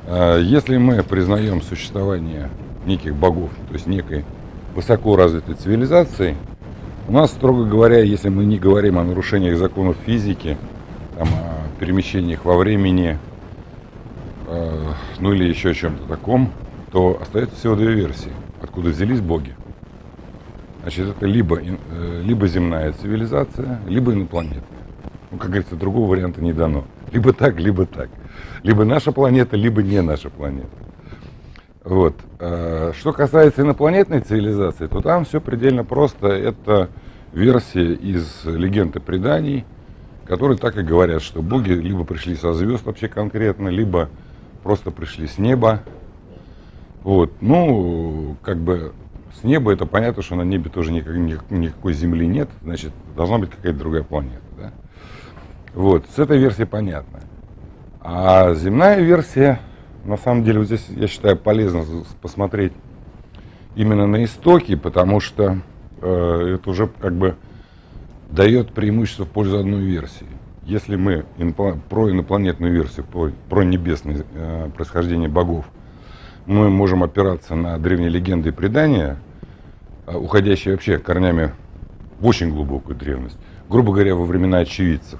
Если мы признаем существование неких богов, то есть некой высоко развитой цивилизации, у нас, строго говоря, если мы не говорим о нарушениях законов физики, там, о перемещениях во времени, ну или еще о чем-то таком, то остается всего две версии, откуда взялись боги. Значит, это либо земная цивилизация, либо инопланетная. Ну, как говорится, другого варианта не дано. Либо так, либо так. Либо наша планета, либо не наша планета. Вот. Что касается инопланетной цивилизации, то там все предельно просто. Это версия из легенд и преданий, которые так и говорят, что боги либо пришли со звезд вообще конкретно, либо просто пришли с неба. Вот. Ну, как бы с неба это понятно, что на небе тоже никакой земли нет, значит, должна быть какая-то другая планета. Да? Вот. С этой версией понятно. А земная версия, на самом деле, вот здесь, я считаю, полезно посмотреть именно на истоки, потому что это уже как бы дает преимущество в пользу одной версии. Если мы про инопланетную версию, про небесное происхождение богов, мы можем опираться на древние легенды и предания, уходящие вообще корнями в очень глубокую древность, грубо говоря, во времена очевидцев,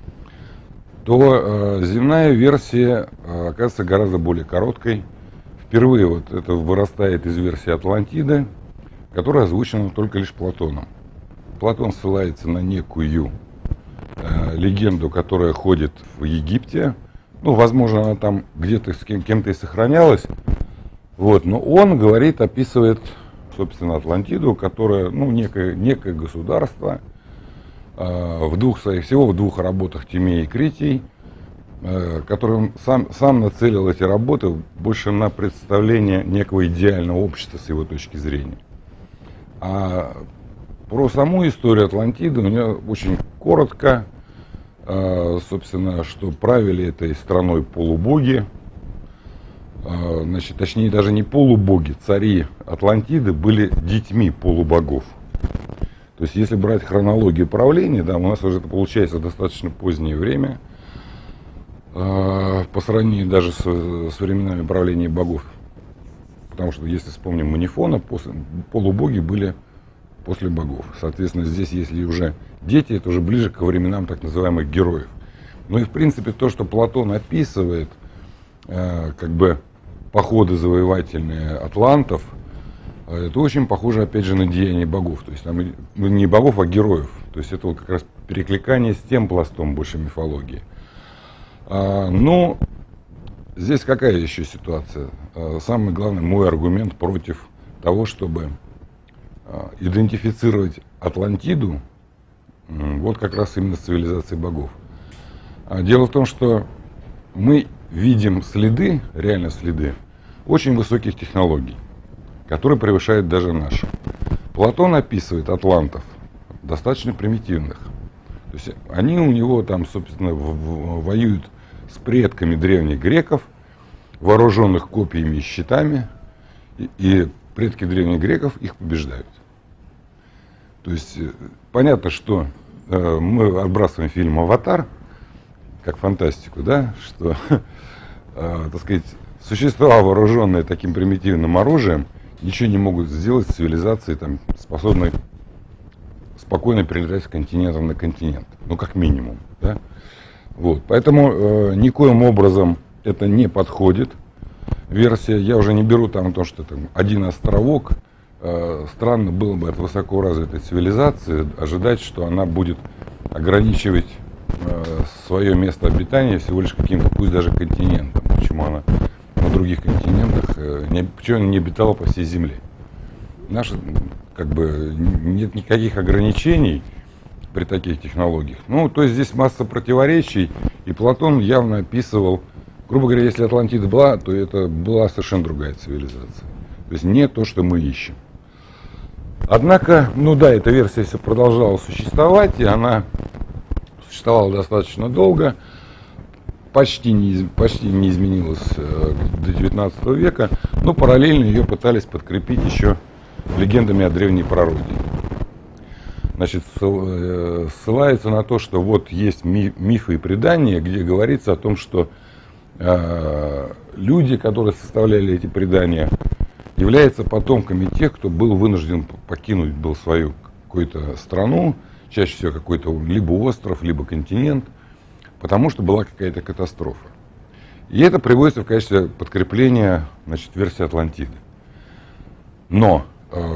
то земная версия оказывается гораздо более короткой. Впервые вот это вырастает из версии Атлантиды, которая озвучена только лишь Платоном. Платон ссылается на некую легенду, которая ходит в Египте. Ну, возможно, она там где-то с кем-то и сохранялась. Вот, но он говорит, описывает, собственно, Атлантиду, которая, ну, некое государство, всего в двух работах Тимей и Критий, который он сам нацелил эти работы больше на представление некого идеального общества с его точки зрения. А про саму историю Атлантиды у нее очень коротко, собственно, что правили этой страной полубоги, значит, точнее даже не полубоги, цари Атлантиды были детьми полубогов. То есть, если брать хронологию правления, да, у нас уже это получается достаточно позднее время, по сравнению даже с временами правления богов. Потому что, если вспомним Манифона, полубоги были после богов. Соответственно, здесь, если уже дети, это уже ближе к временам так называемых героев. Ну и, в принципе, то, что Платон описывает, как бы походы завоевательные атлантов, это очень похоже, опять же, на деяния богов. То есть там не богов, а героев. То есть это вот как раз перекликание с тем пластом больше мифологии. Но здесь какая еще ситуация? Самый главный мой аргумент против того, чтобы идентифицировать Атлантиду вот как раз именно с цивилизацией богов. Дело в том, что мы видим следы, реально следы, очень высоких технологий, которые превышают даже наши. Платон описывает атлантов достаточно примитивных. То есть они у него там, собственно, воюют с предками древних греков, вооруженных копьями и щитами, и предки древних греков их побеждают. То есть понятно, что мы отбрасываем фильм «Аватар», как фантастику, да, что, так сказать, существа, вооруженные таким примитивным оружием, ничего не могут сделать с цивилизацией, там, способной спокойно перелетать с континента на континент. Ну, как минимум. Да? Вот. Поэтому никоим образом это не подходит. Версия, я уже не беру там то, что там один островок. Странно было бы от высоко развитой цивилизации ожидать, что она будет ограничивать свое место обитания всего лишь каким-то, пусть даже континентом. Почему она на других континентах, почему она не обитала по всей Земле. Наша, как бы, нет никаких ограничений при таких технологиях. Ну, то есть здесь масса противоречий, и Платон явно описывал, грубо говоря, если Атлантида была, то это была совершенно другая цивилизация. То есть не то, что мы ищем. Однако, ну да, эта версия все продолжала существовать, и она существовала достаточно долго, почти не изменилась до 19 века, но параллельно ее пытались подкрепить еще легендами о древней природе. Значит, ссылается на то, что вот есть мифы и предания, где говорится о том, что люди, которые составляли эти предания, являются потомками тех, кто был вынужден покинуть был свою какую-то страну, чаще всего какой-то либо остров, либо континент, потому что была какая-то катастрофа. И это приводится в качестве подкрепления, значит, версии Атлантиды. Но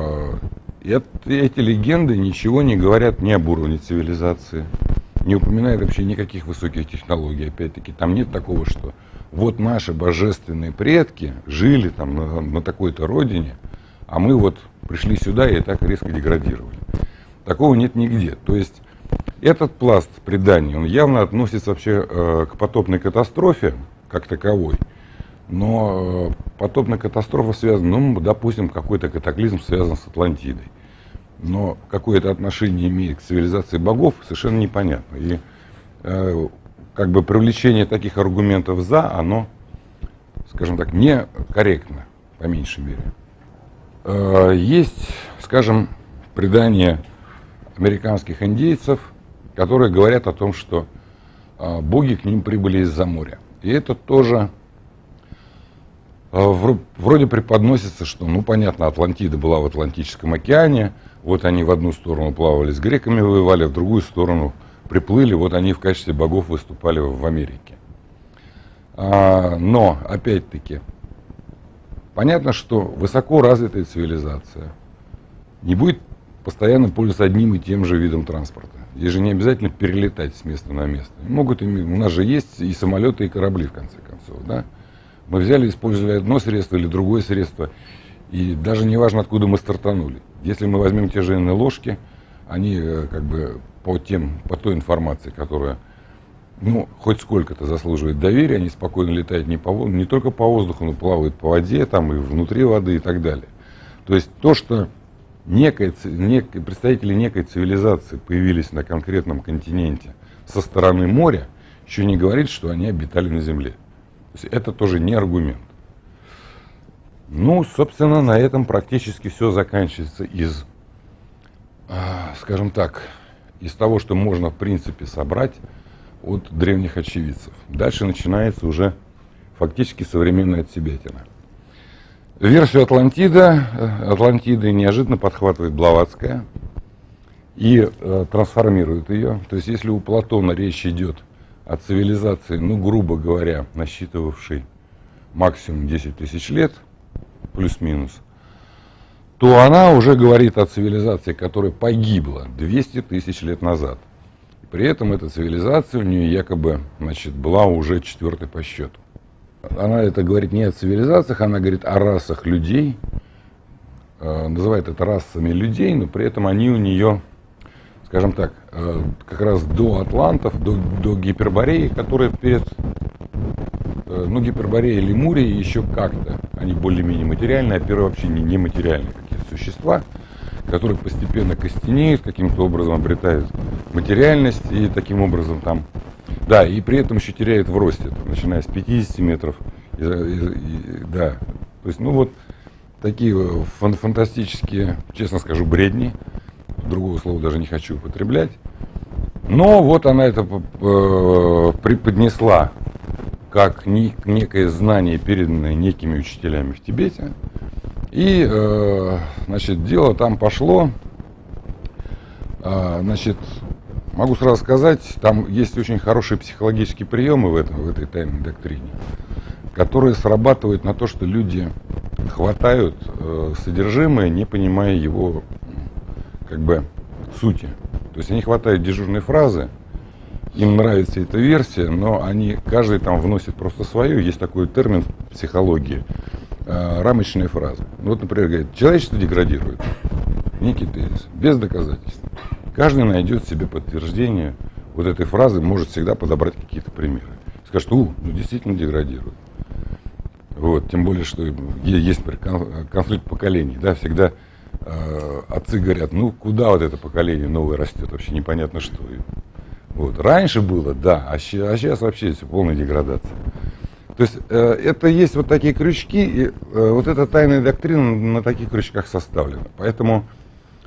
эти легенды ничего не говорят ни об уровне цивилизации, не упоминают вообще никаких высоких технологий. Опять-таки, там нет такого, что вот наши божественные предки жили там на такой-то родине, а мы вот пришли сюда и так резко деградировали. Такого нет нигде. То есть этот пласт преданий, он явно относится вообще к потопной катастрофе как таковой. Но потопная катастрофа связана, ну, допустим, какой-то катаклизм связан с Атлантидой. Но какое-то отношение имеет к цивилизации богов, совершенно непонятно. И как бы привлечение таких аргументов за, оно, скажем так, некорректно, по меньшей мере. Есть, скажем, предания американских индейцев, которые говорят о том, что боги к ним прибыли из-за моря. И это тоже вроде преподносится, что, ну, понятно, Атлантида была в Атлантическом океане, вот они в одну сторону плавали с греками, воевали, в другую сторону приплыли, вот они в качестве богов выступали в Америке. Но, опять-таки, понятно, что высоко развитая цивилизация не будет постоянно пользоваться одним и тем же видом транспорта. Здесь же не обязательно перелетать с места на место. У нас же есть и самолеты, и корабли, в конце концов, да? Мы взяли, использовали одно средство или другое средство, и даже не важно, откуда мы стартанули. Если мы возьмем те же ложки, они как бы по той информации, которая, ну, хоть сколько-то заслуживает доверия, они спокойно летают не только по воздуху, но плавают по воде, там и внутри воды и так далее. То есть то, что представители некой цивилизации появились на конкретном континенте со стороны моря, еще не говорит, что они обитали на Земле. То есть это тоже не аргумент. Ну, собственно, на этом практически все заканчивается из, скажем так, из того, что можно в принципе собрать от древних очевидцев. Дальше начинается уже фактически современная отсебятина. Версию Атлантиды неожиданно подхватывает Блаватская и трансформирует ее. То есть если у Платона речь идет о цивилизации, ну, грубо говоря, насчитывавшей максимум 10 тысяч лет, плюс-минус, то она уже говорит о цивилизации, которая погибла 200 тысяч лет назад. При этом эта цивилизация у нее якобы, значит, была уже четвертой по счету. Она это говорит не о цивилизациях, она говорит о расах людей, называет это расами людей, но при этом они у нее, скажем так, как раз до атлантов, до Гипербореи, которая ну, Гиперборея и Лемурия еще как-то, они более-менее материальные, а первые вообще не материальные какие-то существа, которые постепенно костенеют, каким-то образом обретают материальность и таким образом там, да, и при этом еще теряют в росте, там, начиная с 50 метров, да, то есть, ну вот, такие фантастические, честно скажу, бредни, другого слова даже не хочу употреблять, но вот она это преподнесла как некое знание, переданное некими учителями в Тибете. И, значит, дело там пошло. Значит, могу сразу сказать, там есть очень хорошие психологические приемы в этой тайной доктрине, которые срабатывают на то, что люди хватают содержимое, не понимая его, как бы, сути. То есть они хватают дежурные фразы, им нравится эта версия, но каждый там вносит просто свою. Есть такой термин в психологии – рамочные фразы. Ну, вот, например, говорит, человечество деградирует. Некий тезис, без доказательств. Каждый найдет себе подтверждение вот этой фразы, может всегда подобрать какие-то примеры. Скажет, ну действительно деградирует. Вот, тем более, что есть, например, конфликт поколений. Да, всегда отцы говорят, ну куда вот это поколение новое растет, вообще непонятно что. Вот. Раньше было, да, а сейчас вообще все полная деградация. То есть это есть вот такие крючки, и вот эта тайная доктрина на таких крючках составлена. Поэтому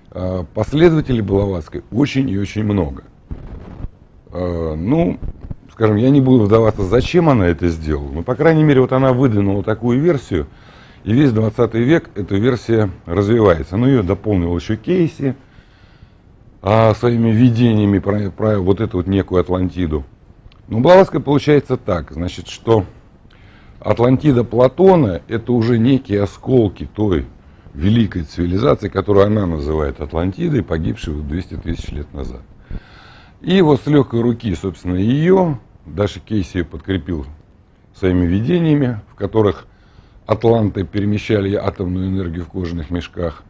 последователей Блаватской очень и очень много. Ну, скажем, я не буду вдаваться, зачем она это сделала, но, по крайней мере, вот она выдвинула такую версию, и весь 20 век эта версия развивается. Ну, ее дополнил еще Кейси своими видениями про вот эту вот некую Атлантиду. Но Блаватская получается так, значит, что Атлантида Платона — это уже некие осколки той великой цивилизации, которую она называет Атлантидой, погибшей 200 тысяч лет назад. И вот с легкой руки, собственно, ее, даже Кейси ее подкрепил своими видениями, в которых атланты перемещали атомную энергию в кожаных мешках,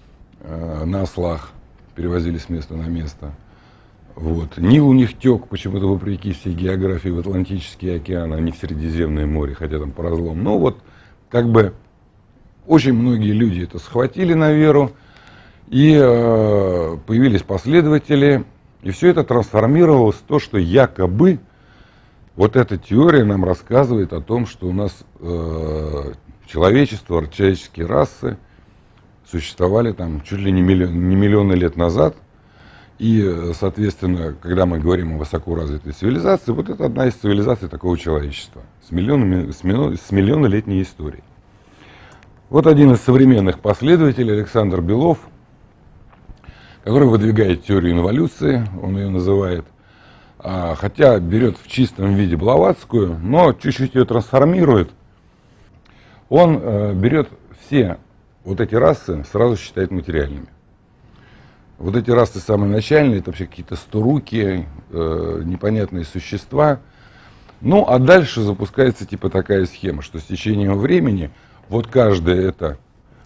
на ослах, перевозили с места на место. Вот. Нил у них тек почему-то вопреки всей географии в Атлантический океан, а не в Средиземное море, хотя там по разлому. Но вот как бы очень многие люди это схватили на веру, и появились последователи, и все это трансформировалось в то, что якобы вот эта теория нам рассказывает о том, что у нас человечество, человеческие расы существовали там чуть ли не миллионы лет назад. И, соответственно, когда мы говорим о высокоразвитой цивилизации, вот это одна из цивилизаций такого человечества с миллионолетней историей. Вот один из современных последователей, Александр Белов, который выдвигает теорию инволюции, он ее называет, хотя берет в чистом виде Блаватскую, но чуть-чуть ее трансформирует. Он берет все вот эти расы, сразу считает материальными. Вот эти расы самые начальные, это вообще какие-то сторукие, непонятные существа. Ну, а дальше запускается типа такая схема, что с течением времени вот каждая эта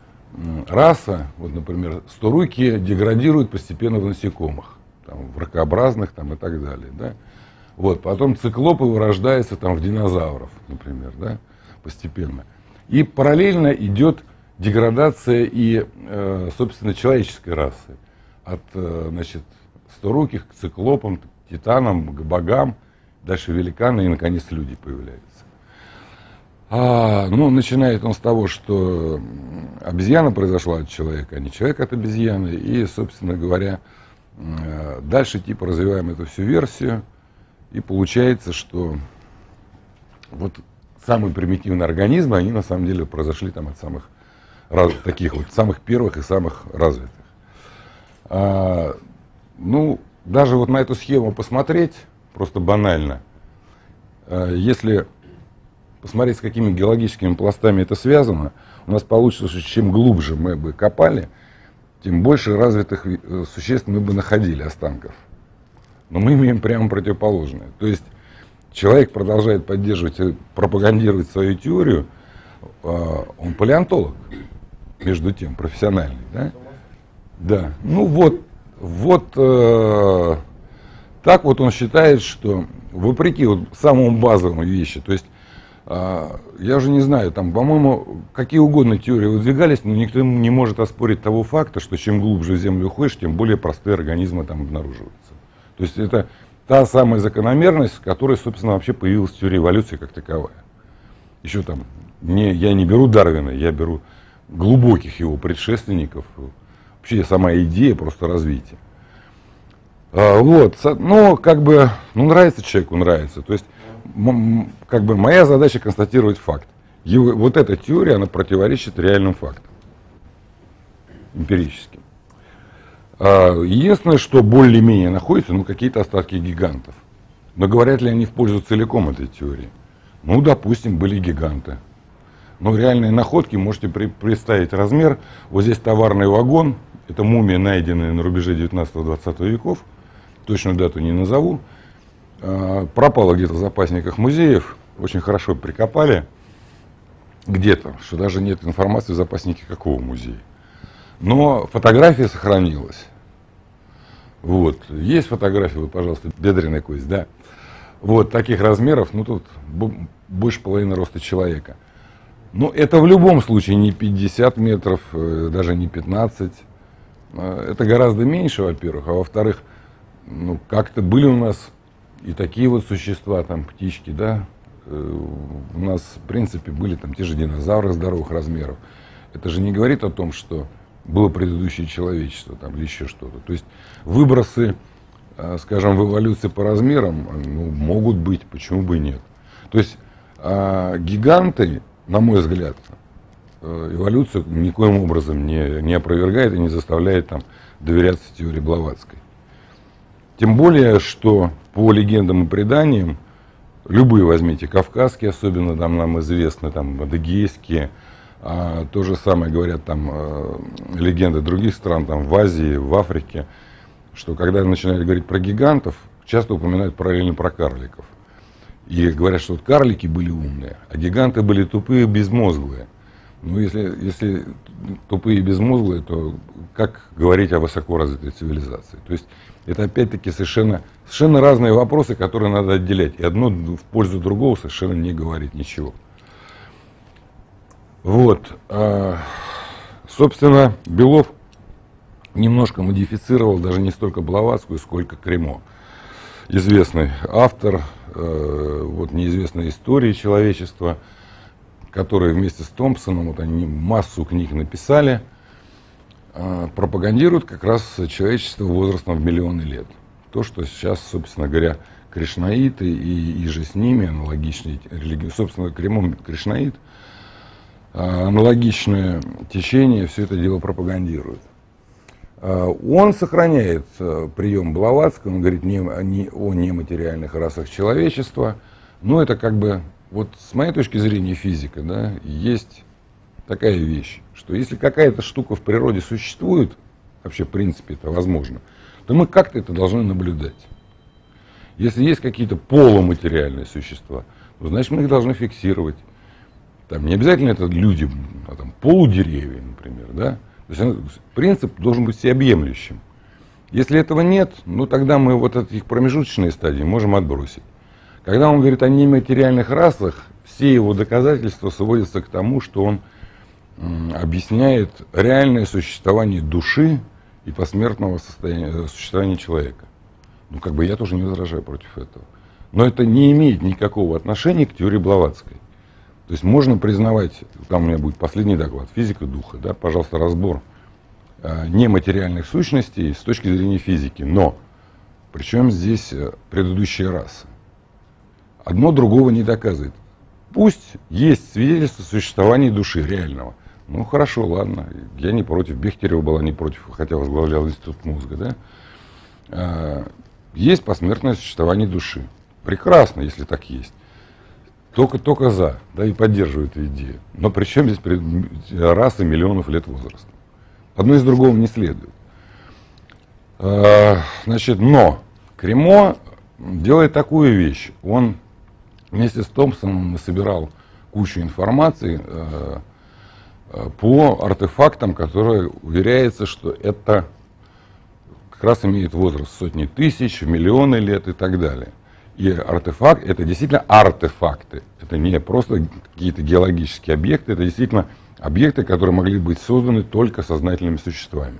раса, вот, например, сторукие деградируют постепенно в насекомых, там, в ракообразных там, и так далее. Да? Вот, потом циклопы вырождаются там, в динозавров, например, да? Постепенно. И параллельно идет деградация и, собственно, человеческой расы. От, значит, сторуких к циклопам, к титанам, к богам, дальше великаны и, наконец, люди появляются. Ну, начинает он с того, что обезьяна произошла от человека, а не человек от обезьяны. И, собственно говоря, дальше типа развиваем эту всю версию. И получается, что вот самые примитивные организмы, они на самом деле произошли там от самых таких вот, самых первых и самых развитых. Ну, даже вот на эту схему посмотреть, просто банально, если посмотреть, с какими геологическими пластами это связано, у нас получится, что чем глубже мы бы копали, тем больше развитых существ мы бы находили, останков. Но мы имеем прямо противоположное. То есть человек продолжает поддерживать и пропагандировать свою теорию, он палеонтолог, между тем, профессиональный, да? Да, ну вот так вот он считает, что вопреки вот самому базовому вещи, то есть я уже не знаю, там, по-моему, какие угодно теории выдвигались, но никто не может оспорить того факта, что чем глубже в землю уходишь, тем более простые организмы там обнаруживаются. То есть это та самая закономерность, которая, собственно, вообще появилась в теории эволюции как таковая. Еще там, я не беру Дарвина, я беру глубоких его предшественников. Вообще сама идея просто развития. Вот, ну, как бы, ну, нравится человеку, нравится. То есть, как бы, моя задача констатировать факт. Вот эта теория, она противоречит реальным фактам. Эмпирическим. Единственное, что более-менее находится, ну, какие-то остатки гигантов. Но говорят ли они в пользу целиком этой теории? Ну, допустим, были гиганты. Но реальные находки, можете представить размер. Вот здесь товарный вагон. Это мумия, найденная на рубеже 19-20 веков. Точную дату не назову. Пропала где-то в запасниках музеев. Очень хорошо прикопали. Где-то, что даже нет информации в запаснике какого музея. Но фотография сохранилась. Вот. Есть фотография, вот, пожалуйста, бедренная кость, да. Вот таких размеров, ну тут больше половины роста человека. Но это в любом случае не 50 метров, даже не 15. Это гораздо меньше, во-первых. А во-вторых, ну, как-то были у нас и такие вот существа, там, птички, да. У нас, в принципе, были там те же динозавры здоровых размеров. Это же не говорит о том, что было предыдущее человечество там, или еще что-то. То есть выбросы скажем, в эволюции по размерам, ну, могут быть, почему бы и нет. То есть гиганты, на мой взгляд, эволюцию никоим образом не опровергает и не заставляет там доверяться теории Блаватской. Тем более, что по легендам и преданиям, любые возьмите, кавказские особенно, там нам известны, там адыгейские, то же самое говорят там легенды других стран, там в Азии, в Африке, что когда начинают говорить про гигантов, часто упоминают параллельно про карликов. И говорят, что вот карлики были умные, а гиганты были тупые, безмозглые. Ну, если тупые и безмозглые, то как говорить о высокоразвитой цивилизации? То есть это опять-таки совершенно разные вопросы, которые надо отделять. И одно в пользу другого совершенно не говорит ничего. Вот. Собственно, Белов немножко модифицировал даже не столько Блаватскую, сколько Кремо. Известный автор вот, неизвестной истории человечества, которые вместе с Томпсоном, вот они массу книг написали, пропагандируют как раз человечество возрастом в миллионы лет. То, что сейчас, собственно говоря, кришнаиты и же с ними аналогичные религии, собственно, Кремо кришнаит, аналогичное течение все это дело пропагандирует. Он сохраняет прием Блаватского, он говорит не о нематериальных расах человечества, но это как бы, вот с моей точки зрения физика, да, есть такая вещь, что если какая-то штука в природе существует, вообще в принципе это возможно, то мы как-то это должны наблюдать. Если есть какие-то полуматериальные существа, то значит мы их должны фиксировать. Там не обязательно это люди, а там полудеревья, например, да. То есть принцип должен быть всеобъемлющим. Если этого нет, ну тогда мы вот эти промежуточные стадии можем отбросить. Когда он говорит о нематериальных расах, все его доказательства сводятся к тому, что он объясняет реальное существование души и посмертного существования человека. Ну, как бы я тоже не возражаю против этого. Но это не имеет никакого отношения к теории Блаватской. То есть можно признавать, там у меня будет последний доклад, физика духа, да, пожалуйста, разбор нематериальных сущностей с точки зрения физики. Но причем здесь предыдущие расы? Одно другого не доказывает. Пусть есть свидетельство существования души реального. Ну хорошо, ладно, я не против, Бехтерева была не против, хотя возглавлял институт мозга, да. Есть посмертное существование души. Прекрасно, если так есть. Только за, да, и поддерживаю эту идею. Но при чем здесь расы миллионов лет возраста? Одно из другого не следует. Значит, но Кремо делает такую вещь. Он вместе с Томпсоном собирал кучу информации по артефактам, которые уверяется, что это как раз имеет возраст сотни тысяч, миллионы лет и так далее. И артефакт, это действительно артефакты. Это не просто какие-то геологические объекты, это действительно объекты, которые могли быть созданы только сознательными существами.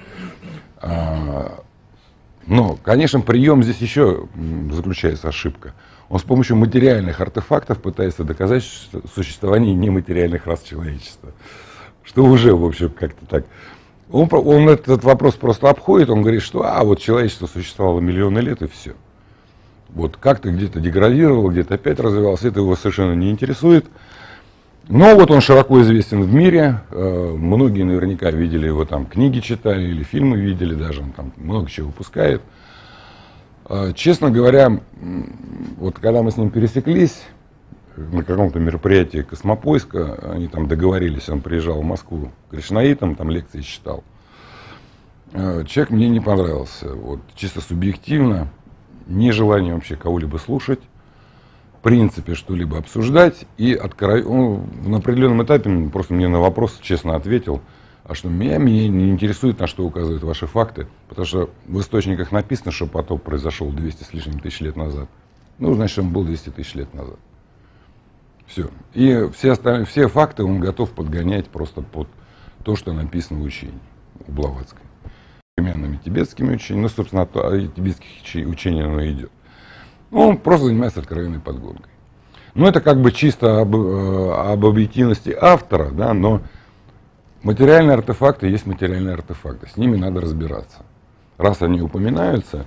Но, конечно, прием здесь еще заключается ошибка. Он с помощью материальных артефактов пытается доказать существование нематериальных рас человечества. Что уже, в общем, как-то так. Он этот вопрос просто обходит, он говорит, что вот человечество существовало миллионы лет и все. Вот как-то где-то деградировал, где-то опять развивался, это его совершенно не интересует. Но вот он широко известен в мире, многие наверняка видели его, там книги читали или фильмы видели даже, он там много чего выпускает. Честно говоря, вот когда мы с ним пересеклись на каком-то мероприятии Космопоиска, они там договорились, он приезжал в Москву кришнаитом, там лекции читал. Человек мне не понравился, вот чисто субъективно. Нежелание вообще кого-либо слушать, в принципе, что-либо обсуждать. И он на определенном этапе просто мне на вопрос честно ответил, а что меня не интересует, на что указывают ваши факты, потому что в источниках написано, что потоп произошел 200 с лишним тысяч лет назад. Ну, значит, он был 200 тысяч лет назад. Все. И все факты он готов подгонять просто под то, что написано в учении у Блаватской. Современными тибетскими учениями, ну, собственно, от тибетских учений оно идет. Ну, он просто занимается откровенной подгонкой. Ну, это как бы чисто об объективности автора, да, но материальные артефакты есть материальные артефакты, с ними надо разбираться. Раз они упоминаются,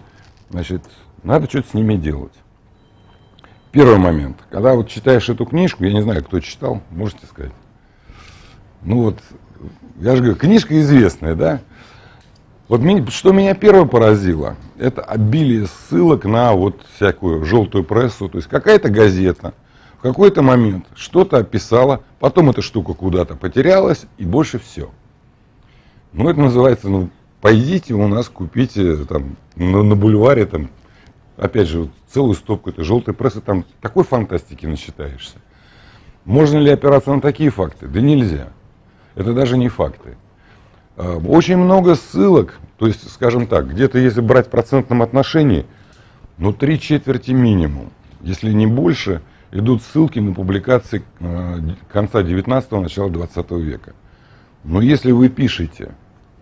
Значит, надо что-то с ними делать. Первый момент. Когда вот читаешь эту книжку, я не знаю, кто читал, можете сказать. Ну вот, я же говорю, книжка известная, да? Вот что меня первое поразило, это обилие ссылок на вот всякую желтую прессу. То есть какая-то газета в какой-то момент что-то описала, потом эта штука куда-то потерялась, и больше все. Ну, это называется, ну, пойдите у нас купите там на бульваре, там, опять же, вот, целую стопку этой желтой прессы, там такой фантастики насчитаешься. Можно ли опираться на такие факты? Да нельзя. Это даже не факты. Очень много ссылок, то есть, скажем так, где-то если брать в процентном отношении, ну, 3/4 минимум, если не больше, идут ссылки на публикации конца 19-го, начала 20 века. Но если вы пишете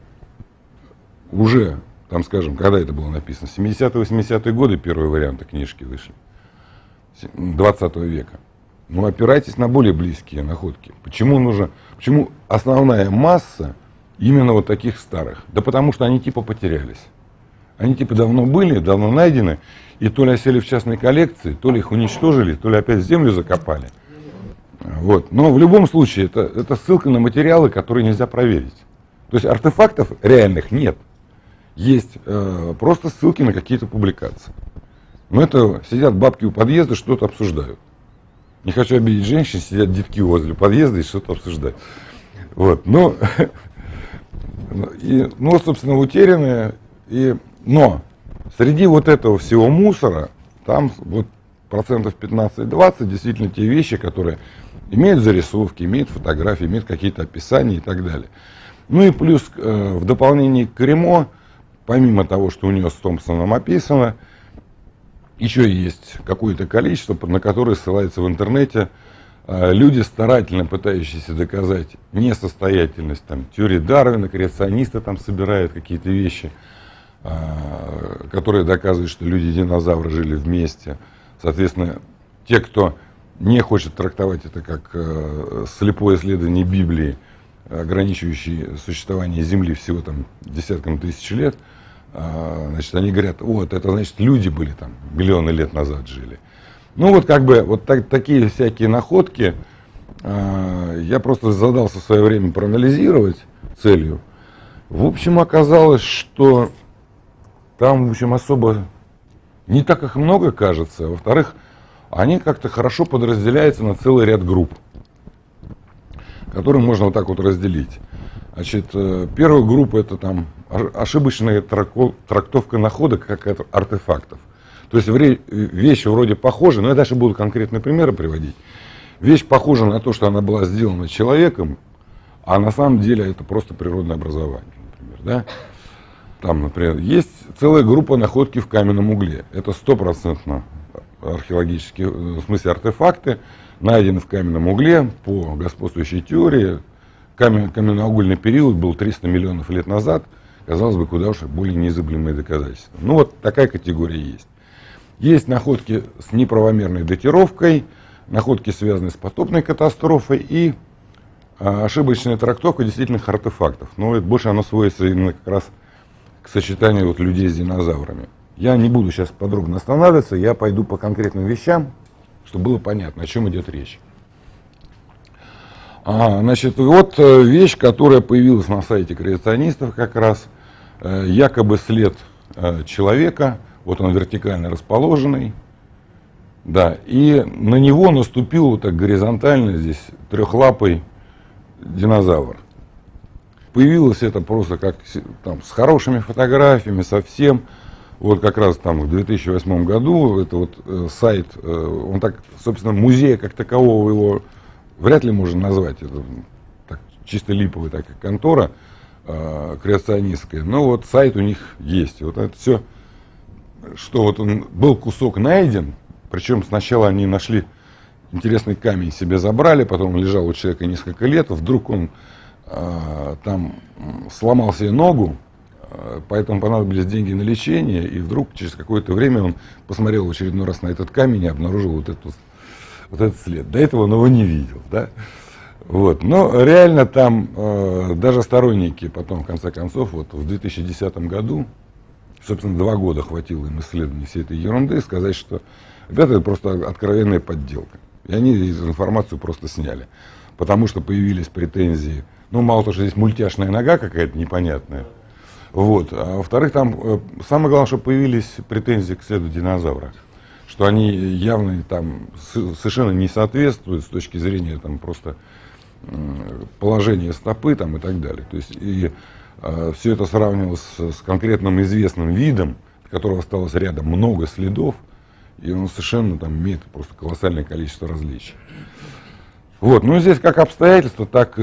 уже, там, скажем, когда это было написано, 70-80-е годы первые варианты книжки вышли, 20 века, ну, опирайтесь на более близкие находки. Почему основная масса именно вот таких старых? Да потому что они типа потерялись. Они типа давно были, давно найдены, и то ли осели в частной коллекции, то ли их уничтожили, то ли опять в землю закопали. Вот. Но в любом случае это ссылка на материалы, которые нельзя проверить. То есть артефактов реальных нет. Есть просто ссылки на какие-то публикации. Но это сидят бабки у подъезда, что-то обсуждают. Не хочу обидеть женщин, сидят детки возле подъезда и что-то обсуждают. Вот. Ну, собственно, утерянные. Но среди вот этого всего мусора, там вот процентов 15-20 действительно те вещи, которые имеют зарисовки, имеют фотографии, имеют какие-то описания и так далее. Ну и плюс в дополнение к Кремо, помимо того, что у нее с Томпсоном описано, еще есть какое-то количество, на которое ссылается в интернете люди, старательно пытающиеся доказать несостоятельность там, теории Дарвина, креационисты там собирают какие-то вещи, которые доказывают, что люди-динозавры жили вместе. Соответственно, те, кто не хочет трактовать это как слепое исследование Библии, ограничивающее существование Земли всего там десяткам тысяч лет, значит, они говорят, вот, это значит, люди были там, миллионы лет назад жили. Ну, вот как бы, вот такие всякие находки я просто задался в свое время проанализировать целью. В общем, оказалось, что там, в общем, особо не так их много кажется. Во-вторых, они как-то хорошо подразделяются на целый ряд групп, которые можно вот так вот разделить. Значит, первая группа это там ошибочная трактовка находок как артефактов. То есть вещи вроде похожи, но я дальше буду конкретные примеры приводить. Вещь похожа на то, что она была сделана человеком, а на самом деле это просто природное образование, например, да? Там, например, есть целая группа находки в каменном угле. Это 100% археологические, в смысле артефакты, найдены в каменном угле по господствующей теории. Каменноугольный период был 300 миллионов лет назад. Казалось бы, куда уж более неизыблемые доказательства. Ну вот такая категория есть. Есть находки с неправомерной датировкой, находки, связанные с потопной катастрофой, и ошибочная трактовка действительных артефактов. Но это больше оно сводится именно как раз к сочетанию вот людей с динозаврами. Я не буду сейчас подробно останавливаться, я пойду по конкретным вещам, чтобы было понятно, о чем идет речь. Значит, вот вещь, которая появилась на сайте креационистов как раз, якобы след человека, вот он вертикально расположенный, да, и на него наступил вот так горизонтально здесь трехлапый динозавр. Появилось это просто как там, с хорошими фотографиями, совсем. Вот как раз там в 2008 году это вот сайт, он так, собственно, музея как такового его вряд ли можно назвать. Это так, чисто липовая такая контора креационистская. Но вот сайт у них есть. Вот это все, что вот он был кусок найден, причем сначала они нашли интересный камень, себе забрали, потом он лежал у человека несколько лет, вдруг он там сломал себе ногу, поэтому понадобились деньги на лечение, и вдруг через какое-то время он посмотрел в очередной раз на этот камень и обнаружил вот этот след. До этого он его не видел, да? Вот. Но реально там даже сторонники потом, в конце концов, вот в 2010 году Собственно, 2 года хватило им исследований всей этой ерунды, сказать, что ребята, это просто откровенная подделка. И они информацию просто сняли. Потому что появились претензии, ну, мало того, что здесь мультяшная нога какая-то непонятная. Вот. А во-вторых, там самое главное, что появились претензии к следу динозавра. Что они явно там совершенно не соответствуют с точки зрения там просто положения стопы там, и так далее. То есть и все это сравнивалось с конкретным известным видом, от которого осталось рядом много следов, и он совершенно там имеет просто колоссальное количество различий. Вот, ну здесь как обстоятельства, так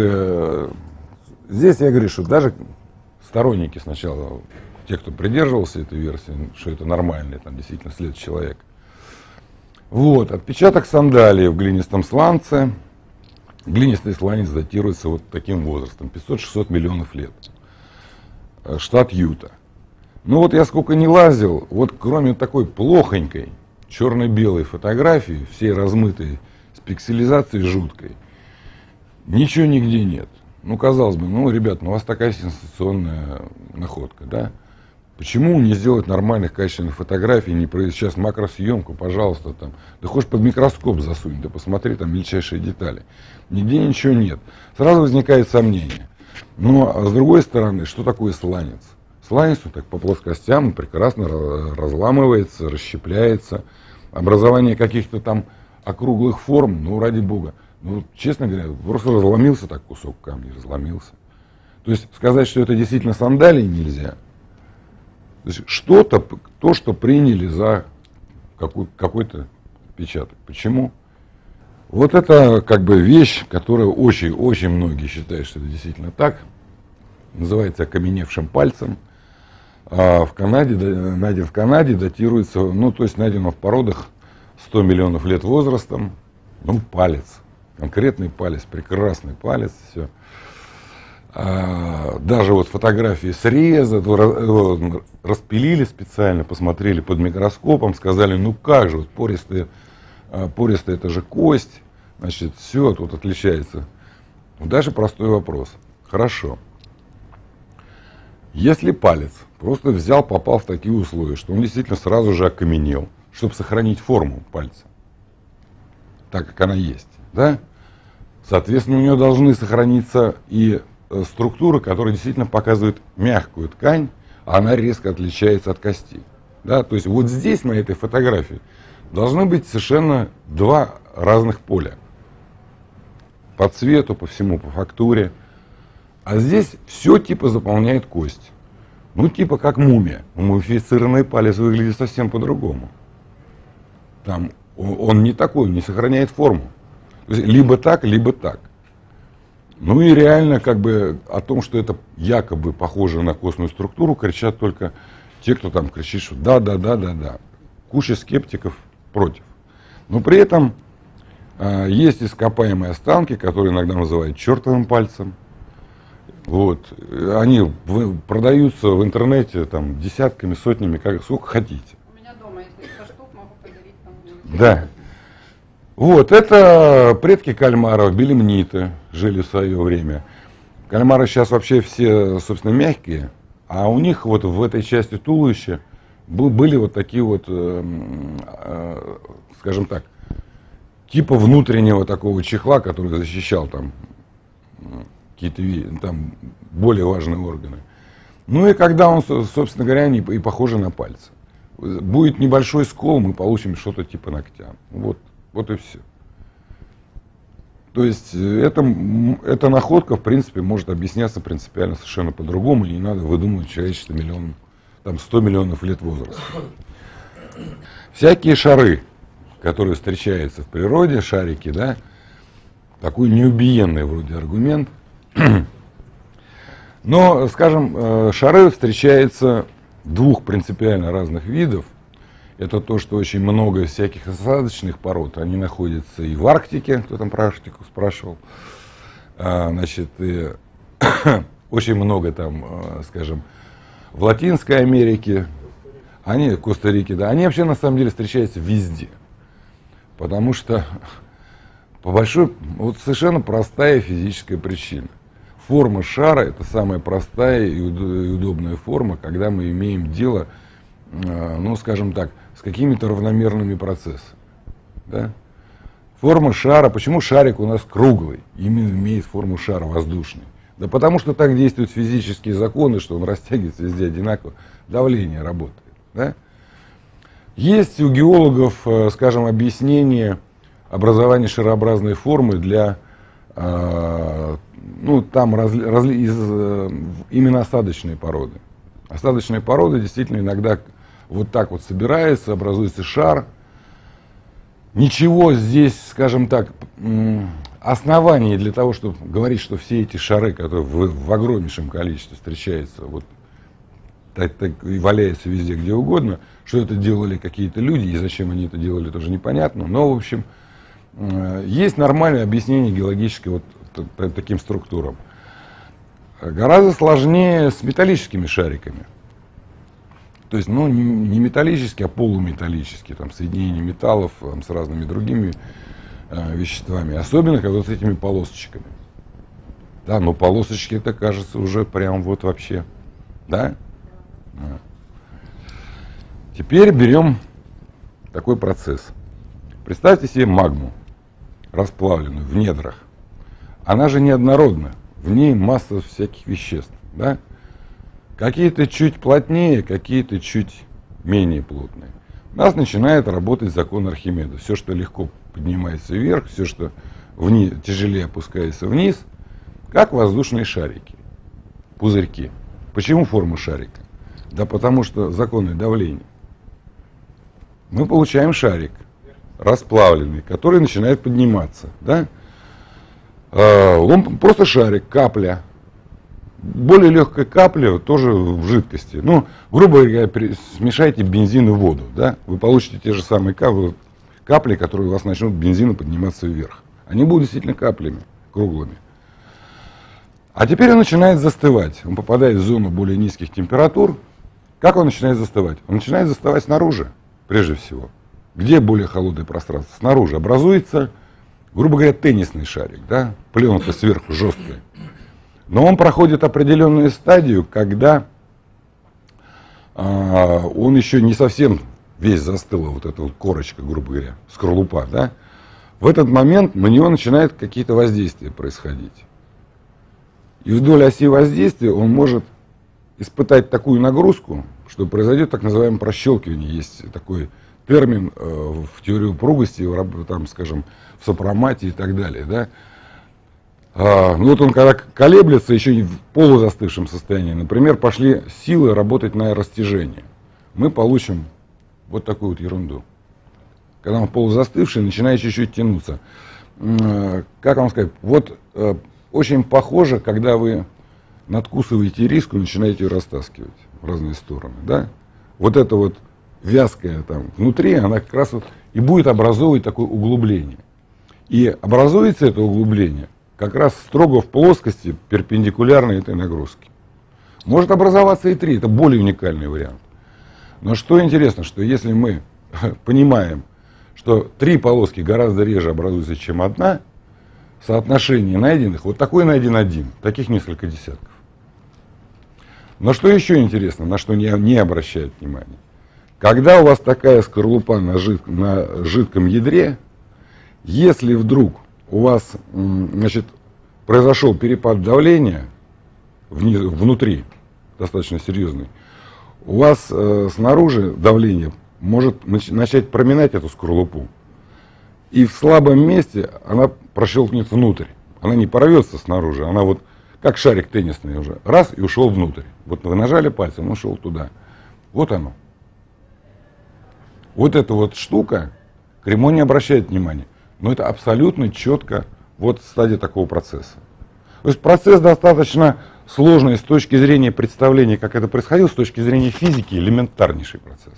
здесь я говорю, что даже сторонники сначала, те, кто придерживался этой версии, что это нормальный, там действительно след человека. Вот, отпечаток сандалии в глинистом сланце. Глинистый сланец датируется вот таким возрастом, 500-600 миллионов лет. Штат Юта. Ну вот я сколько не лазил, вот кроме такой плохонькой черно-белой фотографии, всей размытой с пикселизацией жуткой, ничего нигде нет. Ну, казалось бы, ну, ребят, ну, у вас такая сенсационная находка, да? Почему не сделать нормальных, качественных фотографий, не сейчас макросъемку, пожалуйста, там, да хочешь под микроскоп засунь, да посмотри там мельчайшие детали. Нигде ничего нет. Сразу возникает сомнение. Но, с другой стороны, что такое сланец? Сланец, так по плоскостям прекрасно разламывается, расщепляется. Образование каких-то там округлых форм, ну, ради бога. Ну, честно говоря, просто разломился так кусок камня, разломился. То есть сказать, что это действительно сандалии нельзя. То есть что-то, то, что приняли за какой-то отпечаток. Почему? Вот это как бы вещь, которую очень многие считают, что это действительно так. Называется окаменевшим пальцем. А найден в Канаде, датируется, ну то есть найдено в породах 100 миллионов лет возрастом. Ну, палец. Конкретный палец, прекрасный палец, все. Даже вот фотографии среза, распилили специально, посмотрели под микроскопом, сказали, ну как же, вот пористая это же кость, значит, все тут отличается. Даже простой вопрос. Хорошо. Если палец просто взял, попал в такие условия, что он действительно сразу же окаменел, чтобы сохранить форму пальца, так как она есть, да? Соответственно, у нее должны сохраниться и структуры, которые действительно показывают мягкую ткань, а она резко отличается от кости. Да? То есть вот здесь, на этой фотографии, должны быть совершенно 2 разных поля. По цвету, по всему, по фактуре. А здесь все типа заполняет кость. Ну типа как мумия. Мумифицированный палец выглядит совсем по-другому. Там он не такой, не сохраняет форму. То есть либо так, либо так. Ну и реально как бы о том, что это якобы похоже на костную структуру, кричат только те, кто там кричит, что да. Куча скептиков против. Но при этом есть ископаемые останки, которые иногда называют чертовым пальцем. Вот. Они продаются в интернете там, десятками, сотнями, сколько хотите. У меня дома, если 100 штук, могу подарить там. Да. Вот, это предки кальмаров, белемниты, жили в свое время. Кальмары сейчас вообще все, собственно, мягкие, а у них вот в этой части туловища были вот такие вот, скажем так, типа внутреннего такого чехла, который защищал там какие-то там более важные органы. Ну и когда он, собственно говоря, и похожи на пальцы. Будет небольшой скол, мы получим что-то типа ногтя. Вот и все. То есть эта находка, в принципе, может объясняться принципиально совершенно по-другому. Не надо выдумывать человечество 100 миллионов лет возраста. Всякие шары, которые встречаются в природе, шарики, да, такой неубиенный вроде аргумент. Но, скажем, шары встречаются 2 принципиально разных видов. Это то, что очень много всяких осадочных пород, они находятся и в Арктике, кто там про Арктику спрашивал, значит, и очень много там, скажем, в Латинской Америке, в Коста-Рике, да, они вообще на самом деле встречаются везде, потому что по большой, вот совершенно простая физическая причина. Форма шара — это самая простая и удобная форма, когда мы имеем дело ну, скажем так, с какими-то равномерными процессами. Да? Форма шара, почему шарик у нас круглый, именно имеет форму шара воздушный? Да потому что так действуют физические законы, что он растягивается везде одинаково, давление работает. Да? Есть у геологов, скажем, объяснение образования шарообразной формы для, ну, там именно осадочной породы. Осадочные породы действительно иногда вот так вот собираются, образуется шар. Ничего здесь, скажем так, оснований для того, чтобы говорить, что все эти шары, которые в огромнейшем количестве встречаются, вот так и валяются везде, где угодно, что это делали какие-то люди, и зачем они это делали, тоже непонятно. Но, в общем, есть нормальное объяснение геологическое вот таким структурам. Гораздо сложнее с металлическими шариками. То есть, ну, не металлические, а полуметаллические, там, соединения металлов там, с разными другими веществами. Особенно, как вот с этими полосочками. Да, но полосочки, это кажется уже прям вот вообще. Да? Да. Теперь берем такой процесс. Представьте себе магму, расплавленную в недрах. Она же неоднородна. В ней масса всяких веществ. Да? Какие-то чуть плотнее, какие-то чуть менее плотные. У нас начинает работать закон Архимеда. Все, что легко поднимается вверх, все, что тяжелее опускается вниз, как воздушные шарики, пузырьки. Почему форма шарика? Да потому что законы давления. Мы получаем шарик расплавленный, который начинает подниматься. Да? Он просто шарик, капля. Более легкая капля тоже в жидкости. Ну, грубо говоря, смешайте бензин и воду. Да? Вы получите те же самые капли, которые у вас начнут бензином подниматься вверх. Они будут действительно каплями, круглыми. А теперь он начинает застывать. Он попадает в зону более низких температур. Как он начинает застывать? Он начинает застывать снаружи, прежде всего. Где более холодное пространство? Снаружи образуется, грубо говоря, теннисный шарик. Да? Пленка сверху жесткая. Но он проходит определенную стадию, когда он еще не совсем весь застыл, вот эта вот корочка, грубо говоря, скорлупа. Да? В этот момент на него начинают какие-то воздействия происходить. И вдоль оси воздействия он может испытать такую нагрузку, что произойдет так называемое прощелкивание. Есть такой термин в теории упругости, там, скажем, в сопромате и так далее. Да? Ну вот он когда колеблется, еще и в полузастывшем состоянии, например, пошли силы работать на растяжение. Мы получим вот такую вот ерунду. Когда он полузастывший, начинает чуть-чуть тянуться. Как вам сказать, вот очень похоже, когда вы надкусываете риску и начинаете ее растаскивать в разные стороны. Да? Вот это вот вязкое там внутри, она как раз вот и будет образовывать такое углубление. И образуется это углубление как раз строго в плоскости, перпендикулярной этой нагрузке. Может образоваться и 3, это более уникальный вариант. Но что интересно, что если мы понимаем, что 3 полоски гораздо реже образуются, чем 1, соотношение найденных, вот такой найден 1, таких несколько десятков. Но что еще интересно, на что не обращают внимания? Когда у вас такая скорлупа на жидком ядре, если вдруг у вас, значит, произошел перепад давления внутри, достаточно серьезный, у вас снаружи давление может начать проминать эту скорлупу. И в слабом месте она прощелкнет внутрь. Она не порвется снаружи, она вот как шарик теннисный уже. Раз и ушел внутрь. Вот вы нажали пальцем, он ушел туда. Вот оно. Вот эта вот штука, Кремон не обращает внимания. Но это абсолютно четко вот стадия такого процесса. То есть процесс достаточно сложный с точки зрения представления, как это происходило, с точки зрения физики, элементарнейший процесс.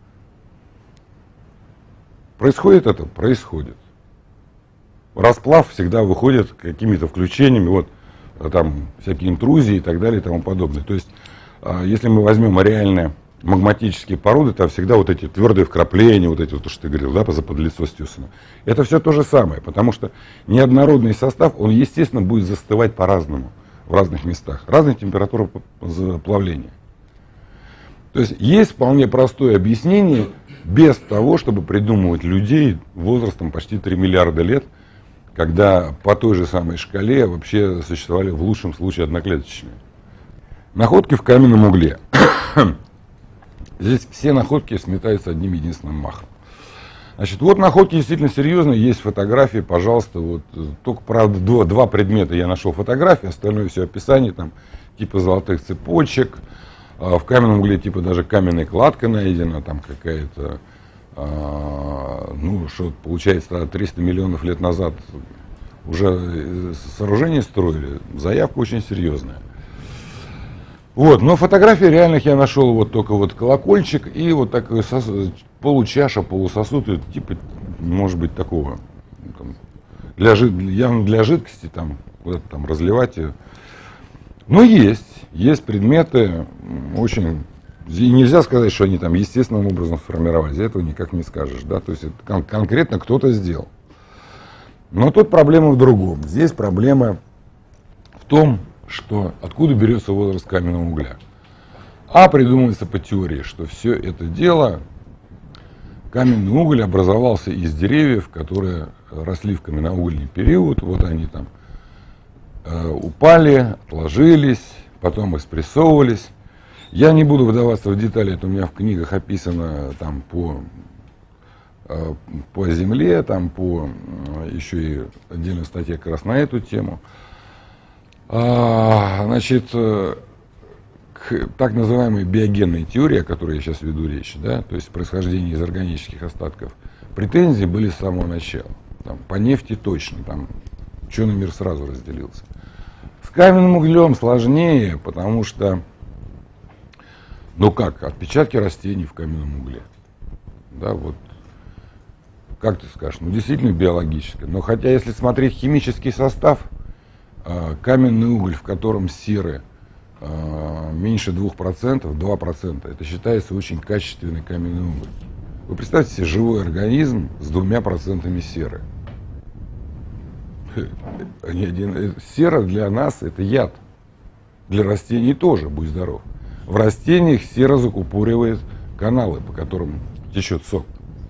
Происходит это? Происходит. Расплав всегда выходит какими-то включениями, вот там всякие интрузии и так далее и тому подобное. То есть, если мы возьмем реальные магматические породы, там всегда вот эти твердые вкрапления, вот эти вот, то, что ты говорил, да, под лицо Стюсона. Это все то же самое, потому что неоднородный состав, он, естественно, будет застывать по-разному в разных местах. Разная температура плавления. То есть вполне простое объяснение без того, чтобы придумывать людей возрастом почти 3 миллиарда лет, когда по той же самой шкале вообще существовали в лучшем случае одноклеточные. Находки в каменном угле. Здесь все находки сметаются одним единственным махом. Значит, вот находки действительно серьезные, есть фотографии, пожалуйста, вот только, правда, два предмета я нашел фотографии, остальное все описание, там, типа золотых цепочек, в каменном угле типа даже каменная кладка найдена, там какая-то, ну, что получается, 300 миллионов лет назад уже сооружение строили, заявка очень серьезная. Вот, но фотографии реальных я нашел вот только вот колокольчик и вот такой получаша, полусосуд, типа, может быть, такого, там, явно для жидкости, там, куда-то там разливать ее. Но есть предметы очень, и нельзя сказать, что они там естественным образом сформировались, этого никак не скажешь, да, то есть это конкретно кто-то сделал. Но тут проблема в другом, здесь проблема в том, что откуда берется возраст каменного угля. А придумывается по теории, что все это дело, каменный уголь образовался из деревьев, которые росли в каменноугольный период, вот они там упали, отложились, потом экспрессовывались. Я не буду вдаваться в детали, это у меня в книгах описано там по земле, там по еще и отдельная статья как раз на эту тему. Значит, к так называемой биогенной теории, о которой я сейчас веду речь, да, то есть происхождение из органических остатков, претензии были с самого начала. Там, по нефти точно, там ученый мир сразу разделился. С каменным углем сложнее, потому что, ну как, отпечатки растений в каменном угле. Да, вот, как ты скажешь, ну действительно биологическое. Но хотя, если смотреть химический состав, каменный уголь, в котором серы меньше 2%, 2%, это считается очень качественный каменный уголь. Вы представьте себе живой организм с 2% серы. Сера для нас это яд. Для растений тоже, будь здоров. В растениях сера закупоривает каналы, по которым течет сок.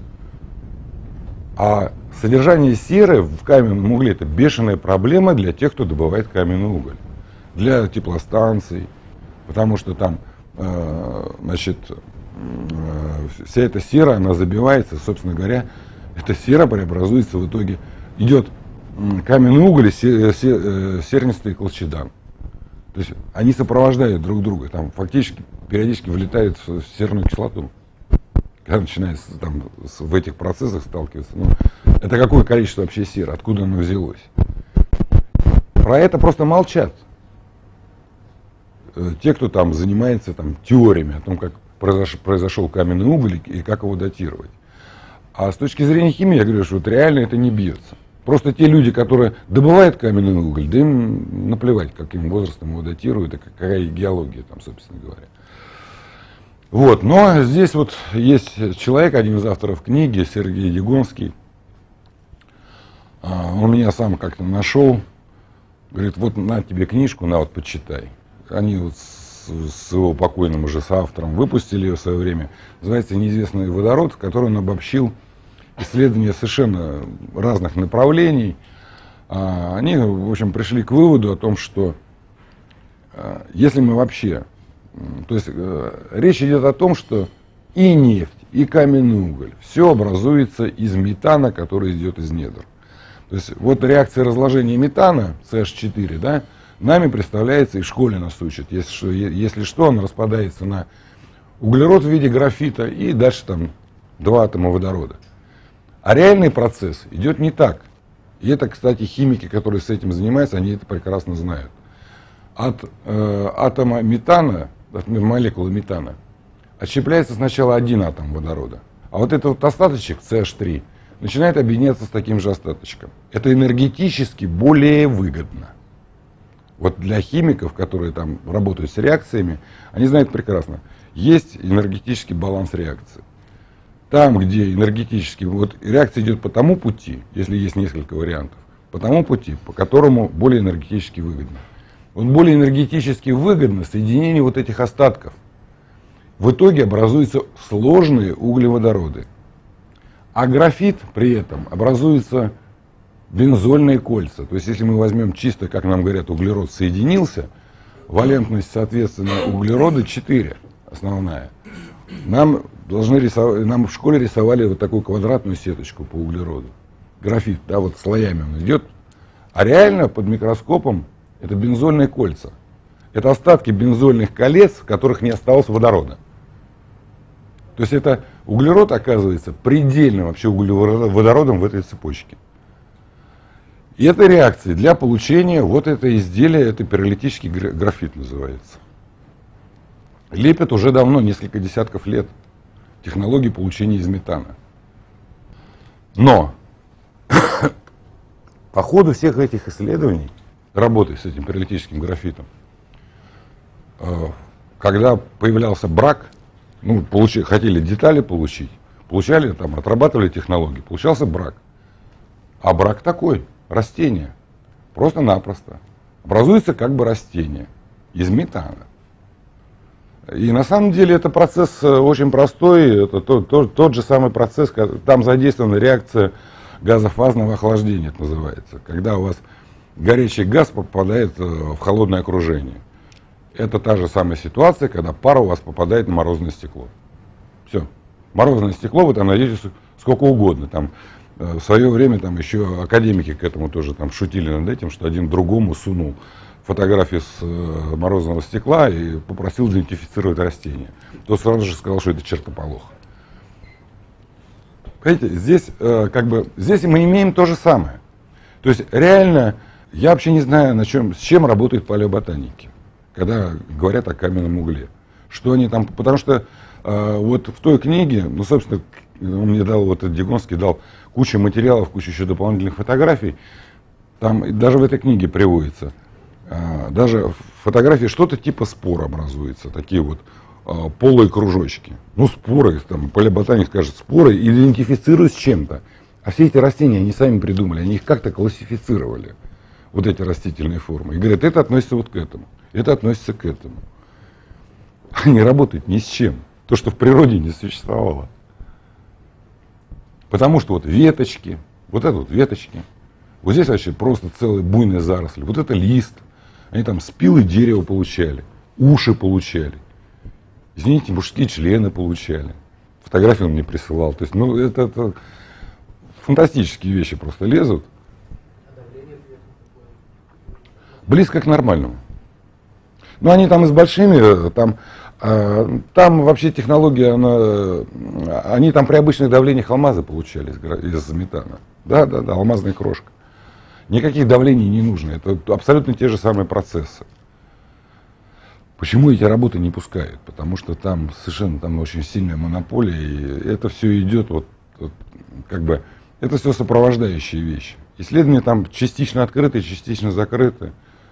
А содержание серы в каменном угле это бешеная проблема для тех, кто добывает каменный уголь. Для теплостанций, потому что там, значит, вся эта сера, она забивается, собственно говоря, эта сера преобразуется в итоге, идет каменный уголь и сернистый колчедан. То есть они сопровождают друг друга, там фактически периодически влетают в серную кислоту. Когда начинает там, в этих процессах сталкиваться, ну, это какое количество вообще серы, откуда оно взялось. Про это просто молчат. Те, кто там занимается там, теориями о том, как произошел каменный уголь и как его датировать. А с точки зрения химии, я говорю, что вот реально это не бьется. Просто те люди, которые добывают каменный уголь, да им наплевать, каким возрастом его датируют и какая геология там, собственно говоря. Вот, но здесь вот есть человек, один из авторов книги, Сергей Егонский. Он меня сам как-то нашел, говорит, вот на тебе книжку, на вот почитай. Они вот с его покойным уже соавтором выпустили ее в свое время. Называется «Неизвестный водород», в котором он обобщил исследования совершенно разных направлений. Они, в общем, пришли к выводу о том, что если мы вообще... То есть речь идет о том, что и нефть, и каменный уголь, все образуется из метана, который идет из недр. То есть вот реакция разложения метана, CH4, да, нами представляется, и в школе нас учат, если что, он распадается на углерод в виде графита и дальше там 2 атома водорода. А реальный процесс идет не так. И это, кстати, химики, которые с этим занимаются, они это прекрасно знают. От атома метана, от молекулы метана, отщепляется сначала один атом водорода. А вот этот вот остаточек, CH3, начинает объединяться с таким же остаточком. Это энергетически более выгодно. Вот для химиков, которые там работают с реакциями, они знают прекрасно. Есть энергетический баланс реакции. Там, где энергетически, вот реакция идет по тому пути, если есть несколько вариантов, по тому пути, по которому более энергетически выгодно. Вот более энергетически выгодно соединение вот этих остатков. в итоге образуются сложные углеводороды. А графит при этом образуются бензольные кольца. То есть, если мы возьмем чисто, как нам говорят, углерод соединился, валентность, соответственно, углерода 4 основная. Нам в школе рисовали вот такую квадратную сеточку по углероду. Графит, да, вот слоями он идет. А реально под микроскопом это бензольные кольца. Это остатки бензольных колец, в которых не осталось водорода. То есть это углерод оказывается предельным вообще углеводородом в этой цепочке. И это реакции для получения вот это изделия, это пиролитический графит называется. Лепят уже давно, несколько десятков лет, технологии получения из метана. Но по ходу всех этих исследований, работы с этим пиролитическим графитом, когда появлялся брак, ну, хотели детали получить, получали, там, отрабатывали технологии, получался брак. А брак такой, растение, просто-напросто. Образуется как бы растение из метана. И на самом деле это процесс очень простой, это тот же самый процесс, там задействована реакция газофазного охлаждения, это называется, когда у вас горячий газ попадает в холодное окружение. Это та же самая ситуация, когда пара у вас попадает на морозное стекло. Все. Морозное стекло вы там найдете сколько угодно. Там, в свое время там еще академики к этому тоже там шутили над этим, что один другому сунул фотографию с морозного стекла и попросил идентифицировать растение. Тот сразу же сказал, что это чертополох. Понимаете, здесь, здесь мы имеем то же самое. То есть реально, я вообще не знаю, с чем работают палеоботаники, когда говорят о каменном угле. Что они там, потому что вот в той книге, ну, собственно, он мне дал, вот этот Дегонский дал кучу материалов, кучу еще дополнительных фотографий. Там даже в этой книге приводится, даже в фотографии что-то типа спор образуется, такие вот полые кружочки. Ну, споры, там, палеоботаник скажет, споры идентифицируют с чем-то. А все эти растения они сами придумали, они их как-то классифицировали, вот эти растительные формы. И говорят, это относится вот к этому, это относится к этому. Они работают ни с чем. То, что в природе не существовало. Потому что вот веточки, вот это вот веточки, вот здесь вообще просто целые буйные заросли, вот это лист, они там спилы дерева получали, уши получали, извините, мужские члены получали. Фотографию он мне присылал. То есть, ну, это фантастические вещи просто лезут. Близко к нормальному. Ну, они там и с большими, там вообще технология, они там при обычных давлениях алмазы получали из метана. Да, алмазная крошка. Никаких давлений не нужно, это абсолютно те же самые процессы. Почему эти работы не пускают? Потому что там совершенно очень сильная монополия, и это все идет, это все сопровождающие вещи. Исследования там частично открыты, частично закрыты.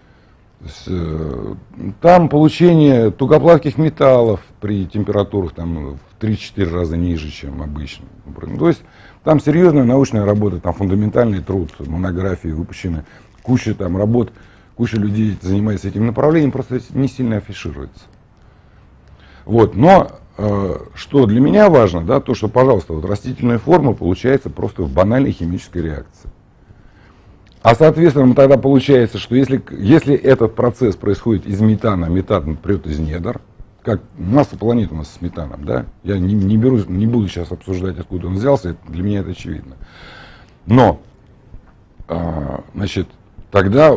Там получение тугоплавких металлов при температурах там, в 3-4 раза ниже, чем обычно. То есть там серьезная научная работа, там фундаментальный труд, монографии выпущены, куча там работ, куча людей занимается этим направлением, просто не сильно афишируется. Вот. Но что для меня важно, да, то, что, пожалуйста, вот растительная форма получается просто в банальной химической реакции. А соответственно, тогда получается, что если этот процесс происходит из метана, метан прет из недр, как масса планет у нас с метаном, да, я не буду сейчас обсуждать, откуда он взялся, для меня это очевидно. Но, значит, тогда,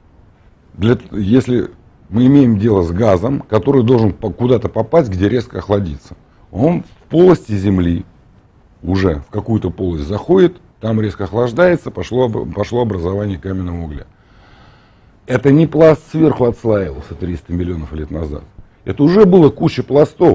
если мы имеем дело с газом, который должен куда-то попасть, где резко охладиться, он в полости Земли уже в какую-то полость заходит, там резко охлаждается, пошло образование каменного угля. Это не пласт сверху отслаивался 300 миллионов лет назад. Это уже было куча пластов,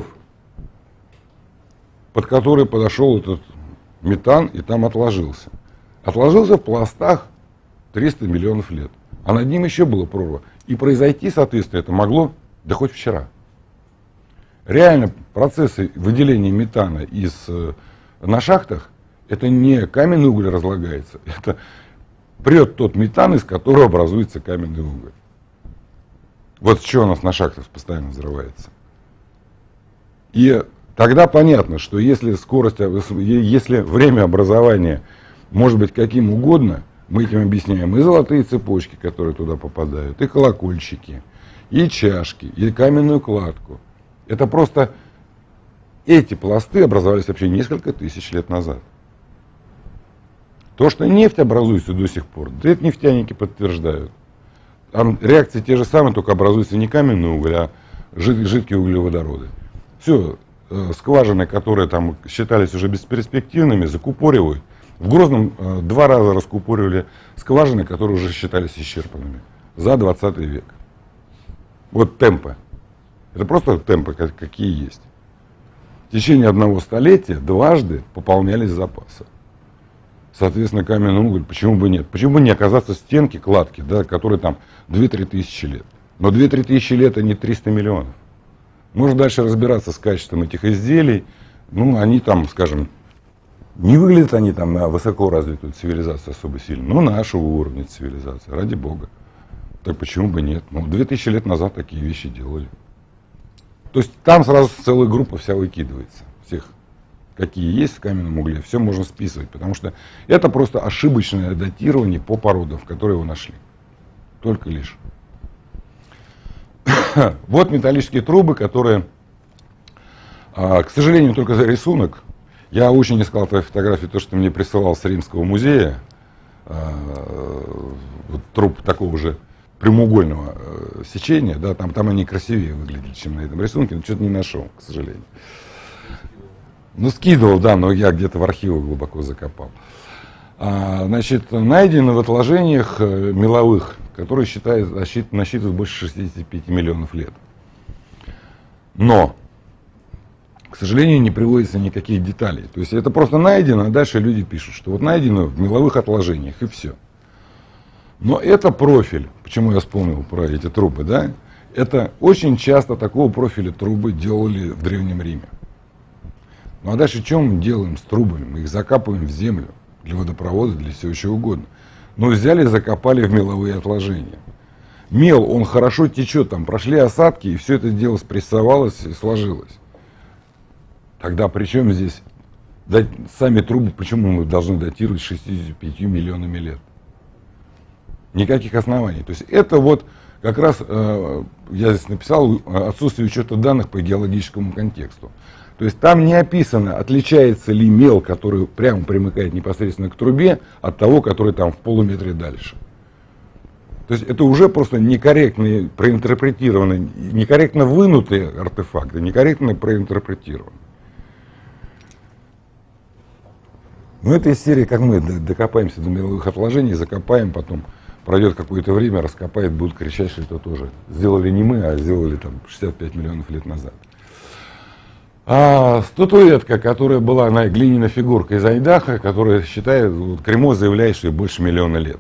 под которые подошел этот метан и там отложился. Отложился в пластах 300 миллионов лет. А над ним еще была прорва. И произойти, соответственно, это могло, да хоть вчера. Реально процессы выделения метана на шахтах, это не каменный уголь разлагается, это прет тот метан, из которого образуется каменный уголь. Вот что у нас на шахтах постоянно взрывается. И тогда понятно, что если если время образования может быть каким угодно, мы этим объясняем и золотые цепочки, которые туда попадают, и колокольчики, и чашки, и каменную кладку. Это просто эти пласты образовались вообще несколько тысяч лет назад. То, что нефть образуется до сих пор, да это нефтяники подтверждают. Там реакции те же самые, только образуются не каменный уголь, а жидкие углеводороды. Все, скважины, которые там считались уже бесперспективными, закупоривают. В Грозном 2 раза раскупоривали скважины, которые уже считались исчерпанными за 20 век. Вот темпы. Это просто темпы, какие есть. В течение 1 столетия дважды пополнялись запасы. Соответственно, каменный уголь, почему бы нет? Почему бы не оказаться в стенке кладки, да, которые там 2-3 тысячи лет? Но 2-3 тысячи лет, это не 300 миллионов. Можно дальше разбираться с качеством этих изделий. Ну, они там, скажем, не выглядят они там на высоко развитую цивилизацию особо сильно, но нашего уровня цивилизации, ради бога. Так почему бы нет? Ну, 2000 лет назад такие вещи делали. То есть там сразу целая группа вся выкидывается. Всех, какие есть в каменном угле, все можно списывать. Потому что это просто ошибочное датирование по породам, в которые его нашли. Только лишь. Вот металлические трубы, которые, к сожалению, только за рисунок. Я очень искал твои фотографии, то, что ты мне присылал с Римского музея. Вот труб такого же прямоугольного сечения, да, там они красивее выглядели, чем на этом рисунке, но что-то не нашел, к сожалению. Ну, скидывал, да, но я где-то в архивах глубоко закопал. Значит, найдены в отложениях меловых, которые насчитывают больше 65 миллионов лет. Но, к сожалению, не приводится никаких деталей. То есть это просто найдено, а дальше люди пишут, что вот найдено в меловых отложениях, и все. Но это профиль, почему я вспомнил про эти трубы, да? Это очень часто такого профиля трубы делали в Древнем Риме. Ну а дальше что мы делаем с трубами? Мы их закапываем в землю для водопровода, для всего чего угодно. Но взяли и закопали в меловые отложения. Мел, он хорошо течет, там прошли осадки, и все это дело спрессовалось и сложилось. Тогда при чем здесь сами трубы, почему мы должны датировать 65 миллионами лет? Никаких оснований. То есть это вот как раз, я здесь написал, отсутствие учета данных по геологическому контексту. То есть там не описано, отличается ли мел, который прямо примыкает непосредственно к трубе, от того, который там в полуметре дальше. То есть это уже просто некорректно проинтерпретированный, некорректно вынутые артефакты, некорректно проинтерпретированы. Ну это из серии, как мы докопаемся до меловых отложений, закопаем, потом пройдет какое-то время, раскопает, будут кричать, что это тоже сделали не мы, а сделали там 65 миллионов лет назад. Статуэтка, которая была глиняная фигурка из Айдаха, которая считает, вот, Кремо заявляет, что ей больше миллиона лет.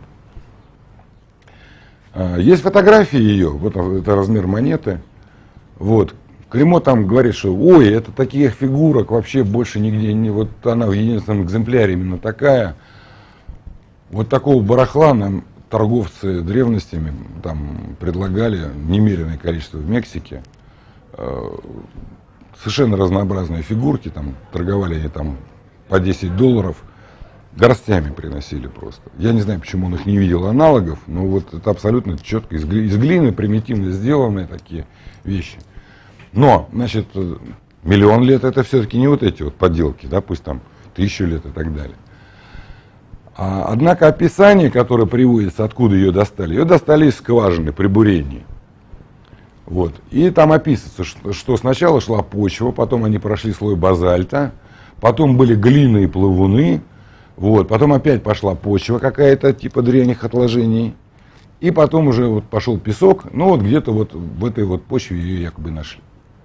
Есть фотографии ее, вот это размер монеты. Вот. Кремо там говорит, что ой, это таких фигурок вообще больше нигде не. Вот она в единственном экземпляре именно такая. Вот такого барахла нам торговцы древностями там предлагали немеренное количество в Мексике. Совершенно разнообразные фигурки, там торговали они там по $10, горстями приносили просто. Я не знаю, почему он их не видел аналогов, но вот это абсолютно четко из глины примитивно сделанные такие вещи. Но, значит, 1 миллион лет это все-таки не вот эти вот поделки, да, пусть там 1000 лет и так далее. Однако описание, которое приводится, откуда ее достали из скважины при бурении. Вот. И там описывается, что сначала шла почва, потом они прошли слой базальта, потом были глины и плавуны, вот, потом опять пошла почва какая-то, типа древних отложений, и потом уже вот пошел песок, ну вот где-то вот в этой вот почве ее якобы нашли.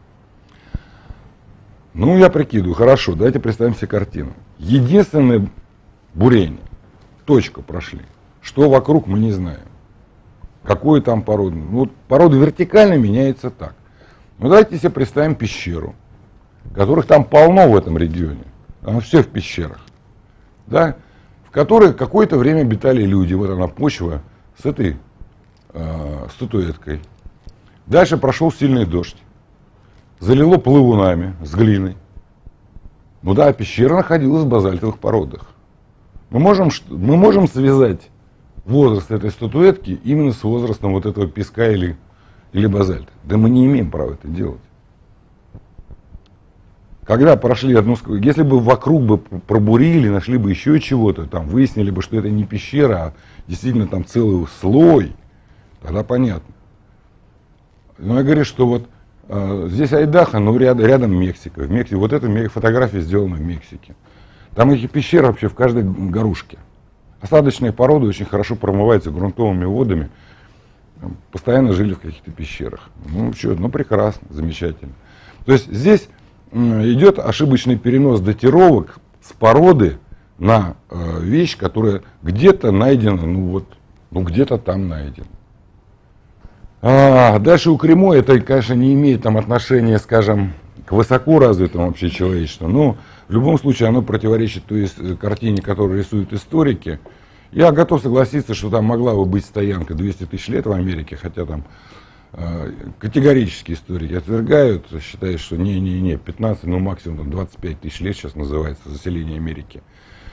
Ну, я прикидываю, хорошо, давайте представим себе картину. Единственное бурение, точка прошли, что вокруг мы не знаем. Какую там породу? Ну, вот порода вертикально меняется так. Ну давайте себе представим пещеру, которых там полно в этом регионе. Там все в пещерах. Да? В которой какое-то время обитали люди. Вот она почва с этой статуэткой. Дальше прошел сильный дождь. залило плавунами с глиной. Ну да, пещера находилась в базальтовых породах. Мы можем связать возраст этой статуэтки именно с возрастом вот этого песка или базальта. Да мы не имеем права это делать. Когда прошли если бы вокруг бы пробурили, нашли бы еще чего-то, там выяснили бы, что это не пещера, а действительно там целый слой, тогда понятно. Но я говорю, что вот здесь Айдахо, но рядом Мексика. В Мексике вот эта фотография сделана в Мексике. Там эти пещеры вообще в каждой горушке. Осадочные породы очень хорошо промываются грунтовыми водами. Постоянно жили в каких-то пещерах. Ну что, ну прекрасно, замечательно. То есть здесь идет ошибочный перенос датировок с породы на вещь, которая где-то найдена, где-то там найдена. Дальше у Кремо это, конечно, не имеет там отношения, скажем, к высоко развитому вообще человечеству, но в любом случае оно противоречит той картине, которую рисуют историки. Я готов согласиться, что там могла бы быть стоянка 200 тысяч лет в Америке, хотя там категорически историки отвергают, считают, что не, 15, ну максимум там 25 тысяч лет сейчас называется заселение Америки.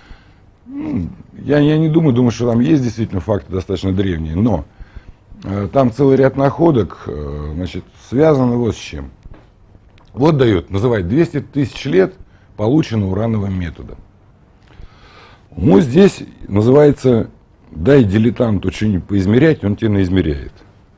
Я не думаю, что там есть действительно факты достаточно древние, но там целый ряд находок, значит, связаны вот с чем. Вот называет 200 тысяч лет получено урановым методом. Ну, здесь называется, дай дилетанту что-нибудь поизмерять, он тебе наизмеряет.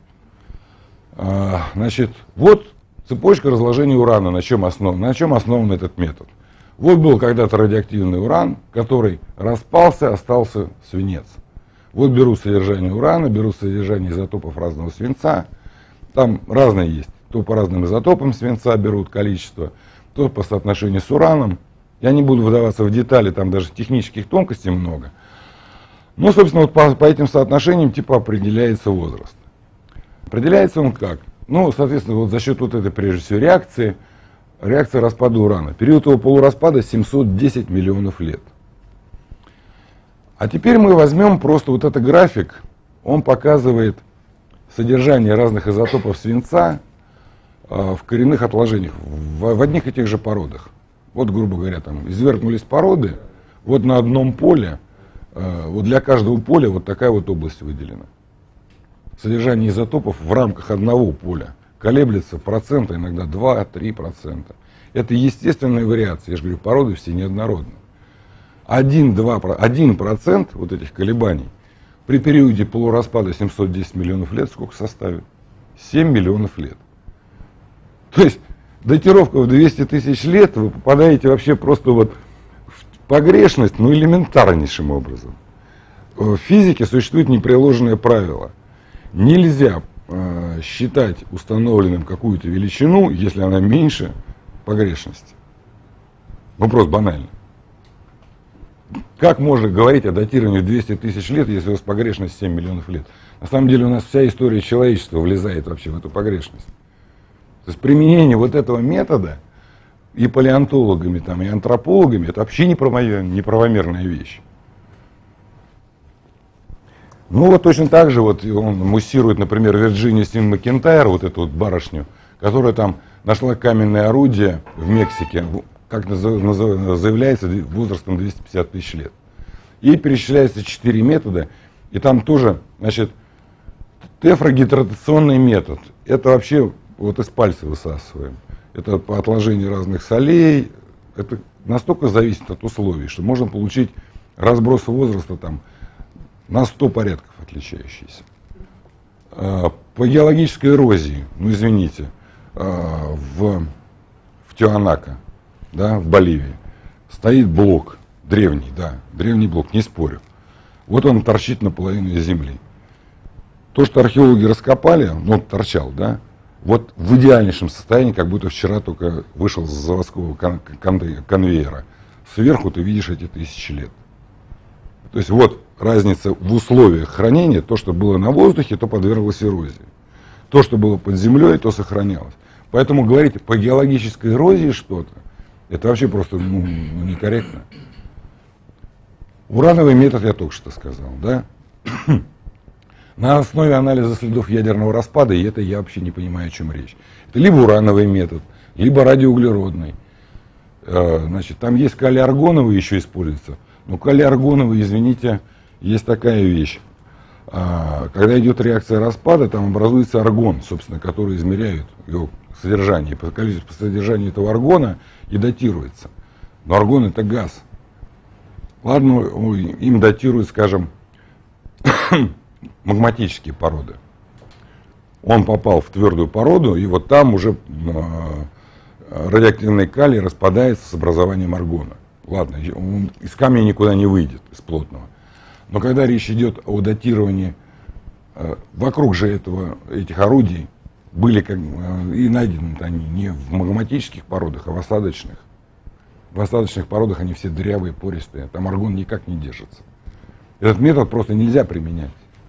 Значит, вот цепочка разложения урана, на чем основан этот метод. Вот был когда-то радиоактивный уран, который распался, остался свинец. Вот берут содержание урана, берут содержание изотопов разного свинца. Там разные есть. То по разным изотопам свинца берут количество, то по соотношению с ураном. Я не буду вдаваться в детали, там даже технических тонкостей много. Но, собственно, вот по этим соотношениям типа определяется возраст. Определяется он как? Ну, соответственно, вот за счет вот этой, прежде всего, реакции распада урана. Период его полураспада 710 миллионов лет. А теперь мы возьмем просто вот этот график, он показывает содержание разных изотопов свинца в коренных отложениях, в одних и тех же породах. Вот, грубо говоря, там извергнулись породы, вот на одном поле, вот для каждого поля вот такая вот область выделена. Содержание изотопов в рамках одного поля колеблется процента, иногда 2-3%. Это естественная вариация, я же говорю, породы все неоднородны. 1% вот этих колебаний при периоде полураспада 710 миллионов лет сколько составит? 7 миллионов лет. То есть датировка в 200 тысяч лет, вы попадаете вообще просто вот в погрешность, ну элементарнейшим образом. В физике существует непреложное правило. Нельзя считать установленным какую-то величину, если она меньше погрешности. Вопрос банальный. Как можно говорить о датировании 200 тысяч лет, если у вас погрешность 7 миллионов лет? На самом деле у нас вся история человечества влезает вообще в эту погрешность. То есть применение вот этого метода и палеонтологами, там, и антропологами, это вообще неправомерная вещь. Ну вот точно так же вот он муссирует, например, Вирджинию Сим Макентайр, вот эту вот барышню, которая там нашла каменное орудие в Мексике, как заявляется, возрастом 250 тысяч лет. И перечисляются 4 метода, и там тоже, значит, тефрагидратационный метод. Это вообще вот из пальца высасываем. Это по отложению разных солей. Это настолько зависит от условий, что можно получить разброс возраста там на 100 порядков отличающийся. По геологической эрозии, ну извините, в Тиуанако, да, в Боливии, стоит блок, древний блок, не спорю. Вот он торчит наполовину из земли. То, что археологи раскопали, ну, торчал, да, вот в идеальнейшем состоянии, как будто вчера только вышел с заводского конвейера. Сверху ты видишь эти тысячи лет. То есть вот разница в условиях хранения, то, что было на воздухе, то подверглось эрозии. То, что было под землей, то сохранялось. Поэтому говорить по геологической эрозии что-то, это вообще просто некорректно. Урановый метод я только что сказал, да? На основе анализа следов ядерного распада, и это я вообще не понимаю, о чем речь. Это либо урановый метод, либо радиоуглеродный. Значит, там есть калий-аргоновый еще используется. Но калий-аргоновый, извините, есть такая вещь. Когда идет реакция распада, там образуется аргон, собственно, который измеряют его содержание. По количеству содержания этого аргона и датируется. Но аргон это газ. Ладно, им датируют, скажем, магматические породы. Он попал в твердую породу, и вот там уже радиоактивный калий распадается с образованием аргона. Ладно, он из камня никуда не выйдет, из плотного. Но когда речь идет о датировании, вокруг же этих орудий были и найдены они не в магматических породах, а в осадочных. В осадочных породах они все дырявые, пористые, там аргон никак не держится. Этот метод просто нельзя применять.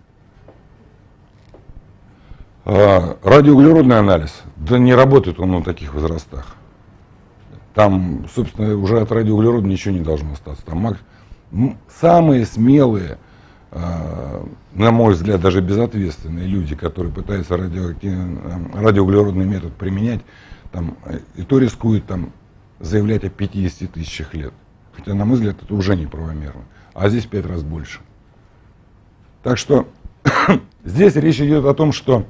Радиоуглеродный анализ, да не работает он на таких возрастах. Там, собственно, уже от радиоуглерода ничего не должно остаться. Там самые смелые, на мой взгляд, даже безответственные люди, которые пытаются радиоуглеродный метод применять, там, и то рискуют там, заявлять о 50 тысячах лет. Хотя, на мой взгляд, это уже неправомерно. А здесь 5 раз больше. Так что здесь речь идет о том, что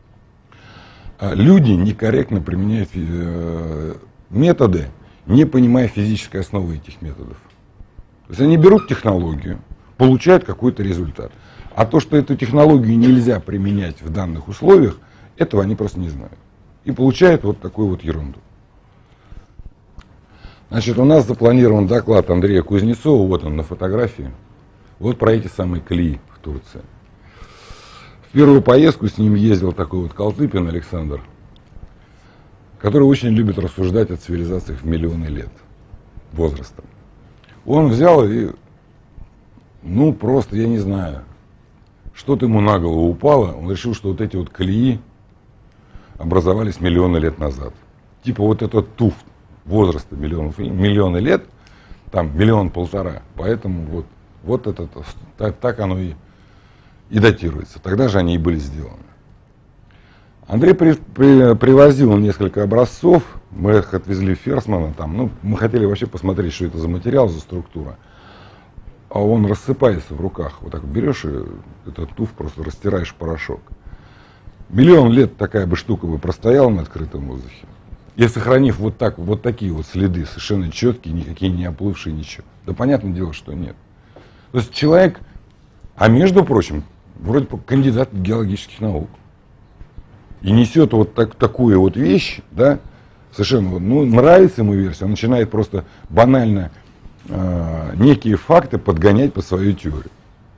люди некорректно применяют методы, не понимая физической основы этих методов. То есть они берут технологию, получают какой-то результат. А то, что эту технологию нельзя применять в данных условиях, этого они просто не знают. И получают вот такую вот ерунду. Значит, у нас запланирован доклад Андрея Кузнецова, вот он на фотографии, вот про эти самые колеи в Турции. В первую поездку с ним ездил такой вот Калтыпин Александр, который очень любит рассуждать о цивилизациях в миллионы лет возраста. Он взял и, ну просто, я не знаю, что-то ему на голову упало, он решил, что вот эти вот колеи образовались миллионы лет назад. Типа вот этот туф возраста миллионы лет, там 1,5 миллиона, поэтому вот это, так оно и датируется. Тогда же они и были сделаны. Андрей привозил несколько образцов, мы их отвезли в Ферсмана, там, ну, мы хотели вообще посмотреть, что это за материал, за структура. А он рассыпается в руках. Вот так берешь и этот туф просто растираешь в порошок. 1 миллион лет такая бы штука бы простояла на открытом воздухе. И сохранив вот такие вот следы, совершенно четкие, никакие не оплывшие, ничего. Да понятное дело, что нет. То есть человек, а между прочим, вроде кандидат геологических наук. И несет вот такую вот вещь, да, совершенно, ну, нравится ему версия, он начинает просто банально некие факты подгонять под свою теорию.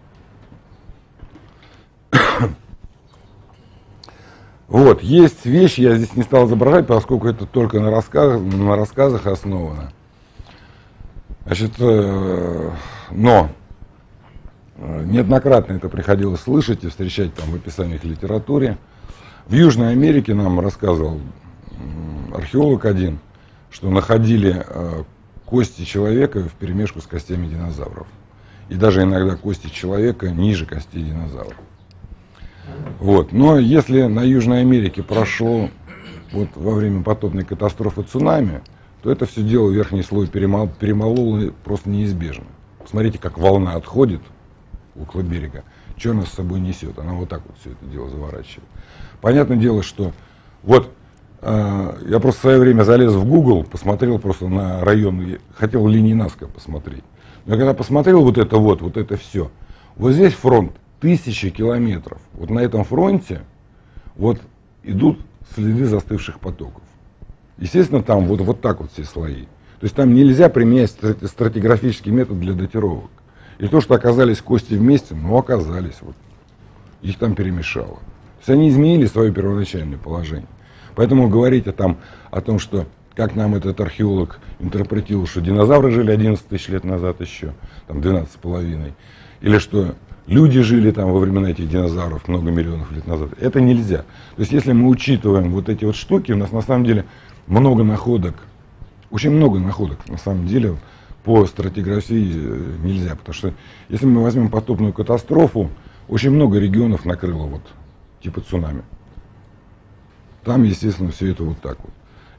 Вот, есть вещи, я здесь не стал изображать, поскольку это только на рассказах основано. Значит, но неоднократно это приходилось слышать и встречать там в описаниях литературе. В Южной Америке нам рассказывал археолог один, что находили кости человека вперемешку с костями динозавров. И даже иногда кости человека ниже костей динозавров. Вот. Но если на Южной Америке прошло вот, во время потопной катастрофы цунами, то это все дело верхний слой перемололо просто неизбежно. Посмотрите, как волна отходит около берега, что она с собой несет. Она вот так вот все это дело заворачивает. Понятное дело, что вот я просто в свое время залез в Google, посмотрел просто на район, хотел линии Назка посмотреть. Но когда посмотрел вот это все, вот здесь фронт 1000 километров. Вот на этом фронте вот идут следы застывших потоков. Естественно, там вот так вот все слои. То есть там нельзя применять стратиграфический метод для датировок. И то, что оказались кости вместе, ну оказались. Вот. Их там перемешало. То есть они изменили свое первоначальное положение. Поэтому говорить о том, что как нам этот археолог интерпретировал, что динозавры жили 11 тысяч лет назад еще, там 12,5, или что люди жили там во времена этих динозавров много миллионов лет назад, это нельзя. То есть если мы учитываем вот эти вот штуки, у нас на самом деле много находок, очень много находок на самом деле по стратиграфии нельзя, потому что если мы возьмем потопную катастрофу, очень много регионов накрыло вот типа цунами. Там, естественно, все это вот так вот.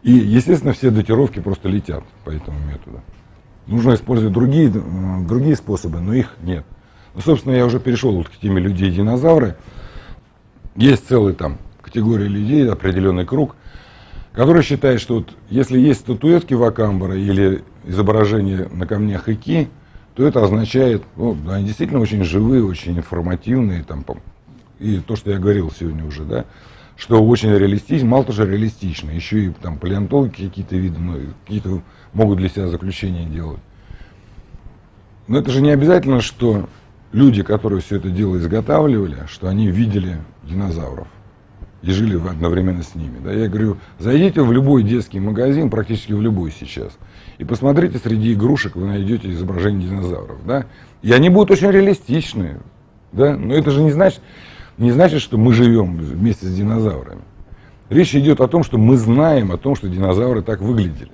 И, естественно, все датировки просто летят по этому методу. Нужно использовать другие способы, но их нет. Ну, собственно, я уже перешел вот к теме людей и динозавры. Есть целая там категория людей, определенный круг, который считает, что вот, если есть статуэтки Вакамбара или изображения на камнях Ики, то это означает, ну, они действительно очень живые, очень информативные, там, и то, что я говорил сегодня уже, да, что очень реалистично, мало того, что реалистично, еще и там палеонтологи какие-то виды, ну, какие-то могут для себя заключения делать. Но это же не обязательно, что люди, которые все это дело изготавливали, что они видели динозавров и жили одновременно с ними. Да? Я говорю, зайдите в любой детский магазин, практически в любой сейчас, и посмотрите, среди игрушек вы найдете изображения динозавров. Да? И они будут очень реалистичные. Да? Но это же не значит, что мы живем вместе с динозаврами. Речь идет о том, что мы знаем о том, что динозавры так выглядели.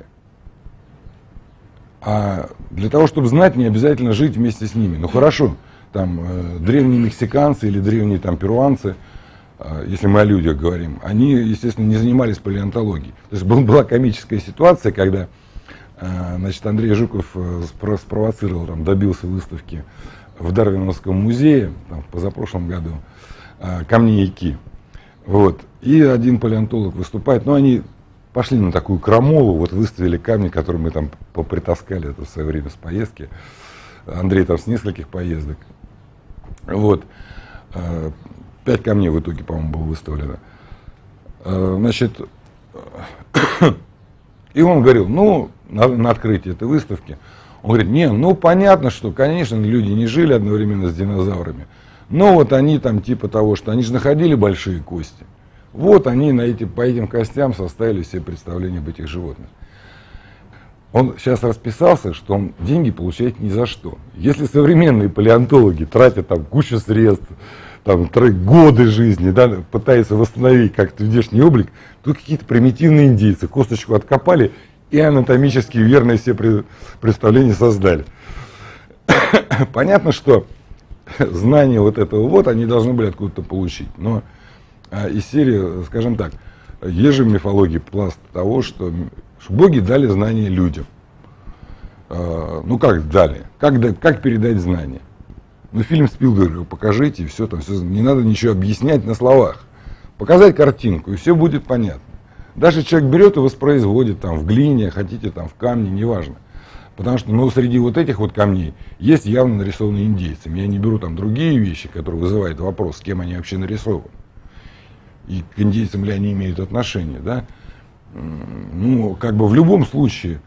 А для того, чтобы знать, не обязательно жить вместе с ними. Ну хорошо, там древние мексиканцы или древние там перуанцы, если мы о людях говорим, они, естественно, не занимались палеонтологией. То есть была комическая ситуация, когда значит, Андрей Жуков спровоцировал, там, добился выставки в Дарвиновском музее там, в позапрошлом году камней Ики. Вот. И один палеонтолог выступает, но они пошли на такую крамолу, вот выставили камни, которые мы там попритаскали это в свое время с поездки. Андрей там с нескольких поездок. Вот. 5 камней в итоге, по-моему, было выставлено. Значит, и он говорил, ну, на открытии этой выставки, он говорит, не, ну, понятно, что, конечно, люди не жили одновременно с динозаврами, но вот они там типа того, что они же находили большие кости. Вот они по этим костям составили себе представление об этих животных. Он сейчас расписался, что он деньги получает ни за что. Если современные палеонтологи тратят там кучу средств, там, годы жизни, да, пытаются восстановить как-то внешний облик, тут какие-то примитивные индейцы косточку откопали и анатомически верные все представления создали. Понятно, что знания вот этого вот они должны были откуда-то получить. Но из серии, скажем так, есть же в мифологии пласт того, что боги дали знания людям. Ну как дали? Как передать знания? Ну фильм Спилберга покажите, и все там, все, не надо ничего объяснять на словах. Показать картинку, и все будет понятно. Даже человек берет и воспроизводит там в глине, хотите там в камне, неважно. Потому что, ну, среди вот этих вот камней есть явно нарисованные индейцами. Я не беру там другие вещи, которые вызывают вопрос, с кем они вообще нарисованы. И к индейцам ли они имеют отношение, да? Ну, как бы в любом случае,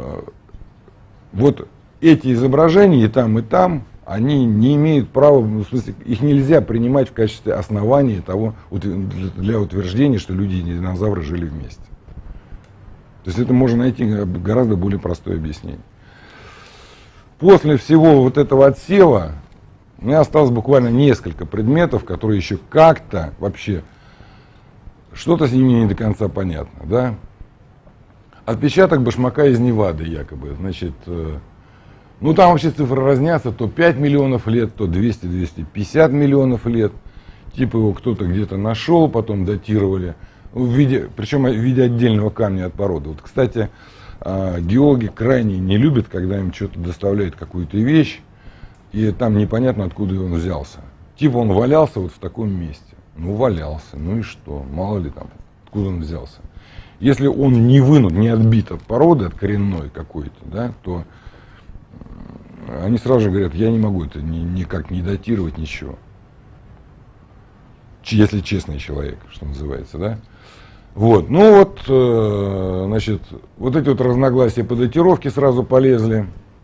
вот эти изображения и там, они не имеют права, в смысле, их нельзя принимать в качестве основания того, для утверждения, что люди и динозавры жили вместе. То есть это можно найти гораздо более простое объяснение. После всего вот этого отсева у меня осталось буквально несколько предметов, которые еще как-то вообще, что-то с ними не до конца понятно, да? Отпечаток башмака из Невады якобы, значит, ну там вообще цифры разнятся, то 5 миллионов лет, то 200-250 миллионов лет. Типа его кто-то где-то нашел, потом датировали, причем в виде отдельного камня от породы. Вот, кстати, геологи крайне не любят, когда им что-то доставляют, какую-то вещь, и там непонятно, откуда он взялся. Типа он валялся вот в таком месте. Ну, валялся, ну и что, мало ли там, откуда он взялся. Если он не вынут, не отбит от породы, от коренной какой-то, да, то они сразу же говорят, я не могу это никак не датировать, ничего. Если честный человек, что называется, да. Вот, ну вот, значит, вот эти вот разногласия по датировке сразу полезли.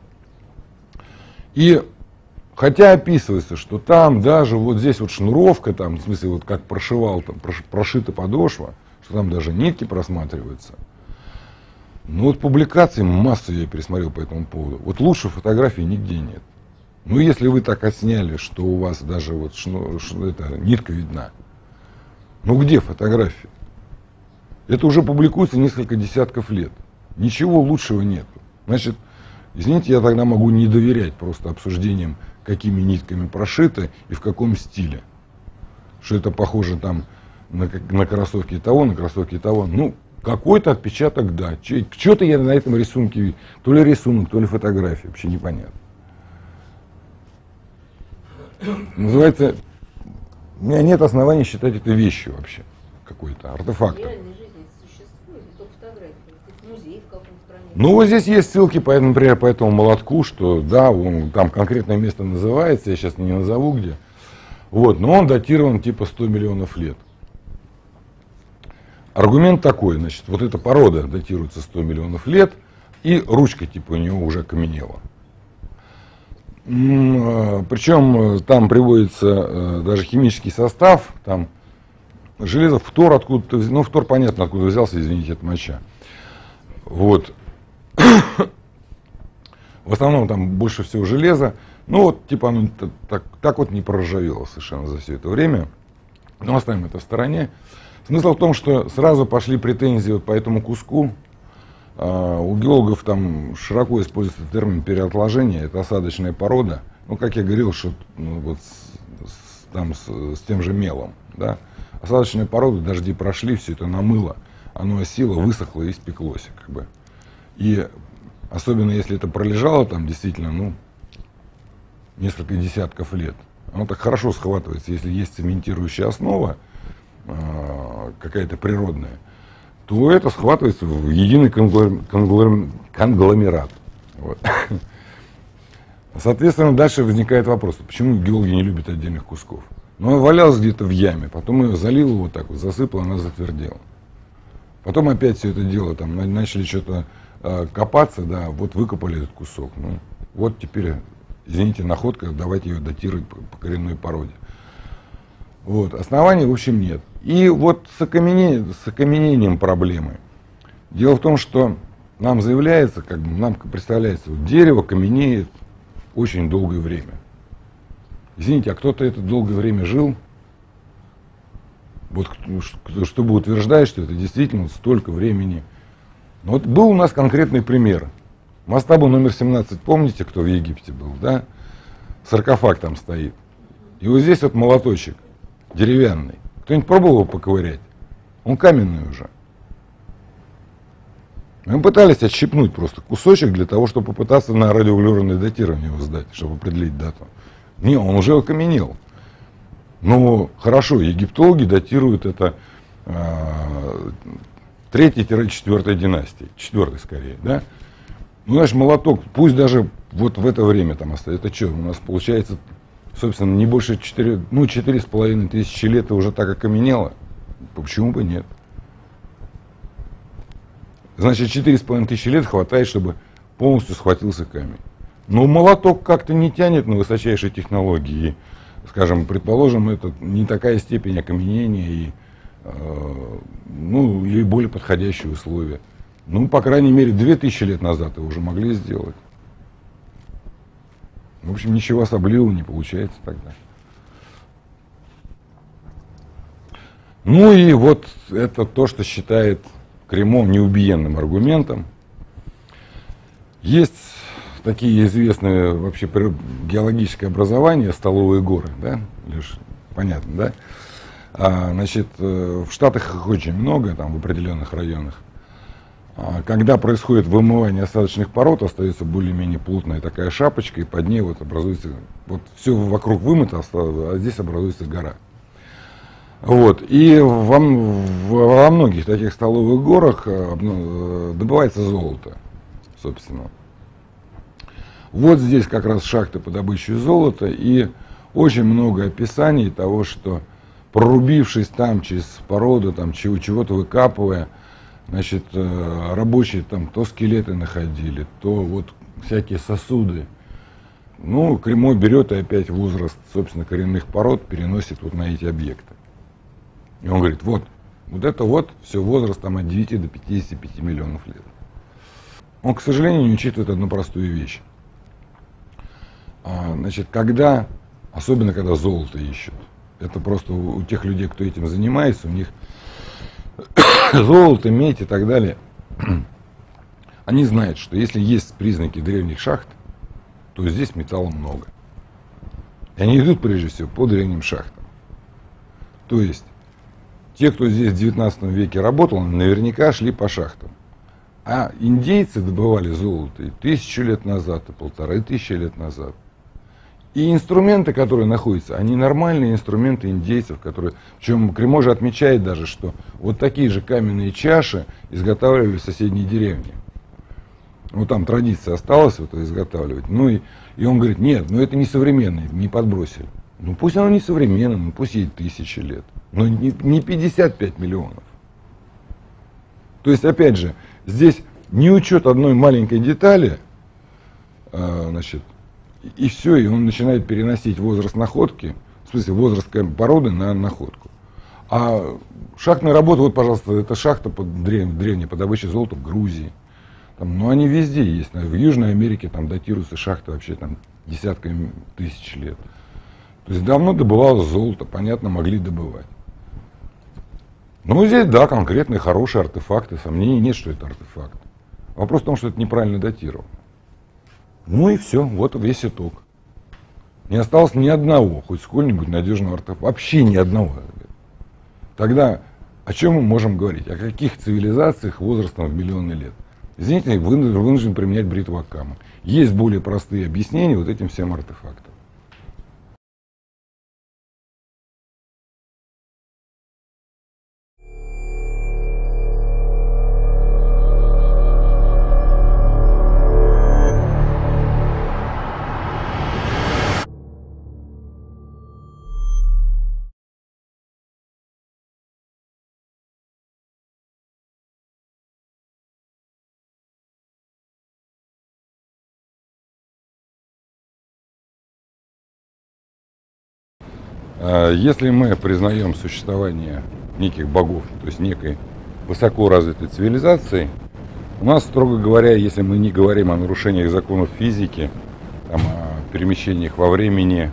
И хотя описывается, что там даже вот здесь вот шнуровка, там, в смысле, вот как прошивал, там, прошита подошва, что там даже нитки просматриваются. Ну вот публикаций массу я пересмотрел по этому поводу. Вот лучше фотографий нигде нет. Ну если вы так отсняли, что у вас даже вот нитка видна, ну где фотографии? Это уже публикуется несколько десятков лет. Ничего лучшего нет. Значит, извините, я тогда могу не доверять просто обсуждениям, какими нитками прошито и в каком стиле. Что это похоже там на кроссовки того, на кроссовки того. Ну, какой-то отпечаток, да. Что-то я на этом рисунке, то ли рисунок, то ли фотография, вообще непонятно. Называется, у меня нет оснований считать это вещью вообще, какой-то артефактом. В реальной жизни существует только фотографии, в музее в каком-то стране. Ну, вот здесь есть ссылки, например, по этому молотку, что да, там конкретное место называется, я сейчас не назову где. Вот, но он датирован типа 100 миллионов лет. Аргумент такой, значит, вот эта порода датируется 100 миллионов лет, и ручка типа у него уже окаменела. Причем там приводится даже химический состав, там железо, фтор откуда-то, ну фтор понятно откуда взялся, извините, это моча. Вот. В основном там больше всего железа. Ну вот, типа оно так вот не проржавело совершенно за все это время. Но оставим это в стороне. Смысл в том, что сразу пошли претензии вот по этому куску. У геологов там широко используется термин переотложение, это осадочная порода. Ну, как я говорил, что ну, вот с тем же мелом. Да? Осадочная порода, дожди прошли, все это намыло, оно осело, высохло и спеклось. Как бы. И особенно если это пролежало там действительно, ну, несколько десятков лет, оно так хорошо схватывается, если есть цементирующая основа, какая-то природная, то это схватывается в единый конгломерат. Вот. Соответственно, дальше возникает вопрос, почему геологи не любят отдельных кусков. Ну, она валялась где-то в яме, потом ее залило вот так вот, засыпало, она затвердела. Потом опять все это дело, там, начали что-то копаться, да, вот выкопали этот кусок. Ну, вот теперь, извините, находка, давайте ее датировать по коренной породе. Вот, оснований, в общем, нет. И вот с окаменением проблемы. Дело в том, что нам заявляется, как бы, нам представляется, вот дерево каменеет очень долгое время. Извините, а кто-то это долгое время жил? Вот чтобы утверждать, что это действительно вот столько времени. Но вот был у нас конкретный пример. Мастабу номер 17, помните, кто в Египте был, да? Саркофаг там стоит. И вот здесь вот молоточек деревянный. Кто-нибудь пробовал его поковырять? Он каменный уже. Мы пытались отщипнуть просто кусочек для того, чтобы попытаться на радиоуглеродное датирование его сдать, чтобы определить дату. Не, он уже окаменел. Ну, хорошо, египтологи датируют это 3-4 династии, 4 скорее, да? Ну, знаешь, молоток, пусть даже вот в это время там остается. Это что, у нас получается, собственно, не больше 4,5 тысячи лет и уже так окаменело? Почему бы нет? Значит, 4,5 тысячи лет хватает, чтобы полностью схватился камень. Но молоток как-то не тянет на высочайшие технологии. И, скажем, предположим, это не такая степень окаменения и, ну, или более подходящие условия. Ну, по крайней мере, 2000 лет назад его уже могли сделать. В общем, ничего особливого не получается тогда. Ну и вот это то, что считает Кремов неубиенным аргументом. Есть такие известные вообще геологическое образование, столовые горы, да, Леш, понятно, да? Значит, в Штатах их очень много, там в определенных районах. Когда происходит вымывание осадочных пород, остается более-менее плотная такая шапочка, и под ней вот образуется, вот все вокруг вымыто, а здесь образуется гора. Вот. И во многих таких столовых горах добывается золото, собственно. Вот здесь как раз шахты по добыче золота, и очень много описаний того, что прорубившись там через породу, там чего-то выкапывая, значит, рабочие там то скелеты находили, то вот всякие сосуды. Ну, Кремой берет и опять возраст, собственно, коренных пород переносит вот на эти объекты. И он говорит, вот это вот все возраст там от 9 до 55 миллионов лет. Он, к сожалению, не учитывает одну простую вещь. Значит, особенно когда золото ищут, это просто у тех людей, кто этим занимается, у них золото, медь и так далее, они знают, что если есть признаки древних шахт, то здесь металла много. И они идут прежде всего по древним шахтам. То есть те, кто здесь в 19 веке работал, наверняка шли по шахтам. А индейцы добывали золото и 1000 лет назад, и 1500 лет назад. И инструменты, которые находятся, они нормальные инструменты индейцев, которые... Причем Креможе отмечает даже, что вот такие же каменные чаши изготавливали в соседней деревне. Ну, там традиция осталась вот изготавливать. Ну, и он говорит, нет, ну это не современные, не подбросили. Ну, пусть оно не современное, ну, пусть ей 1000 лет. Но не 55 миллионов. То есть, опять же, здесь не учет одной маленькой детали, значит, и все, и он начинает переносить возраст находки, в смысле возраст породы на находку. А шахтная работа, вот, пожалуйста, это шахта древняя по добыче золота в Грузии. Там, ну, они везде есть. В Южной Америке там датируются шахты вообще там десятками тысяч лет. То есть давно добывалось золото, понятно, могли добывать. Ну, здесь, да, конкретные хорошие артефакты, сомнений нет, что это артефакт. Вопрос в том, что это неправильно датировано. Ну и все, вот весь итог. Не осталось ни одного, хоть сколь-нибудь надежного артефакта. Вообще ни одного. Тогда о чем мы можем говорить? О каких цивилизациях возрастом в миллионы лет? Извините, вынужден применять бритву Оккама. Есть более простые объяснения вот этим всем артефактам. Если мы признаем существование неких богов, то есть некой высоко развитой цивилизации, у нас, строго говоря, если мы не говорим о нарушениях законов физики, там, о перемещениях во времени,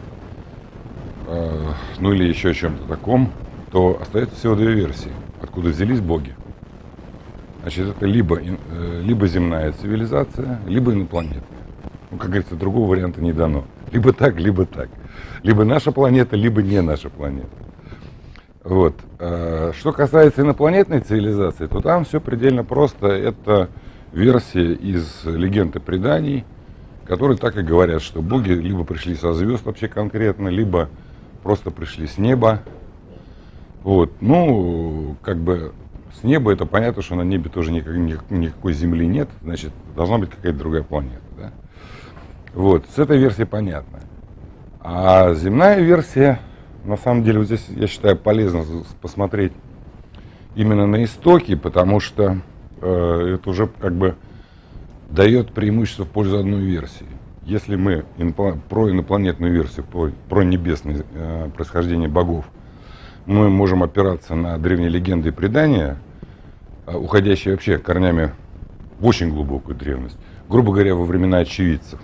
ну или еще о чем-то таком, то остается всего две версии, откуда взялись боги. Значит, это либо земная цивилизация, либо инопланетная. Ну, как говорится, другого варианта не дано. Либо так, либо так. Либо наша планета, либо не наша планета. Вот. Что касается инопланетной цивилизации, то там все предельно просто. Это версия из легенд и преданий, которые так и говорят, что боги либо пришли со звезд вообще конкретно, либо просто пришли с неба. Вот. Ну, как бы с неба это понятно, что на небе тоже никакой земли нет, значит, должна быть какая-то другая планета. Да? Вот. С этой версией понятно. А земная версия, на самом деле, вот здесь, я считаю, полезно посмотреть именно на истоки, потому что это уже как бы дает преимущество в пользу одной версии. Если мы про инопланетную версию, про небесное происхождение богов, мы можем опираться на древние легенды и предания, уходящие вообще корнями в очень глубокую древность, грубо говоря, во времена очевидцев,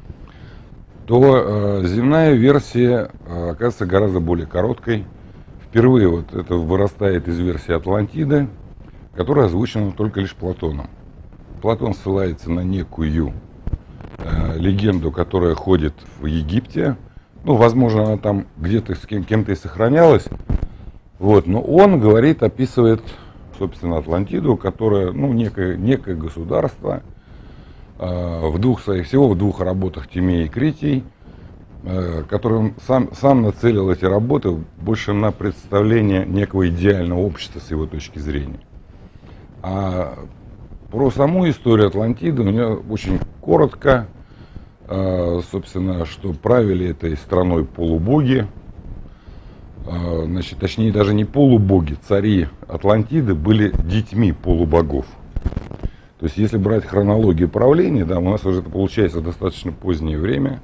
то земная версия оказывается гораздо более короткой. Впервые вот это вырастает из версии Атлантиды, которая озвучена только лишь Платоном. Платон ссылается на некую легенду, которая ходит в Египте. Ну, возможно, она там где-то с кем-то и сохранялась. Вот, но он говорит, описывает, собственно, Атлантиду, которая, ну, некое государство, всего в двух работах Тимей и Критий, который сам нацелил эти работы больше на представление некого идеального общества с его точки зрения. А про саму историю Атлантиды у нее очень коротко, собственно, что правили этой страной полубоги, значит, точнее даже не полубоги, цари Атлантиды были детьми полубогов. То есть, если брать хронологию правления, да, у нас уже это получается достаточно позднее время,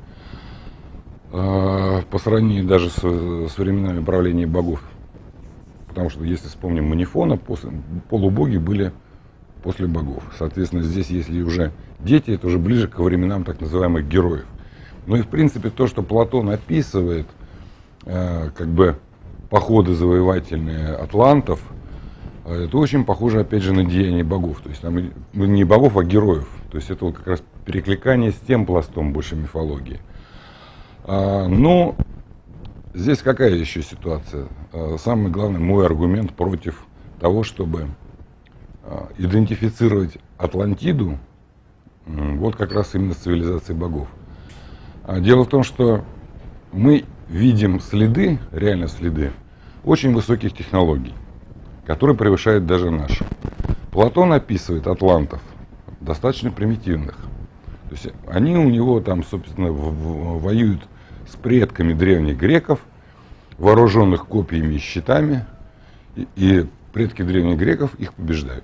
по сравнению даже с временами правления богов. Потому что, если вспомним Манифона, полубоги были после богов. Соответственно, здесь, если уже дети, это уже ближе к временам так называемых героев. Ну и, в принципе, то, что Платон описывает, как бы походы завоевательные атлантов, это очень похоже, опять же, на деяния богов. То есть там не богов, а героев. То есть это вот как раз перекликание с тем пластом больше мифологии. Но здесь какая еще ситуация? самый главный мой аргумент против того, чтобы идентифицировать Атлантиду вот как раз именно с цивилизацией богов. Дело в том, что мы видим следы, реально следы, очень высоких технологий, которые превышают даже наши. Платон описывает атлантов достаточно примитивных. То есть они у него там, собственно, воюют с предками древних греков, вооруженных копьями и щитами, и предки древних греков их побеждают.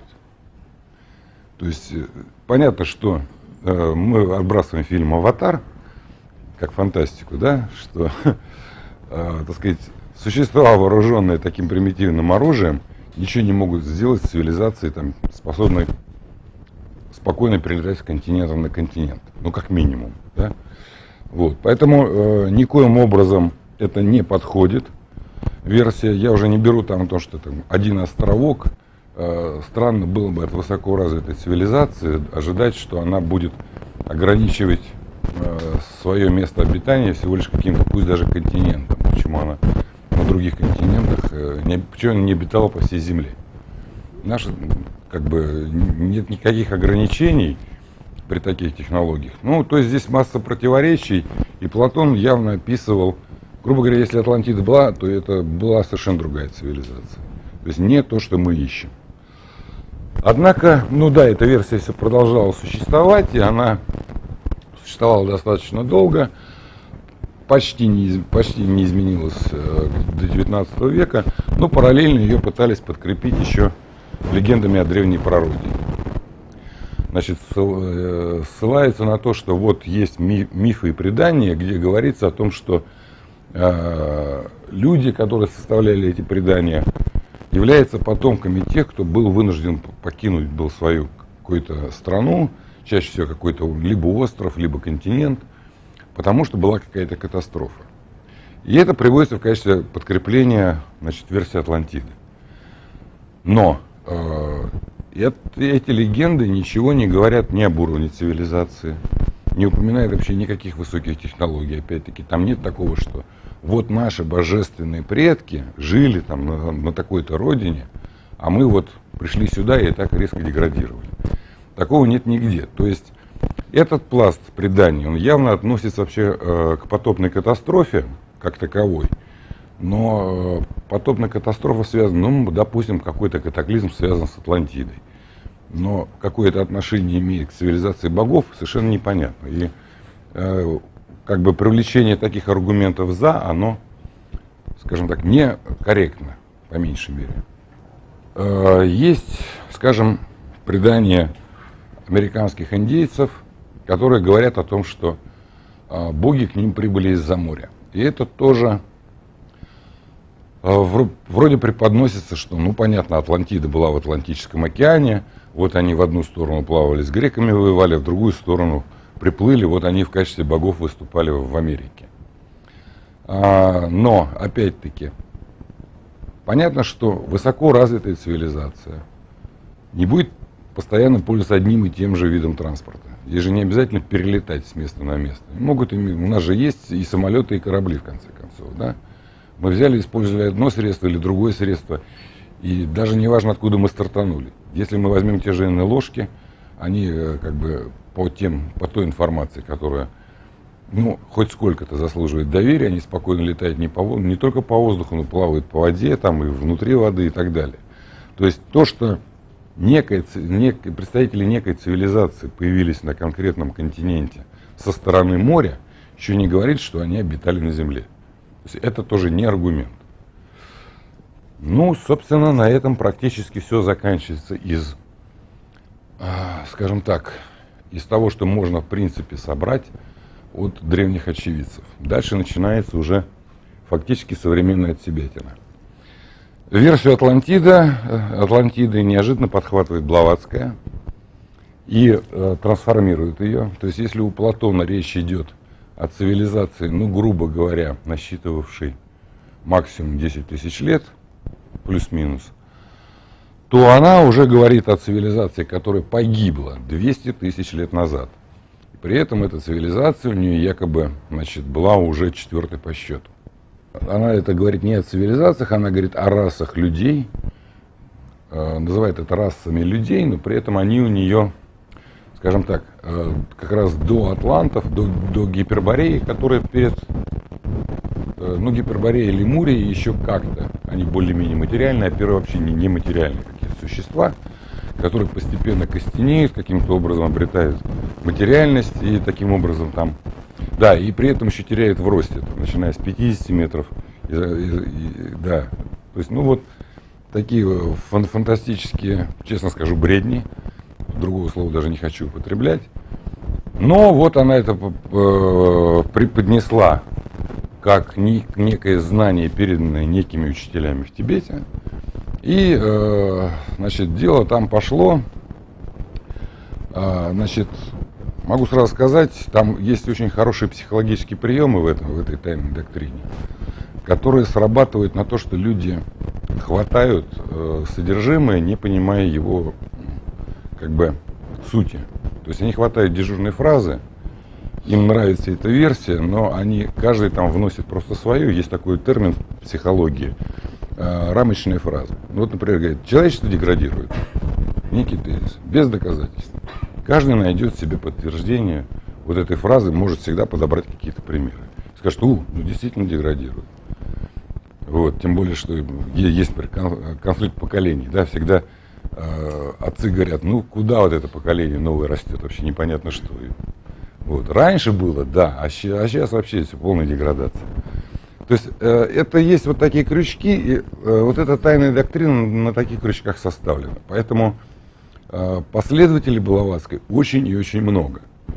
То есть понятно, что мы отбрасываем фильм «Аватар», как фантастику, да, что, так сказать, существа, вооруженные таким примитивным оружием, ничего не могут сделать с цивилизацией, там, способной спокойно перелетать с континента на континент, ну, как минимум, да. Вот, поэтому никоим образом это не подходит. Версия, я уже не беру там то, что там один островок, странно было бы от высокоразвитой цивилизации ожидать, что она будет ограничивать свое место обитания всего лишь каким-то, пусть даже континентом. Почему она на других континентах, почему она не обитала по всей Земле? Наша, как бы, нет никаких ограничений при таких технологиях. Ну, то есть здесь масса противоречий, и Платон явно описывал, грубо говоря, если Атлантида была, то это была совершенно другая цивилизация. То есть не то, что мы ищем. Однако, ну да, эта версия все продолжала существовать, и она существовала достаточно долго, почти не изменилась до 19 века, но параллельно ее пытались подкрепить еще легендами о древней природе. Значит, ссылается на то, что вот есть мифы и предания, где говорится о том, что люди, которые составляли эти предания, являются потомками тех, кто был вынужден покинуть свою какую-то страну, чаще всего какой-то либо остров, либо континент, потому что была какая-то катастрофа. И это приводится в качестве подкрепления, значит, версии Атлантиды. Но эти легенды ничего не говорят ни об уровне цивилизации, не упоминают вообще никаких высоких технологий. Опять-таки, там нет такого, что вот наши божественные предки жили там на такой-то родине, а мы вот пришли сюда и так резко деградировали. Такого нет нигде. То есть этот пласт преданий, он явно относится вообще к потопной катастрофе как таковой. Но потопная катастрофа связана, ну, допустим, какой-то катаклизм связан с Атлантидой. Но какое это отношение имеет к цивилизации богов, совершенно непонятно. И как бы привлечение таких аргументов за, оно, скажем так, некорректно, по меньшей мере. Есть, скажем, предания американских индейцев, которые говорят о том, что боги к ним прибыли из-за моря. И это тоже вроде преподносится, что, ну, понятно, Атлантида была в Атлантическом океане, вот они в одну сторону плавали с греками, воевали, в другую сторону приплыли, вот они в качестве богов выступали в Америке. Но, опять-таки, понятно, что высоко развитая цивилизация не будет постоянно пользоваться одним и тем же видом транспорта. Ей же не обязательно перелетать с места на место. У нас же есть и самолеты, и корабли, в конце концов, да? Мы взяли, использовали одно средство или другое средство, и даже не важно, откуда мы стартанули. Если мы возьмем те же ложки, они как бы по той информации, которая, ну, хоть сколько-то заслуживает доверия, они спокойно летают не только по воздуху, но плавают по воде, там и внутри воды и так далее. То есть то, что представители некой цивилизации появились на конкретном континенте со стороны моря, еще не говорит, что они обитали на Земле. То есть это тоже не аргумент. Ну, собственно, на этом практически все заканчивается скажем так, из того, что можно в принципе собрать от древних очевидцев. Дальше начинается уже фактически современная отсебятина. Версию Атлантиды неожиданно подхватывает Блаватская и трансформирует ее. То есть если у Платона речь идет о цивилизации, ну, грубо говоря, насчитывавшей максимум 10 тысяч лет, плюс-минус, то она уже говорит о цивилизации, которая погибла 200 тысяч лет назад. При этом эта цивилизация у нее якобы, значит, была уже 4-й по счету. Она это говорит не о цивилизациях, она говорит о расах людей, называет это расами людей, но при этом они у нее, скажем так, как раз до атлантов, до Гипербореи, которая перед, ну, Гиперборея и Лемурия еще как-то, они более-менее материальные, а первые вообще не материальные какие-то существа, которые постепенно костенеют, каким-то образом обретают материальность и таким образом там, да, и при этом еще теряют в росте, там, начиная с 50 метров, да, то есть, ну вот, такие фантастические, честно скажу, бредни, другого слова даже не хочу употреблять, но вот она это преподнесла как некое знание, переданное некими учителями в Тибете. И, значит, дело там пошло, значит, могу сразу сказать, там есть очень хорошие психологические приемы в этой тайной доктрине, которые срабатывают на то, что люди хватают содержимое, не понимая его, как бы, сути. То есть они хватают дежурные фразы, им нравится эта версия, но они, каждый там вносит просто свою, есть такой термин в психологии, рамочные фразы. Ну, вот, например, говорит, человечество деградирует. Некий тезис, без доказательств. Каждый найдет себе подтверждение вот этой фразы, может всегда подобрать какие-то примеры. Скажет, ну действительно деградирует. Вот, тем более, что есть конфликт поколений, да, всегда отцы говорят, ну куда вот это поколение новое растет, вообще непонятно что. Вот. Раньше было, да, а сейчас вообще все полная деградация. То есть это есть вот такие крючки, и вот эта тайная доктрина на таких крючках составлена. Поэтому последователей Блаватской очень и очень много.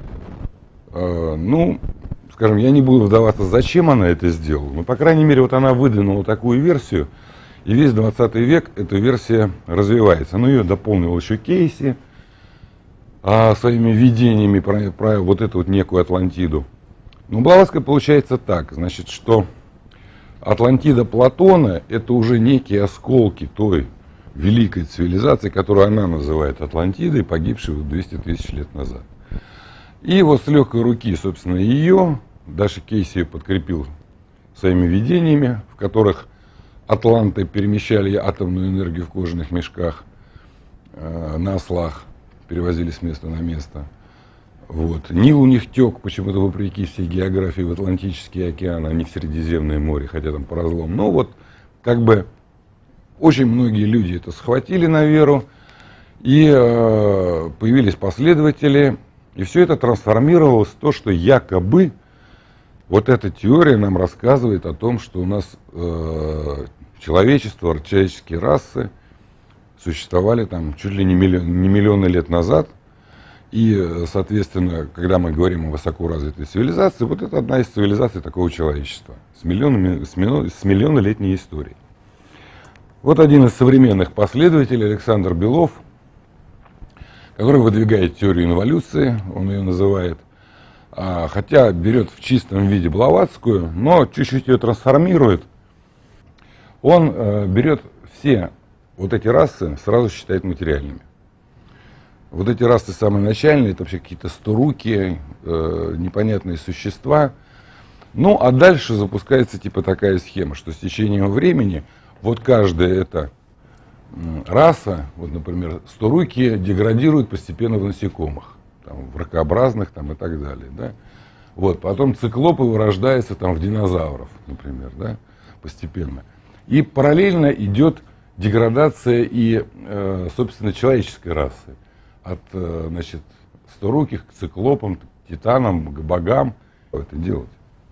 Ну, скажем, я не буду вдаваться, зачем она это сделала, но, по крайней мере, вот она выдвинула такую версию, и весь 20 век эта версия развивается. Ну, ее дополнил еще Кейси своими видениями про вот эту вот некую Атлантиду. Но Блаватская получается так, значит, что Атлантида Платона – это уже некие осколки той великой цивилизации, которую она называет Атлантидой, погибшей 200 тысяч лет назад. И вот с легкой руки, собственно, ее, Даша Кейси подкрепил своими видениями, в которых атланты перемещали атомную энергию в кожаных мешках на ослах, перевозили с места на место. Вот. Нил у них тек почему-то вопреки всей географии в Атлантический океан, а не в Средиземное море, хотя там по разлому. Но вот как бы очень многие люди это схватили на веру, и появились последователи, и все это трансформировалось в то, что якобы вот эта теория нам рассказывает о том, что у нас человечество, человеческие расы существовали там чуть ли не миллионы лет назад. И, соответственно, когда мы говорим о высокоразвитой цивилизации, вот это одна из цивилизаций такого человечества с миллионолетней историей. Вот один из современных последователей, Александр Белов, который выдвигает теорию инволюции, он ее называет, хотя берет в чистом виде Блаватскую, но чуть-чуть ее трансформирует. Он берет все вот эти расы, сразу считает материальными. Вот эти расы самые начальные, это вообще какие-то сторукие, непонятные существа. Ну, а дальше запускается типа такая схема, что с течением времени вот каждая эта раса, вот, например, сторукие деградируют постепенно в насекомых, там, в ракообразных там, и так далее. Да? Вот, потом циклопы вырождаются там, в динозавров, например, да? Постепенно. И параллельно идет деградация и, собственно, человеческой расы. От, значит, сторуких к циклопам, к титанам, к богам. Это делать.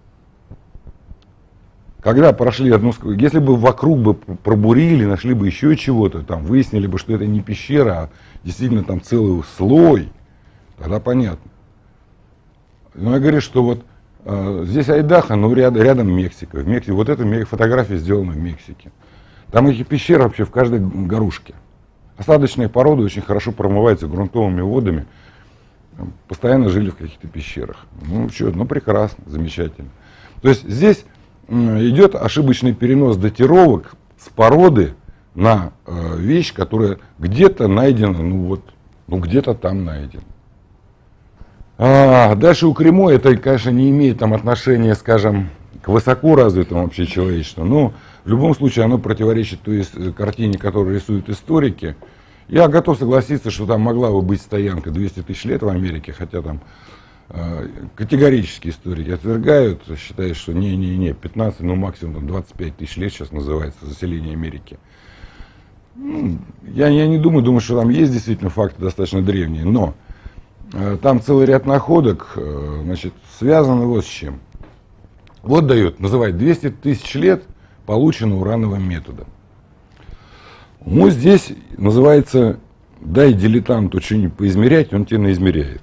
Когда прошли одну, если бы вокруг бы пробурили, нашли бы еще чего-то, там выяснили бы, что это не пещера, а действительно там целый слой, тогда понятно. Но я говорю, что вот здесь Айдахо, но рядом Мексика. В Мексике, вот эта фотография сделана в Мексике. Там эти пещеры вообще в каждой горушке. Осадочные породы очень хорошо промываются грунтовыми водами. Постоянно жили в каких-то пещерах. Ну что, ну прекрасно, замечательно. То есть здесь идет ошибочный перенос датировок с породы на вещь, которая где-то найдена, ну где-то там найдена. Дальше у Кремо это, конечно, не имеет там отношения, скажем, к высоко развитому вообще человечеству. Но в любом случае оно противоречит той картине, которую рисуют историки. Я готов согласиться, что там могла бы быть стоянка 200 тысяч лет в Америке, хотя там категорически историки отвергают, считают, что не, 15, ну максимум там, 25 тысяч лет сейчас называется заселение Америки. Ну, я не думаю, что там есть действительно факты достаточно древние, но там целый ряд находок, значит, связаны вот с чем. Вот дает, называет 200 тысяч лет получено урановым методом. Ну, здесь называется, дай дилетанту что-нибудь поизмерять, он тебе наизмеряет.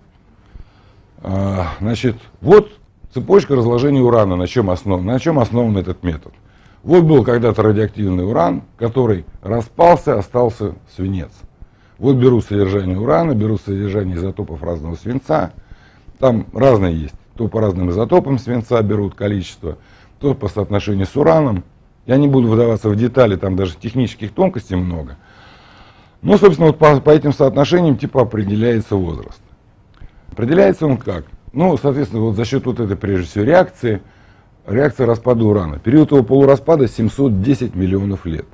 Значит, вот цепочка разложения урана, на чем основан этот метод. Вот был когда-то радиоактивный уран, который распался, остался свинец. Вот берут содержание урана, берут содержание изотопов разного свинца. Там разные есть. То по разным изотопам свинца берут количество, то по соотношению с ураном. Я не буду выдаваться в детали, там даже технических тонкостей много. Но, собственно, вот по этим соотношениям типа определяется возраст. Определяется он как? Ну, соответственно, вот за счет вот этой, прежде всего, реакции распада урана. Период его полураспада 710 миллионов лет.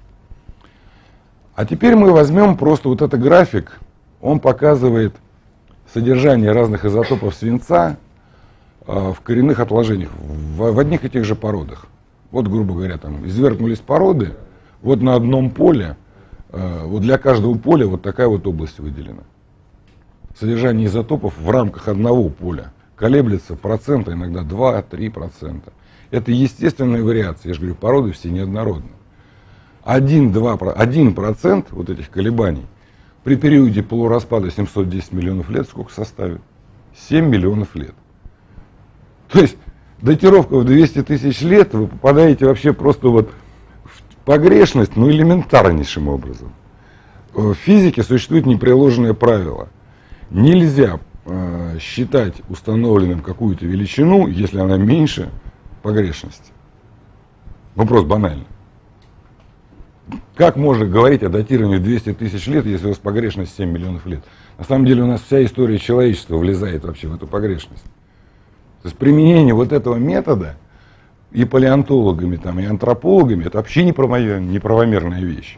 А теперь мы возьмем просто вот этот график. Он показывает содержание разных изотопов свинца в коренных отложениях в одних и тех же породах. Вот, грубо говоря, там извергнулись породы, вот на одном поле, вот для каждого поля вот такая вот область выделена. Содержание изотопов в рамках одного поля колеблется процента, иногда 2-3%. Это естественная вариация. Я же говорю, породы все неоднородны. 1% вот этих колебаний при периоде полураспада 710 миллионов лет сколько составит? 7 миллионов лет. То есть датировка в 200 тысяч лет, вы попадаете вообще просто вот в погрешность, ну элементарнейшим образом. В физике существует непреложное правило. Нельзя считать установленным какую-то величину, если она меньше погрешности. Вопрос банальный. Как можно говорить о датировании в 200 тысяч лет, если у вас погрешность 7 миллионов лет? На самом деле у нас вся история человечества влезает вообще в эту погрешность. То есть применение вот этого метода и палеонтологами, там, и антропологами, это вообще неправомерная вещь.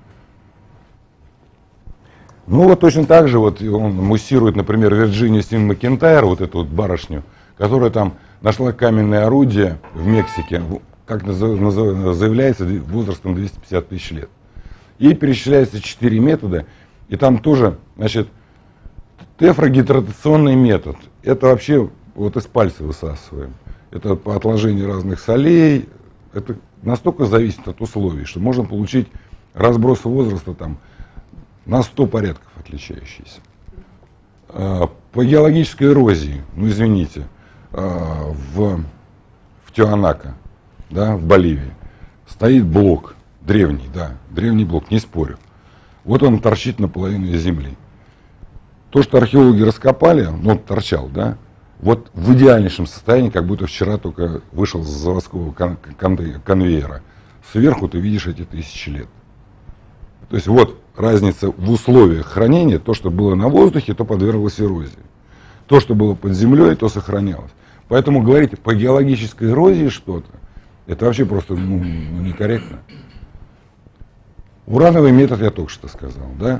Ну вот точно так же вот он муссирует, например, Вирджиния Син Макентайр, вот эту вот барышню, которая там нашла каменное орудие в Мексике, как заявляется, возрастом 250 тысяч лет. Ей перечисляются 4 метода, и там тоже, значит, тефрагидратационный метод. Это вообще вот из пальца высасываем. Это по отложению разных солей. Это настолько зависит от условий, что можно получить разброс возраста там на 100 порядков отличающиеся. По геологической эрозии, ну извините, в Тиуанако, да, в Боливии, стоит блок, древний блок, не спорю. Вот он торчит наполовину из земли. То, что археологи раскопали, ну он торчал, да, вот в идеальнейшем состоянии, как будто вчера только вышел с заводского конвейера. Сверху ты видишь эти тысячи лет. То есть вот разница в условиях хранения, то, что было на воздухе, то подверглось эрозии. То, что было под землей, то сохранялось. Поэтому говорить по геологической эрозии что-то, это вообще просто некорректно. Урановый метод я только что сказал, да?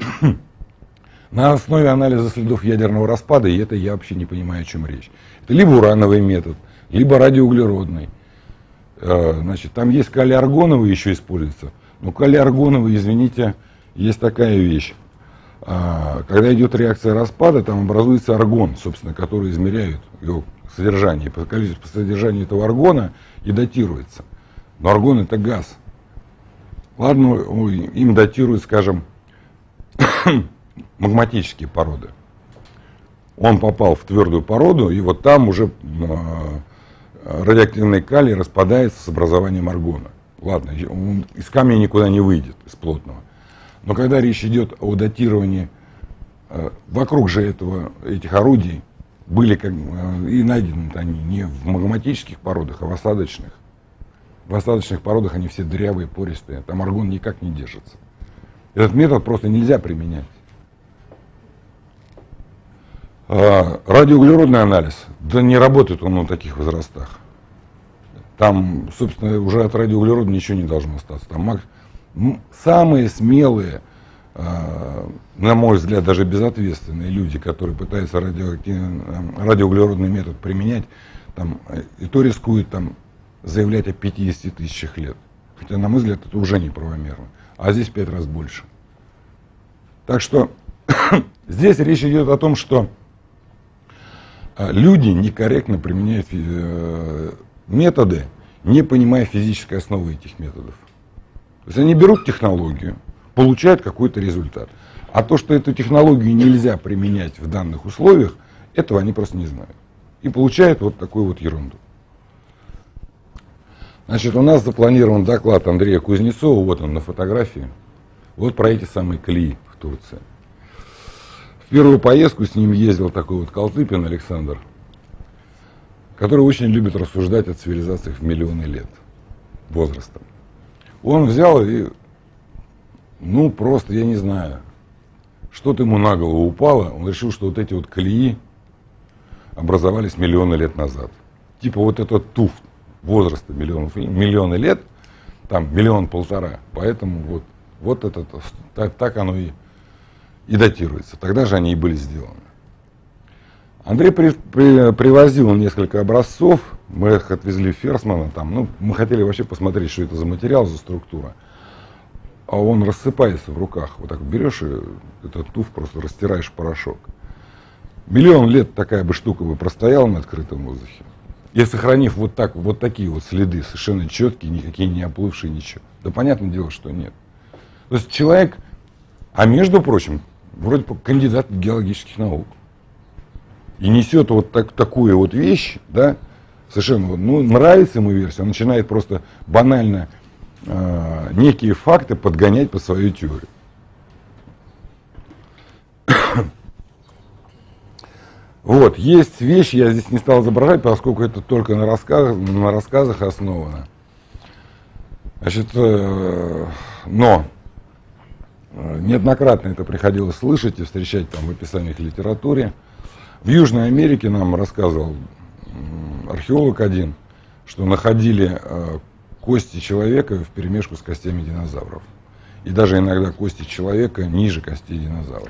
На основе анализа следов ядерного распада, и это я вообще не понимаю, о чем речь. Это либо урановый метод, либо радиоуглеродный. Значит, там есть калий-аргоновый еще используется. Но калий-аргоновый, извините, есть такая вещь. Когда идет реакция распада, там образуется аргон, собственно, который измеряют его содержание. По количеству содержания этого аргона и датируется. Но аргон это газ. Ладно, им датируют, скажем, магматические породы. Он попал в твердую породу, и вот там уже радиоактивный калий распадается с образованием аргона. Ладно, он из камня никуда не выйдет, из плотного. Но когда речь идет о датировании, вокруг же этих орудий были и найдены они не в магматических породах, а в осадочных. В осадочных породах они все дырявые, пористые, там аргон никак не держится. Этот метод просто нельзя применять. Радиоуглеродный анализ, да не работает он на таких возрастах. Там, собственно, уже от радиоуглерода ничего не должно остаться. Там самые смелые, на мой взгляд, даже безответственные люди, которые пытаются радиоуглеродный метод применять, там, и то рискуют там, заявлять о 50 тысячах лет. Хотя, на мой взгляд, это уже неправомерно. А здесь 5 раз больше. Так что здесь речь идет о том, что люди некорректно применяют методы, не понимая физической основы этих методов. То есть они берут технологию, получают какой-то результат. А то, что эту технологию нельзя применять в данных условиях, этого они просто не знают. И получают вот такую вот ерунду. Значит, у нас запланирован доклад Андрея Кузнецова, вот он на фотографии, вот про эти самые колеи в Турции. В первую поездку с ним ездил такой вот Калтыпин Александр, который очень любит рассуждать о цивилизациях в миллионы лет возрастом. Он взял и, ну просто, я не знаю, что-то ему на голову упало, он решил, что вот эти вот колеи образовались миллионы лет назад. Типа вот этот туф возраста миллионы лет, там 1,5 миллиона, поэтому вот это, так оно и датируется. Тогда же они и были сделаны. Андрей привозил несколько образцов, мы их отвезли в Ферсмана, там, ну, мы хотели вообще посмотреть, что это за материал, за структура. А он рассыпается в руках. Вот так берешь и этот туф просто растираешь в порошок. 1 миллион лет такая бы штука бы простояла на открытом воздухе. И сохранив вот такие вот следы, совершенно четкие, никакие не оплывшие, ничего. Да понятное дело, что нет. То есть человек, а между прочим, вроде бы кандидат геологических наук. И несет вот такую вот вещь, да, совершенно, ну, нравится ему версия, он начинает просто банально некие факты подгонять под свою теорию. Вот, есть вещи, я здесь не стал изображать, поскольку это только на рассказах основано. Значит, но неоднократно это приходилось слышать и встречать там в описаниях литературе. В Южной Америке нам рассказывал археолог один, что находили кости человека вперемешку с костями динозавров. И даже иногда кости человека ниже костей динозавров.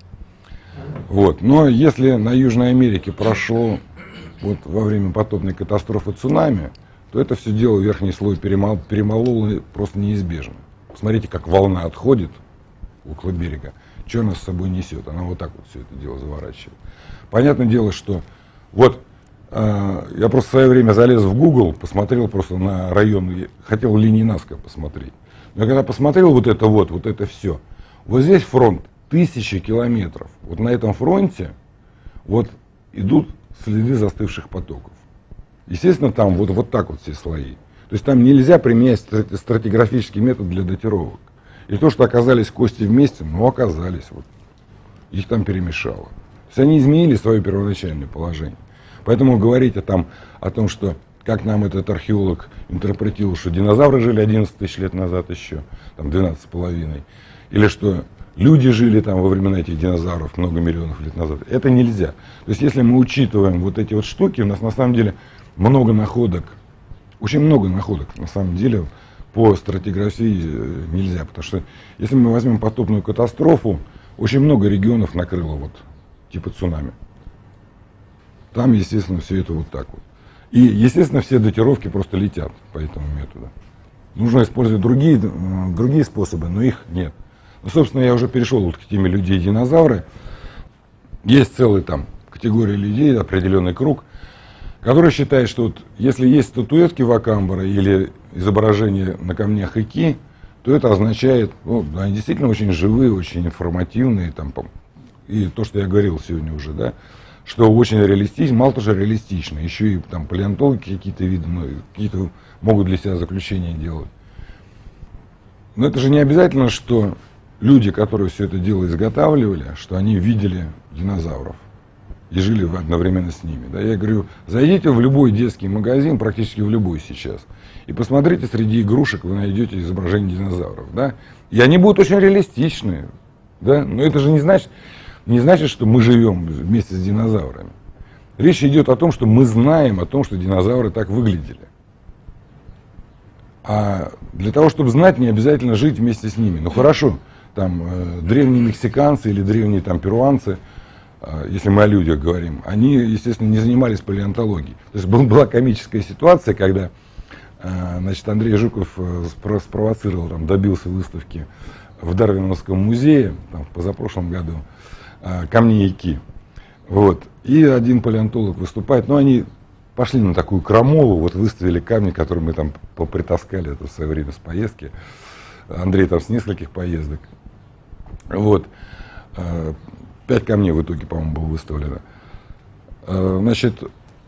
Вот. Но если на Южной Америке прошло вот, во время потопной катастрофы цунами, то это все дело верхний слой перемололо просто неизбежно. Посмотрите, как волна отходит около берега, что она с собой несет. Она вот так вот все это дело заворачивает. Понятное дело, что вот я просто в свое время залез в Google, посмотрел просто на район, хотел линии Назка посмотреть. Но когда посмотрел вот это все, вот здесь фронт 1000 километров. Вот на этом фронте вот идут следы застывших потоков. Естественно, там вот так вот все слои. То есть там нельзя применять стратиграфический метод для датировок. И то, что оказались кости вместе, ну оказались. Вот. Их там перемешало. То есть они изменили свое первоначальное положение. Поэтому говорить о том, что как нам этот археолог интерпретировал, что динозавры жили 11 тысяч лет назад еще, там 12,5, или что люди жили там во времена этих динозавров много миллионов лет назад, это нельзя. То есть если мы учитываем вот эти вот штуки, у нас на самом деле много находок, очень много находок на самом деле по стратиграфии нельзя. Потому что если мы возьмем потопную катастрофу, очень много регионов накрыло вот типа цунами. Там, естественно, все это вот так вот. И, естественно, все датировки просто летят по этому методу. Нужно использовать другие способы, но их нет. Ну, собственно, я уже перешел вот к теме людей и динозавры. Есть целая там категория людей, определенный круг, который считает, что вот, если есть статуэтки Вакамбара или изображения на камнях Ики, то это означает, ну, они действительно очень живые, очень информативные, там, и то, что я говорил сегодня уже, да, что очень реалистично, мало того, что реалистично, еще и там палеонтологи какие-то виды, ну, какие-то могут для себя заключения делать. Но это же не обязательно, что люди, которые все это дело изготавливали, что они видели динозавров и жили одновременно с ними. Да? Я говорю, зайдите в любой детский магазин, практически в любой сейчас, и посмотрите, среди игрушек вы найдете изображение динозавров. Да? И они будут очень реалистичные. Да? Но это же не значит, что мы живем вместе с динозаврами. Речь идет о том, что мы знаем о том, что динозавры так выглядели. А для того, чтобы знать, не обязательно жить вместе с ними. Ну хорошо, там древние мексиканцы или древние там перуанцы, если мы о людях говорим, они, естественно, не занимались палеонтологией. То есть была комическая ситуация, когда значит, Андрей Жуков спровоцировал, там, добился выставки в Дарвиновском музее там, в позапрошлом году камней Яки. Вот. И один палеонтолог выступает, но они пошли на такую крамолу, вот выставили камни, которые мы там попритаскали это в свое время с поездки. Андрей там с нескольких поездок. Вот. 5 камней в итоге, по-моему, было выставлено. Значит,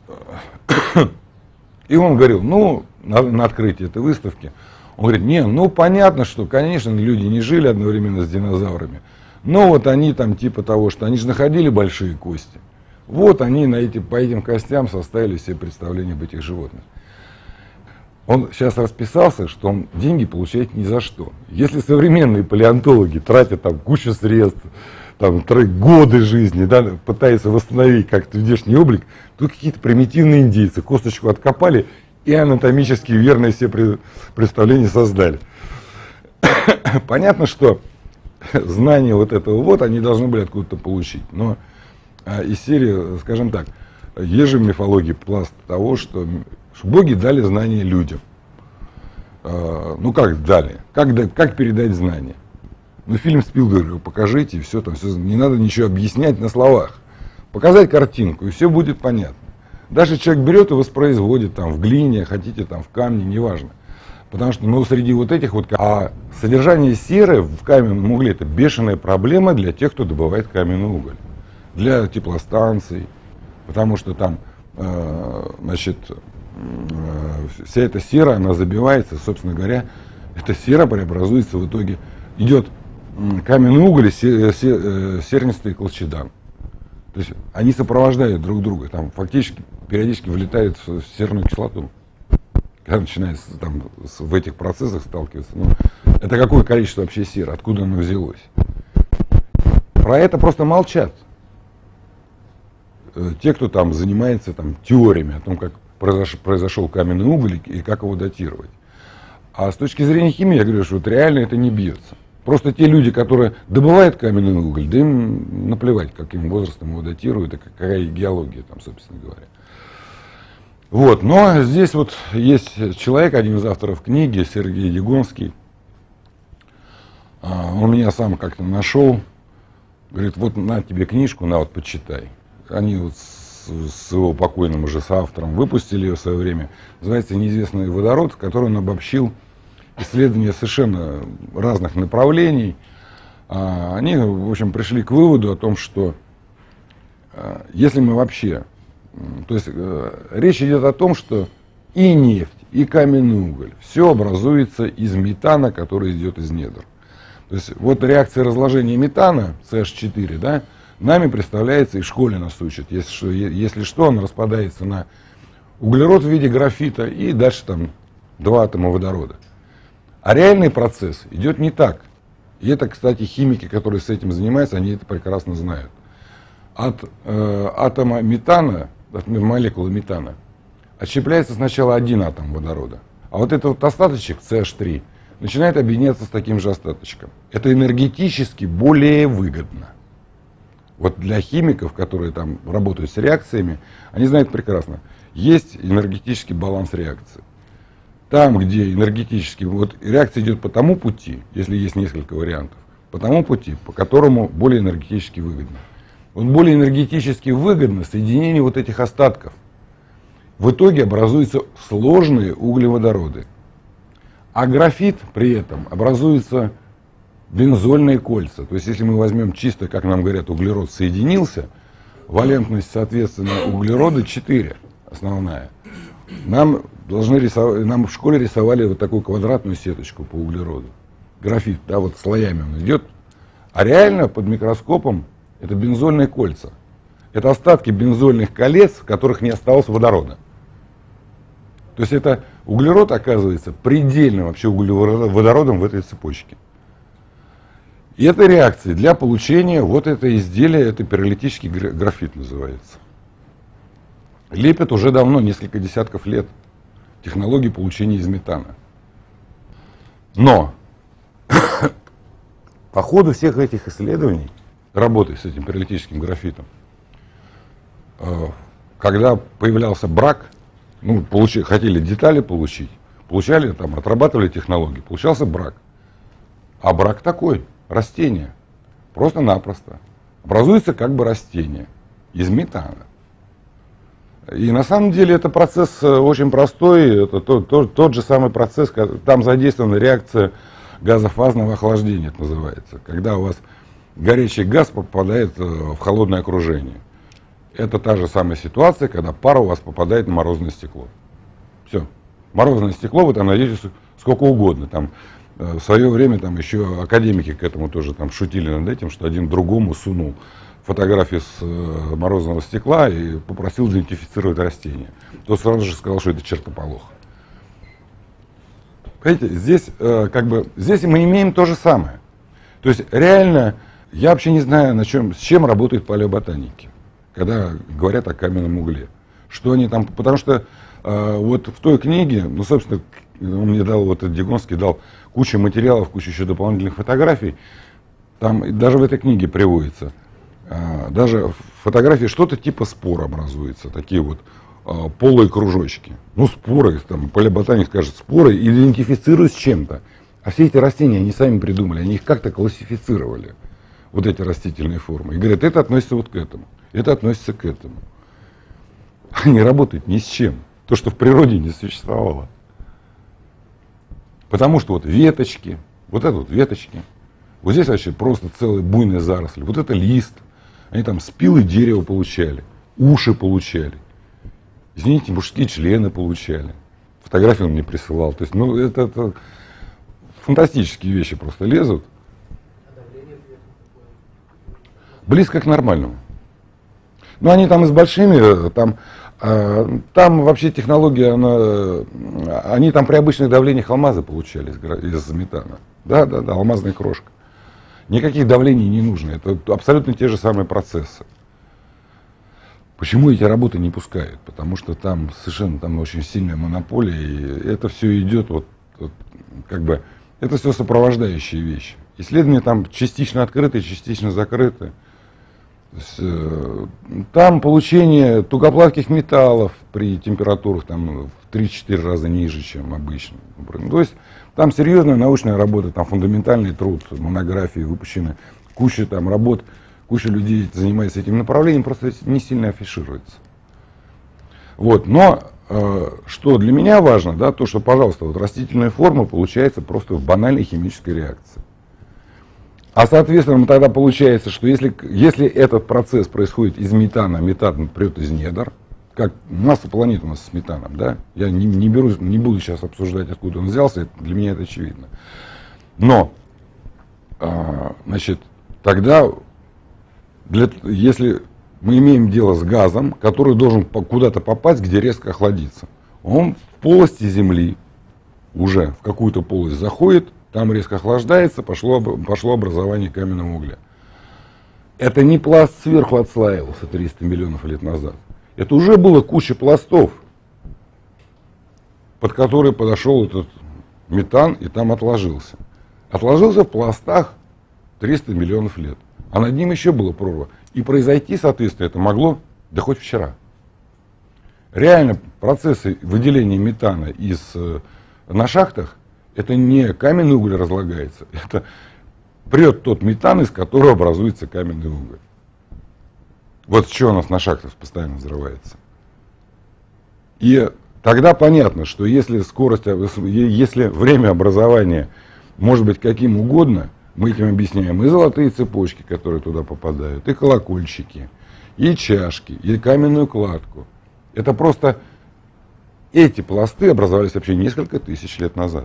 и он говорил, ну, на открытии этой выставки, он говорит, не, ну, понятно, что, конечно, люди не жили одновременно с динозаврами, но вот они там типа того, что они же находили большие кости. Вот они по этим костям составили себе представление об этих животных. Он сейчас расписался, что он деньги получает ни за что. Если современные палеонтологи тратят там кучу средств, там, годы жизни, да, пытаются восстановить как-то внешний облик, тут какие-то примитивные индейцы косточку откопали и анатомически верные все представления создали. Понятно, что знания вот этого вот они должны были откуда-то получить. Но из серии, скажем так, есть же в мифологии пласт того, что боги дали знания людям. Ну как дали? Как передать знания? Ну фильм Спилберга покажите, и все там, все, не надо ничего объяснять на словах. Показать картинку, и все будет понятно. Даже человек берет и воспроизводит там в глине, хотите там в камне, неважно. Потому что, ну, среди вот этих вот... А содержание серы в каменном угле — это бешеная проблема для тех, кто добывает каменный уголь. Для теплостанций, потому что там, значит, вся эта сера, она забивается, собственно говоря, эта сера преобразуется в итоге, идет каменный уголь и сернистый колчедан. То есть они сопровождают друг друга, там фактически периодически влетают в серную кислоту. Когда начинает там, в этих процессах сталкиваться, ну, это какое количество вообще серы, откуда оно взялось? Про это просто молчат. Те, кто там занимается там, теориями о том, как произошел каменный уголь и как его датировать. А с точки зрения химии, я говорю, что вот реально это не бьется. Просто те люди, которые добывают каменный уголь, да им наплевать, каким возрастом его датируют и какая геология там, собственно говоря. Вот, но здесь вот есть человек, один из авторов книги, Сергей Дегонский. Он меня сам как-то нашел, говорит, вот на тебе книжку, на вот почитай. Они вот с его покойным уже соавтором выпустили ее в свое время. Называется «Неизвестный водород», в которой он обобщил исследования совершенно разных направлений. Они, в общем, пришли к выводу о том, что если мы вообще... То есть речь идет о том, что и нефть, и каменный уголь, все образуется из метана, который идет из недр. То есть вот реакция разложения метана, CH4, да, нами представляется, и в школе нас учат, если что, он распадается на углерод в виде графита и дальше там 2 атома водорода. А реальный процесс идет не так. И это, кстати, химики, которые с этим занимаются, они это прекрасно знают. От атома метана, от молекулы метана, отщепляется сначала 1 атом водорода. А вот этот вот остаточек, CH3, начинает объединяться с таким же остаточком. Это энергетически более выгодно. Вот для химиков, которые там работают с реакциями, они знают прекрасно. Есть энергетический баланс реакции. Там, где энергетически, вот реакция идет по тому пути, если есть несколько вариантов, по тому пути, по которому более энергетически выгодно. Вот более энергетически выгодно соединение вот этих остатков. В итоге образуются сложные углеводороды. А графит при этом образуются бензольные кольца. То есть если мы возьмем чисто, как нам говорят, углерод соединился, валентность, соответственно, углерода 4 основная. Нам в школе рисовали вот такую квадратную сеточку по углероду. Графит, да, вот слоями он идет. А реально под микроскопом это бензольные кольца. Это остатки бензольных колец, в которых не осталось водорода. То есть это углерод оказывается предельным вообще углеводородом в этой цепочке. И это реакции для получения вот это изделия, это пиролитический графит называется. Лепят уже давно, несколько десятков лет, технологии получения из метана. Но по ходу всех этих исследований, работы с этим пиролитическим графитом, когда появлялся брак, ну, хотели детали получить, получали, там, отрабатывали технологии, получался брак. А брак такой, растение, просто-напросто. Образуется как бы растение из метана. И на самом деле это процесс очень простой, это тот же самый процесс, там задействована реакция газофазного охлаждения, это называется, когда у вас горячий газ попадает в холодное окружение. Это та же самая ситуация, когда пара у вас попадает на морозное стекло. Все. Морозное стекло вы там найдете сколько угодно. Там, в свое время там еще академики к этому тоже там шутили над этим, что один другому сунул фотографию с морозного стекла и попросил идентифицировать растение. Тот сразу же сказал, что это чертополох. Понимаете, здесь мы имеем то же самое. То есть реально, я вообще не знаю, с чем работают палеоботаники, когда говорят о каменном угле. Что они там, потому что вот в той книге, ну, собственно, он мне дал, вот этот Дегонский дал кучу материалов, кучу еще дополнительных фотографий. Там даже в этой книге приводится, даже фотографии что-то типа спор образуется, такие вот полые кружочки. Ну, споры, там, палеоботаник скажет, споры идентифицируют с чем-то. А все эти растения они сами придумали, они их как-то классифицировали, вот эти растительные формы. И говорят, это относится вот к этому, это относится к этому. Они работают ни с чем. То, что в природе не существовало. Потому что вот веточки, вот это вот веточки, вот здесь вообще просто целые буйные заросли, вот это лист, они там спилы дерева получали, уши получали, извините, мужские члены получали. Фотографии он мне присылал. То есть, ну, это фантастические вещи просто лезут. Близко к нормальному. Ну, они там и с большими, там вообще технология, они там при обычных давлениях алмазы получали из метана. Да, алмазная крошка. Никаких давлений не нужно, это абсолютно те же самые процессы. Почему эти работы не пускают? Потому что там совершенно очень сильная монополия, и это все идет как бы, это все сопровождающие вещи. Исследования там частично открыты, частично закрыты. Там получение тугоплавких металлов при температурах там, в 3-4 раза ниже, чем обычно. То есть там серьезная научная работа, там фундаментальный труд, монографии выпущены, куча там работ, куча людей занимается этим направлением, просто не сильно афишируется. Вот. Но что для меня важно, да, то, что, пожалуйста, вот растительная форма получается просто в банальной химической реакции. А соответственно, тогда получается, что если этот процесс происходит из метана, метан прет из недр, как масса планет у нас с метаном, да, я не буду сейчас обсуждать, откуда он взялся, для меня это очевидно. Но, значит, тогда, если мы имеем дело с газом, который должен куда-то попасть, где резко охладиться, он в полости Земли уже в какую-то полость заходит, там резко охлаждается, пошло образование каменного угля. Это не пласт сверху отслаивался 300 миллионов лет назад. Это уже было куча пластов, под которые подошел этот метан и там отложился. Отложился в пластах 300 миллионов лет. А над ним еще была прорва. И произойти, соответственно, это могло, да хоть вчера. Реально процессы выделения метана на шахтах, это не каменный уголь разлагается, это прет тот метан, из которого образуется каменный уголь. Вот что у нас на шахтах постоянно взрывается. И тогда понятно, что если время образования может быть каким угодно, мы этим объясняем и золотые цепочки, которые туда попадают, и колокольчики, и чашки, и каменную кладку. Это просто эти пласты образовались вообще несколько тысяч лет назад.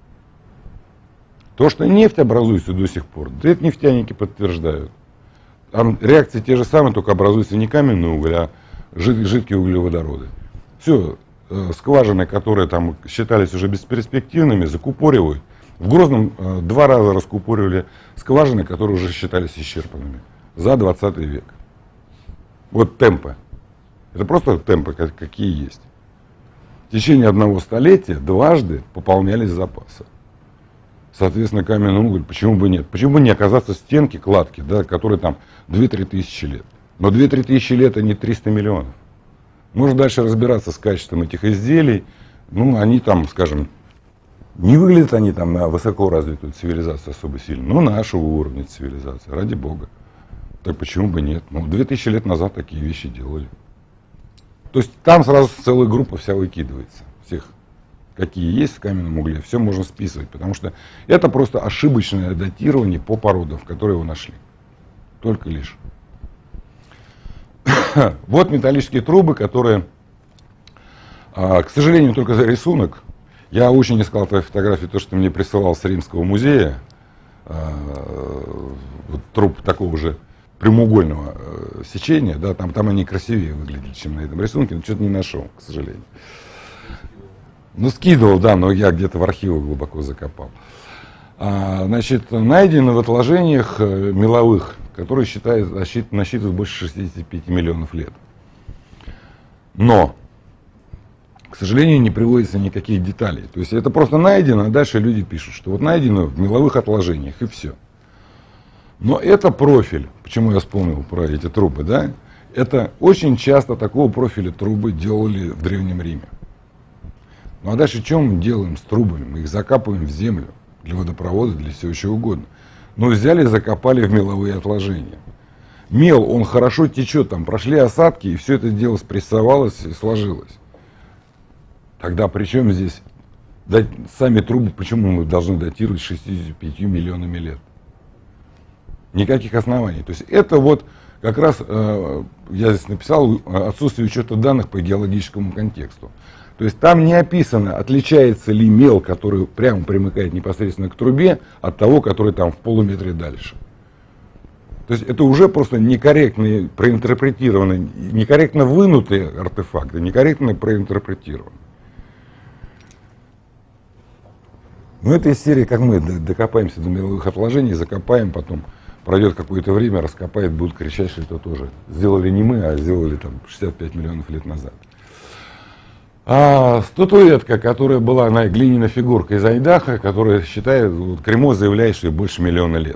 То, что нефть образуется до сих пор, да это нефтяники подтверждают. Там реакции те же самые, только образуется не каменный уголь, а жидкие углеводороды. Все, скважины, которые там считались уже бесперспективными, закупоривают. В Грозном 2 раза раскупоривали скважины, которые уже считались исчерпанными за 20 век. Вот темпы. Это просто темпы, какие есть. В течение 1 столетия дважды пополнялись запасы. соответственно, каменный уголь, почему бы нет? Почему бы не оказаться стенки, кладки, да, которые там 2-3 тысячи лет? Но 2-3 тысячи лет, а не 300 миллионов. Можно дальше разбираться с качеством этих изделий. Ну, они там, скажем, не выглядят они там на высоко развитую цивилизацию особо сильно, но нашего уровня цивилизации, ради бога. Так почему бы нет? Ну, 2000 лет назад такие вещи делали. То есть там сразу целая группа вся выкидывается. Всех, какие есть в каменном угле, все можно списывать. Потому что это просто ошибочное датирование по породам, в которые его нашли. Только лишь. Вот металлические трубы, которые, к сожалению, только за рисунок. Я очень искал твои фотографии, то, что ты мне присылал с Римского музея. Вот труб такого же прямоугольного сечения, да, там они красивее выглядели, чем на этом рисунке, но что-то не нашел, к сожалению. Ну, скидывал, да, но я где-то в архивах глубоко закопал. Значит, найдены в отложениях меловых, которые насчитывают больше 65 миллионов лет. Но, к сожалению, не приводится никаких деталей. То есть это просто найдено, а дальше люди пишут, что вот найдено в меловых отложениях, и все. Но это профиль, почему я вспомнил про эти трубы, да? Это очень часто такого профиля трубы делали в Древнем Риме. Ну а дальше что мы делаем с трубами? Мы их закапываем в землю для водопровода, для всего чего угодно. Но взяли и закопали в меловые отложения. Мел, он хорошо течет, там прошли осадки, и все это дело спрессовалось и сложилось. Тогда при чем здесь сами трубы, почему мы должны датировать 65 миллионами лет? Никаких оснований. То есть это вот как раз, я здесь написал, отсутствие учета данных по геологическому контексту. То есть там не описано, отличается ли мел, который прямо примыкает непосредственно к трубе, от того, который там в полуметре дальше. То есть это уже просто некорректно проинтерпретированные, некорректно вынутые артефакты, некорректно проинтерпретированы. Ну это из серии, как мы докопаемся до меловых отложений, закопаем, потом пройдет какое-то время, раскопает, будут кричать, что это тоже сделали не мы, а сделали там 65 миллионов лет назад. Статуэтка, которая была, она глиняная фигурка из Айдаха, которая считает, вот, Кремо заявляет, что ей больше миллиона лет.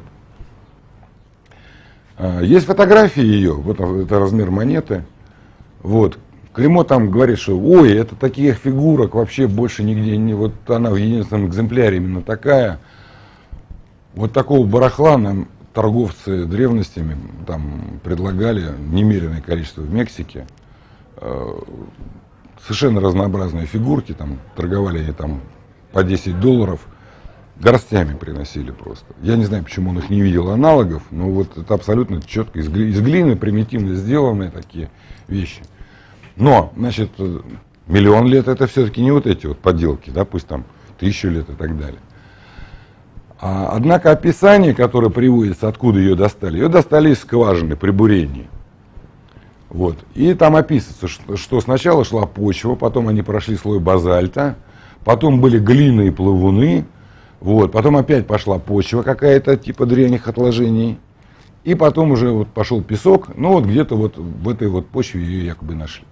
Есть фотографии ее, вот это размер монеты. Вот. Кремо там говорит, что ой, это таких фигурок вообще больше нигде не. Вот она в единственном экземпляре именно такая. Вот такого барахла нам торговцы древностями там предлагали немеренное количество в Мексике. Совершенно разнообразные фигурки, там торговали они там по $10, горстями приносили просто. Я не знаю, почему он их не видел аналогов, но вот это абсолютно четко из глины примитивно сделанные такие вещи. Но, значит, миллион лет это все-таки не вот эти вот поделки, да, пусть там 1000 лет и так далее. Однако описание, которое приводится, откуда ее достали из скважины при бурении. Вот. И там описывается, что сначала шла почва, потом они прошли слой базальта, потом были глины и плавуны, вот, потом опять пошла почва какая-то, типа древних отложений, и потом уже вот пошел песок, ну вот где-то вот в этой вот почве ее якобы нашли.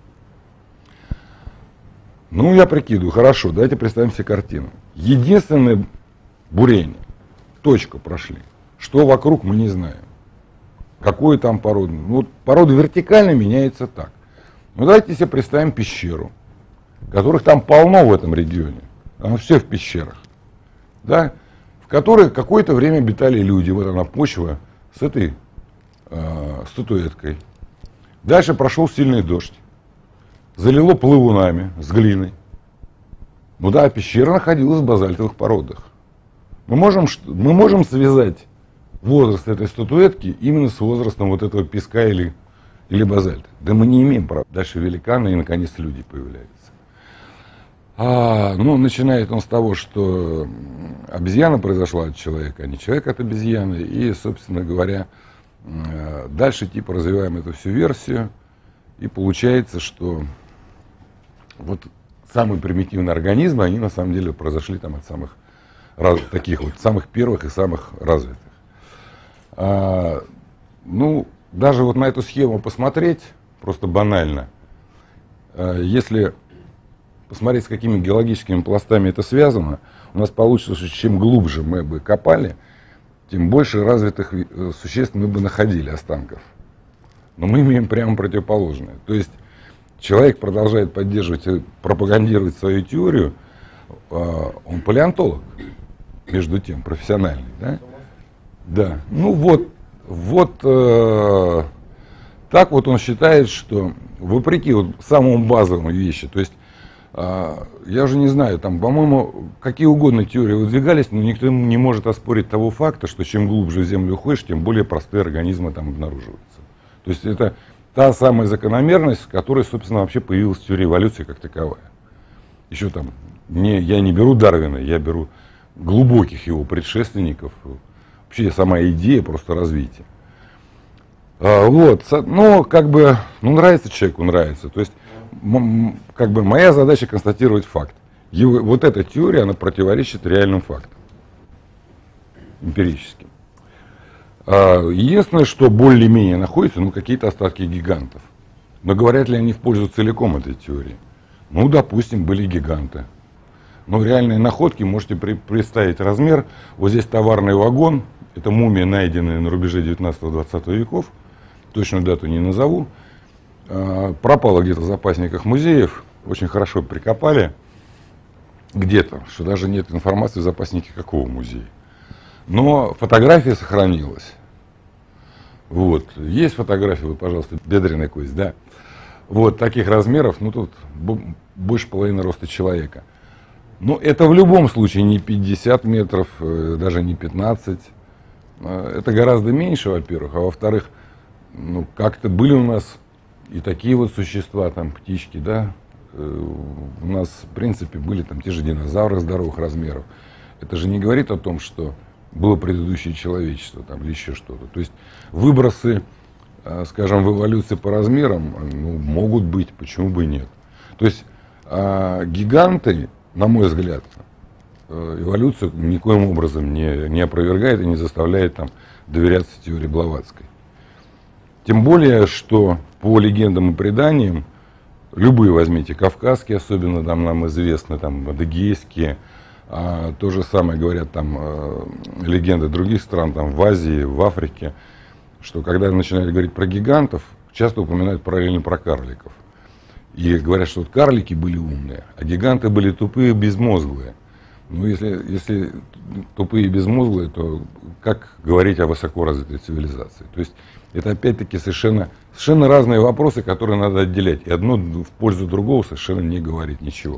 Ну, я прикидываю, хорошо, давайте представим себе картину. Единственное бурение, точка прошли, что вокруг мы не знаем. Какую там породу? Ну, вот порода вертикально меняется так. Ну давайте себе представим пещеру, которых там полно в этом регионе. Там все в пещерах. Да? В которых какое-то время обитали люди. Вот она почва с этой статуэткой. Дальше прошел сильный дождь. Залило плавунами с глиной. Ну да, пещера находилась в базальтовых породах. Мы можем связать возраст этой статуэтки именно с возрастом вот этого песка или базальта. Да мы не имеем права. Дальше великаны и, наконец, люди появляются. Ну, начинает он с того, что обезьяна произошла от человека, а не человек от обезьяны. И, собственно говоря, дальше типа развиваем эту всю версию. И получается, что вот самые примитивные организмы, они на самом деле произошли там от самых таких вот, самых первых и самых развитых. Ну, даже вот на эту схему посмотреть, просто банально, если посмотреть, с какими геологическими пластами это связано, у нас получится, что чем глубже мы бы копали, тем больше развитых существ мы бы находили, останков. Но мы имеем прямо противоположное. То есть человек продолжает поддерживать и пропагандировать свою теорию, он палеонтолог, между тем, профессиональный. Да? Да. Ну вот так вот он считает, что вопреки вот самому базовому вещи, то есть я уже не знаю, там, по-моему, какие угодно теории выдвигались, но никто не может оспорить того факта, что чем глубже в землю уходишь, тем более простые организмы там обнаруживаются. То есть это та самая закономерность, которая, собственно, вообще появилась в теории эволюции как таковая. Еще там, я не беру Дарвина, я беру глубоких его предшественников. Вообще сама идея просто развития. Вот, ну, как бы, ну, нравится человеку, нравится. То есть, как бы, моя задача констатировать факт. Вот эта теория, она противоречит реальным фактам, эмпирическим. Единственное, что более-менее находится, ну, какие-то остатки гигантов. Но говорят ли они в пользу целиком этой теории? Ну, допустим, были гиганты. Но реальные находки, можете представить размер. Вот здесь товарный вагон, это мумия, найденная на рубеже 19-20 веков. Точную дату не назову. Пропала где-то в запасниках музеев. Очень хорошо прикопали. Где-то, что даже нет информации в запаснике какого музея. Но фотография сохранилась. Вот. Есть фотография, вот, пожалуйста, бедренная кость, да. Вот таких размеров, ну тут больше половины роста человека. Но это в любом случае не 50 метров, даже не 15. Это гораздо меньше, во-первых. А во-вторых, ну, как-то были у нас и такие вот существа, там, птички, да. У нас, в принципе, были там те же динозавры здоровых размеров. Это же не говорит о том, что было предыдущее человечество там, или еще что-то. То есть выбросы, скажем, в эволюции по размерам, ну, могут быть, почему бы и нет. То есть гиганты, на мой взгляд, эволюцию никоим образом не опровергает и не заставляет там доверяться теории Блаватской. Тем более, что по легендам и преданиям, любые возьмите, кавказские, особенно там нам известны, там адыгейские, то же самое говорят там легенды других стран, там в Азии, в Африке, что когда начинают говорить про гигантов, часто упоминают параллельно про карликов. И говорят, что вот карлики были умные, а гиганты были тупые, безмозглые. Ну, если тупые и безмозглые, то как говорить о высокоразвитой цивилизации? То есть это опять-таки совершенно разные вопросы, которые надо отделять. И одно в пользу другого совершенно не говорит ничего.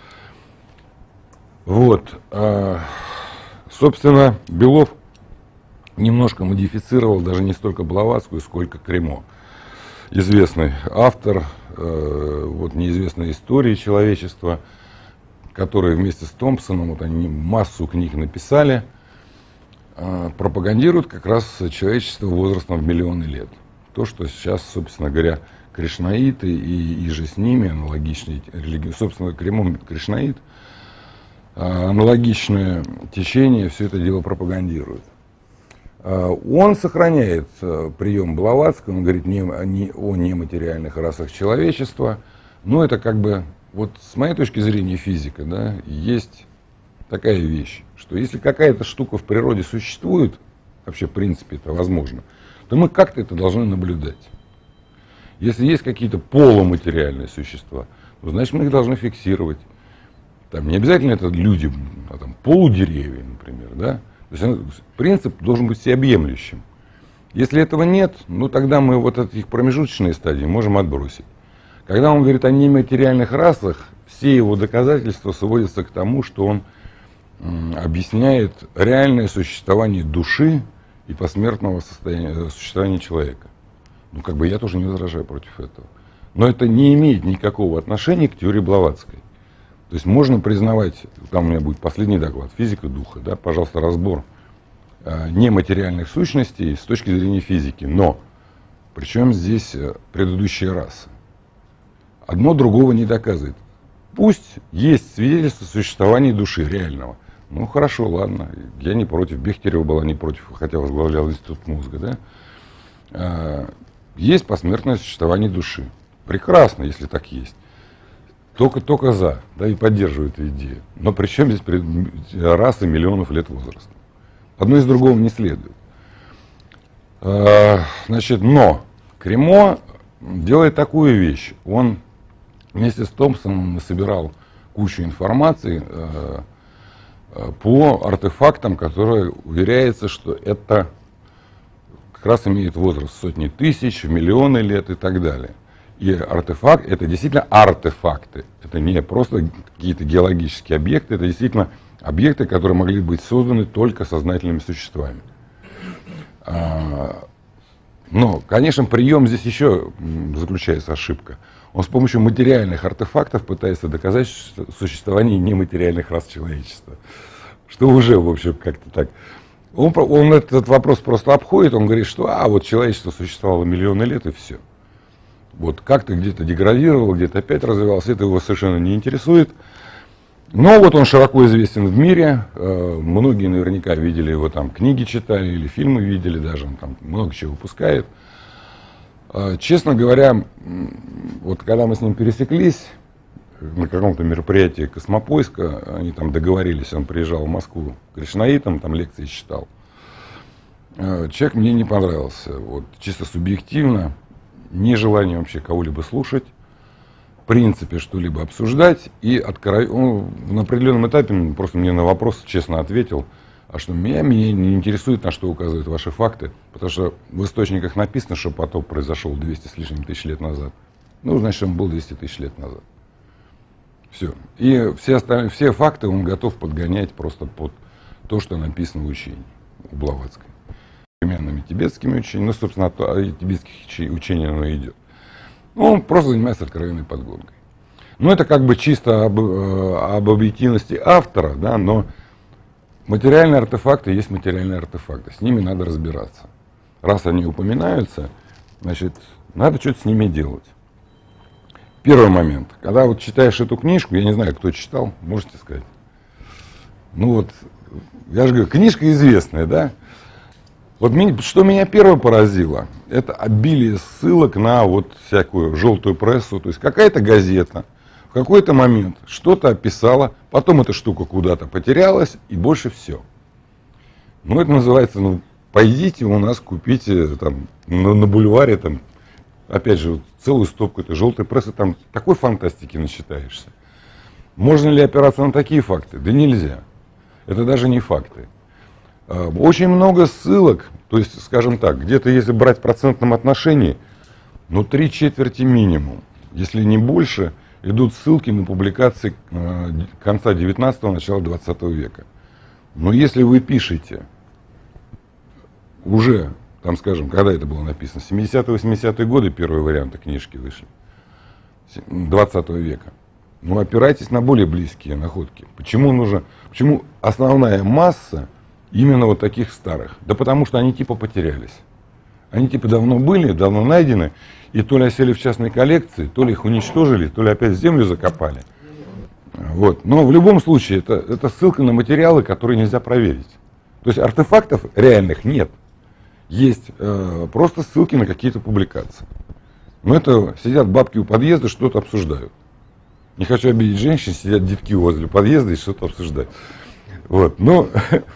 Вот. Собственно, Белов немножко модифицировал даже не столько Блаватскую, сколько Кремо. Известный автор вот, неизвестной истории человечества, который вместе с Томпсоном, вот они массу книг написали, пропагандирует как раз человечество возрастом в миллионы лет. То, что сейчас, собственно говоря, кришнаиты и же с ними аналогичные религии, собственно, Кремо кришнаит, аналогичное течение все это дело пропагандирует. Он сохраняет прием Блаватского, он говорит не о нематериальных расах человечества, но это как бы, вот с моей точки зрения физика, да, есть такая вещь, что если какая-то штука в природе существует, вообще в принципе это возможно, то мы как-то это должны наблюдать. Если есть какие-то полуматериальные существа, то значит мы их должны фиксировать. Там не обязательно это люди, а там полудеревья, например, да. То есть принцип должен быть всеобъемлющим. Если этого нет, ну тогда мы вот эти промежуточные стадии можем отбросить. Когда он говорит о нематериальных расах, все его доказательства сводятся к тому, что он объясняет реальное существование души и посмертного существования человека. Ну как бы я тоже не возражаю против этого. Но это не имеет никакого отношения к теории Блаватской. То есть можно признавать, там у меня будет последний доклад, физика духа, да, пожалуйста, разбор нематериальных сущностей с точки зрения физики. Но причем здесь предыдущая раса. Одно другого не доказывает. Пусть есть свидетельство существования души реального. Ну хорошо, ладно, я не против, Бехтерева была не против, хотя возглавлял институт мозга, да. Есть посмертное существование души. Прекрасно, если так есть. только за, да, и поддерживаю эту идею. Но при чем здесь расы миллионов лет возраста? Одно из другого не следует. Значит, но Кремо делает такую вещь. Он вместе с Томпсоном собирал кучу информации по артефактам, которые уверяется, что это как раз имеет возраст сотни тысяч, миллионы лет и так далее. И артефакт, это действительно артефакты. Это не просто какие-то геологические объекты, это действительно объекты, которые могли быть созданы только сознательными существами. Но, конечно, прием здесь еще заключается ошибка. Он с помощью материальных артефактов пытается доказать существование нематериальных рас человечества. Что уже, в общем, как-то так. Он этот вопрос просто обходит, он говорит, что вот человечество существовало миллионы лет и все. Вот как-то где-то деградировало, где-то опять развивалось, это его совершенно не интересует. Но вот он широко известен в мире, многие наверняка видели его, там книги читали или фильмы видели даже, он там много чего выпускает. Честно говоря, вот когда мы с ним пересеклись на каком-то мероприятии Космопоиска, они там договорились, он приезжал в Москву к кришнаитам, там лекции читал. Человек мне не понравился, вот чисто субъективно, нежелание вообще кого-либо слушать, в принципе что-либо обсуждать, и он на определенном этапе просто мне на вопрос честно ответил, а что меня не интересует, на что указывают ваши факты, потому что в источниках написано, что потоп произошел 200 с лишним тысяч лет назад. Ну, значит, он был 200 тысяч лет назад. Все. И все факты он готов подгонять просто под то, что написано в учении у Блаватской. Современными тибетскими учениями, ну, собственно, от тибетских учений оно идет. Ну, он просто занимается откровенной подгонкой. Ну, это как бы чисто об объективности автора, да, но материальные артефакты есть материальные артефакты, с ними надо разбираться. Раз они упоминаются, значит, надо что-то с ними делать. Первый момент. Когда вот читаешь эту книжку, я не знаю, кто читал, можете сказать. Ну вот, я же говорю, книжка известная, да? Вот что меня первое поразило, это обилие ссылок на вот всякую желтую прессу. То есть какая-то газета в какой-то момент что-то описала, потом эта штука куда-то потерялась, и больше все. Ну, это называется, ну, пойдите у нас купите там на бульваре, там, опять же, вот, целую стопку этой желтой прессы, там такой фантастики начитаешься. Можно ли опираться на такие факты? Да нельзя. Это даже не факты. Очень много ссылок, то есть, скажем так, где-то если брать в процентном отношении, ну, 3/4 минимум, если не больше, идут ссылки на публикации конца 19-го, начала 20 века. Но если вы пишете уже, там, скажем, когда это было написано, 70-80-е годы первые варианты книжки вышли, 20 века, ну, опирайтесь на более близкие находки. Почему основная масса именно вот таких старых? Да потому что они типа потерялись. Они типа давно были, давно найдены, и то ли осели в частной коллекции, то ли их уничтожили, то ли опять в землю закопали. Вот. Но в любом случае это ссылка на материалы, которые нельзя проверить. То есть артефактов реальных нет. Есть просто ссылки на какие-то публикации. Но это сидят бабки у подъезда, что-то обсуждают. Не хочу обидеть женщин, сидят детки возле подъезда и что-то обсуждают. Вот. Ну,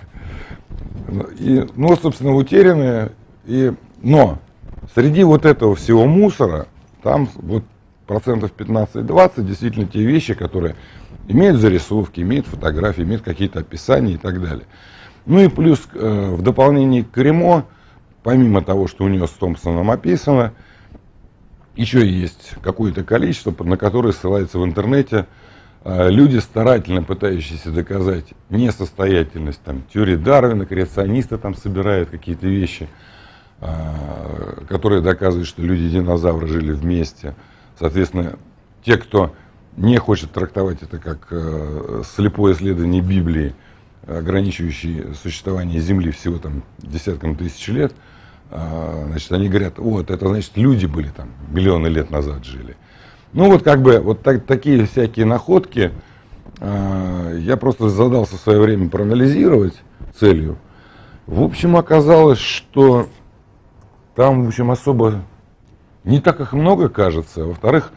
собственно, утерянные. Но среди вот этого всего мусора, там вот процентов 15-20 действительно те вещи, которые имеют зарисовки, имеют фотографии, имеют какие-то описания и так далее. Ну и плюс в дополнение к Кремо, помимо того, что у нее с Томпсоном описано, еще есть какое-то количество, на которое ссылается в интернете люди, старательно пытающиеся доказать несостоятельность там, теории Дарвина, креационисты там собирают какие-то вещи, которые доказывают, что люди-динозавры жили вместе. Соответственно, те, кто не хочет трактовать это как слепое исследование Библии, ограничивающее существование Земли всего там десяткам тысяч лет, значит, они говорят, вот, это значит, люди были там, миллионы лет назад жили. Ну, вот как бы, вот такие всякие находки я просто задался в свое время проанализировать целью. В общем, оказалось, что там, в общем, особо не так их много кажется. Во-вторых,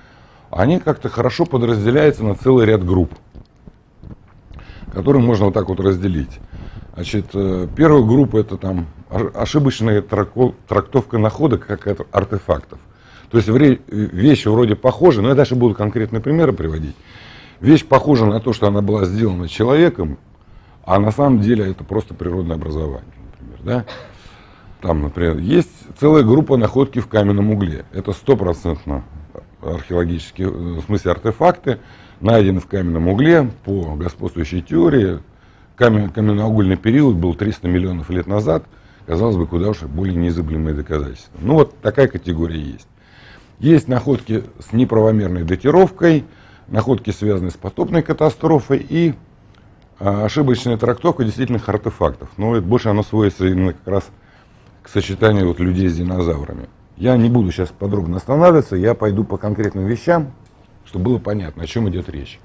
они как-то хорошо подразделяются на целый ряд групп, которые можно вот так вот разделить. Значит, первая группа — это там ошибочная трактовка находок как артефактов. То есть вещи вроде похожи, но я дальше буду конкретные примеры приводить. Вещь похожа на то, что она была сделана человеком, а на самом деле это просто природное образование, например, да? Там, например, есть целая группа находки в каменном угле. Это 100% археологические, в смысле артефакты, найдены в каменном угле по господствующей теории. Каменноугольный период был 300 миллионов лет назад. Казалось бы, куда уж более неизыблемые доказательства. Ну вот такая категория есть. Есть находки с неправомерной датировкой, находки, связанные с потопной катастрофой, и ошибочная трактовка действительных артефактов. Но это больше оно сводится именно как раз к сочетанию вот людей с динозаврами. Я не буду сейчас подробно останавливаться, я пойду по конкретным вещам, чтобы было понятно, о чем идет речь.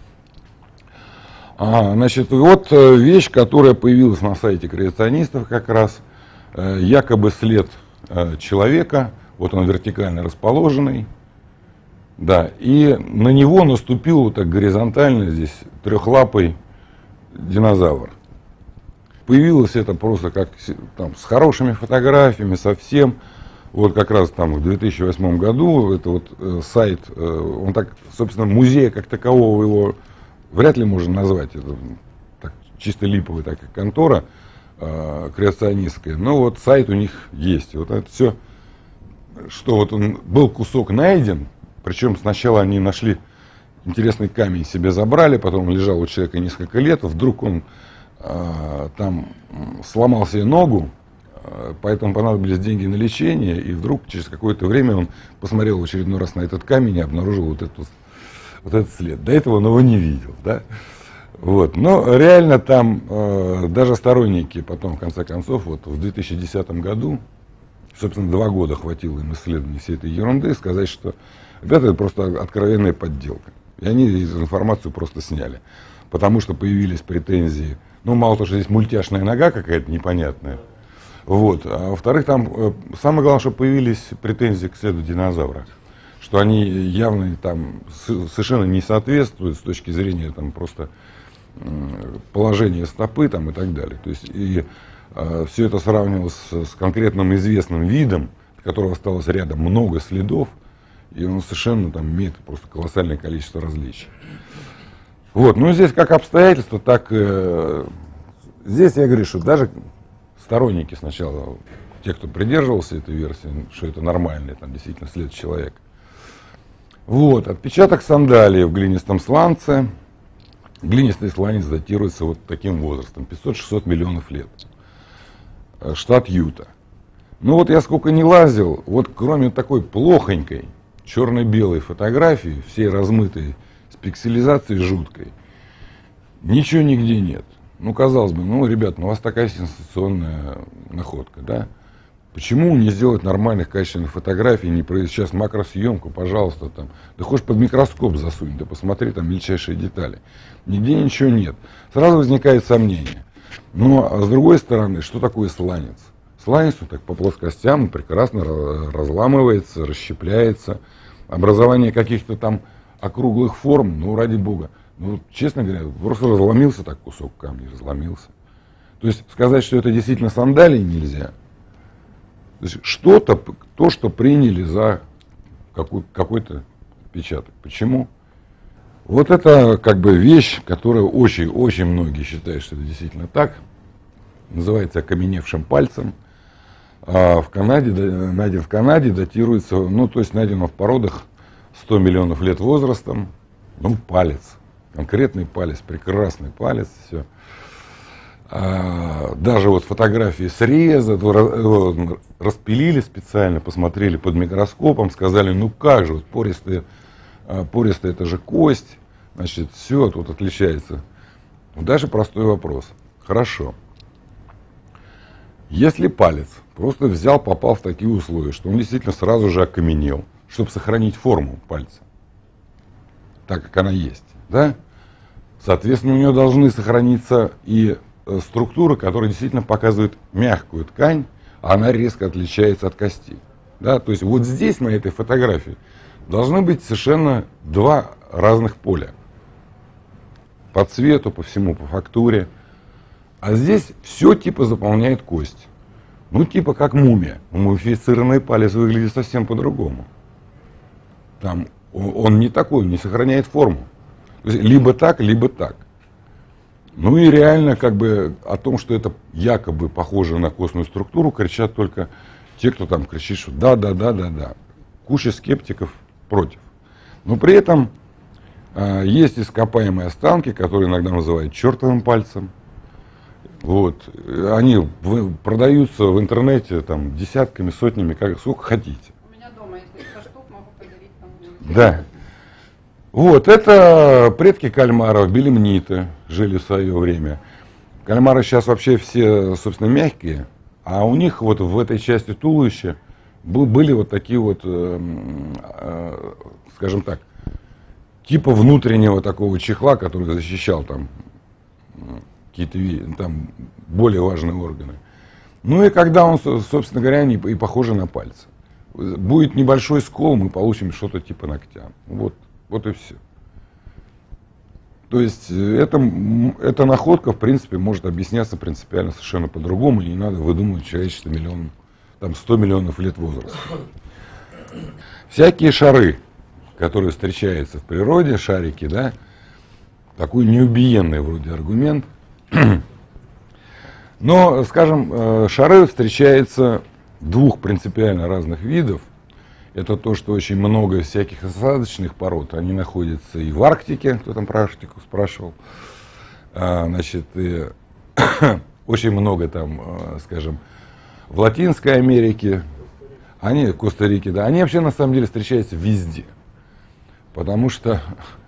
Значит, вот вещь, которая появилась на сайте креационистов как раз, якобы след человека, вот он вертикально расположенный, да, и на него наступил вот так горизонтально здесь трехлапый динозавр. Появилось это просто как там, с хорошими фотографиями, совсем. Вот как раз там в 2008 году это вот сайт, он так, собственно, музея как такового его вряд ли можно назвать. Это так, чисто липовая такая контора креационистская. Но вот сайт у них есть. Вот это все, что вот он был кусок найден, причем сначала они нашли интересный камень, себе забрали, потом он лежал у человека несколько лет, вдруг он там сломал себе ногу, поэтому понадобились деньги на лечение, и вдруг через какое-то время он посмотрел в очередной раз на этот камень и обнаружил вот этот след. До этого он его не видел, да? Вот. Но реально там даже сторонники потом, в конце концов, вот в 2010 году, собственно, 2 года хватило им исследования всей этой ерунды, сказать, что, ребята, это просто откровенная подделка. И они информацию просто сняли. Потому что появились претензии, ну, мало того, что здесь мультяшная нога какая-то непонятная, вот, а во-вторых, там самое главное, что появились претензии к следу динозавра, что они явно там совершенно не соответствуют с точки зрения там просто положения стопы там и так далее. То есть и все это сравнивалось с конкретным известным видом, от которого осталось рядом много следов, и он совершенно там имеет просто колоссальное количество различий. Вот, ну здесь как обстоятельства, так здесь я говорю, что даже сторонники сначала, те, кто придерживался этой версии, что это нормальный, там действительно след человека. Вот, отпечаток сандалии в глинистом сланце. Глинистый сланец датируется вот таким возрастом, 500-600 миллионов лет. Штат Юта. Ну вот я сколько не лазил, вот кроме такой плохонькой черно-белой фотографии, всей размытой, с пикселизацией жуткой, ничего нигде нет. Ну, казалось бы, ну, ребят, ну, у вас такая сенсационная находка, да? Почему не сделать нормальных, качественных фотографий, не провести сейчас макросъемку, пожалуйста, там, да хочешь под микроскоп засунь, да посмотри там мельчайшие детали. Нигде ничего нет. Сразу возникает сомнение. Но, а с другой стороны, что такое сланец? Сланец, он так по плоскостям прекрасно разламывается, расщепляется. Образование каких-то там округлых форм, ну, ради бога. Ну, честно говоря, просто разломился так кусок камня, разломился. То есть сказать, что это действительно сандалии, нельзя. То есть что-то, то, что приняли за какой-то отпечаток. Почему? Вот это как бы вещь, которую очень многие считают, что это действительно так. Называется окаменевшим пальцем. А найден в Канаде, датируется, ну, то есть найдено в породах 100 миллионов лет возрастом. Ну, палец. Конкретный палец, прекрасный палец, все. Даже вот фотографии среза, распилили специально, посмотрели под микроскопом, сказали, ну как же, вот пористая это же кость, значит, все тут отличается. Дальше простой вопрос. Хорошо. Если палец просто взял, попал в такие условия, что он действительно сразу же окаменел, чтобы сохранить форму пальца, так как она есть, да? Соответственно, у нее должны сохраниться и структуры, которые действительно показывают мягкую ткань, а она резко отличается от кости. Да? То есть вот здесь, на этой фотографии, должны быть совершенно два разных поля. По цвету, по всему, по фактуре. А здесь все типа заполняет кость. Ну, типа как мумия. Мумифицированный палец выглядит совсем по-другому. Там он не такой, не сохраняет форму. То есть, либо так, либо так. Ну и реально как бы о том, что это якобы похоже на костную структуру, кричат только те, кто там кричит, что да. Куча скептиков против. Но при этом есть ископаемые останки, которые иногда называют чертовым пальцем. Вот. Они продаются в интернете там, десятками, сотнями, сколько хотите. У меня дома, если 100 штук, могу подарить там. Да. Вот, это предки кальмаров, белемниты, жили в свое время. Кальмары сейчас вообще все, собственно, мягкие, а у них вот в этой части туловища были вот такие вот, скажем так, типа внутреннего такого чехла, который защищал там какие-то там более важные органы. Ну и когда он, собственно говоря, и похожи на пальцы. Будет небольшой скол, мы получим что-то типа ногтя. Вот и все. То есть эта находка, в принципе, может объясняться принципиально совершенно по-другому, и не надо выдумывать человечество 100 миллионов лет возраста. Всякие шары, которые встречаются в природе, шарики, да, такой неубиенный вроде аргумент. Но, скажем, шары встречаются двух принципиально разных видов. Это то, что очень много всяких осадочных пород, они находятся и в Арктике, кто там про Арктику спрашивал, значит, и очень много там, скажем, в Латинской Америке, в Коста-Рике, да, они вообще на самом деле встречаются везде, потому что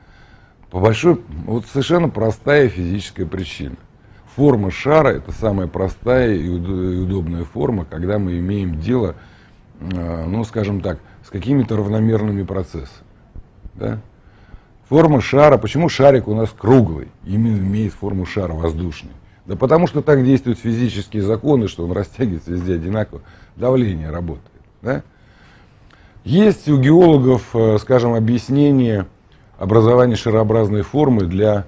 вот совершенно простая физическая причина. Форма шара — это самая простая и удобная форма, когда мы имеем дело, ну, скажем так, с какими-то равномерными процессами. Да? Форма шара, почему шарик у нас круглый, именно имеет форму шара воздушный? Да потому что так действуют физические законы, что он растягивается везде одинаково, давление работает. Да? Есть у геологов, скажем, объяснение образования шарообразной формы для,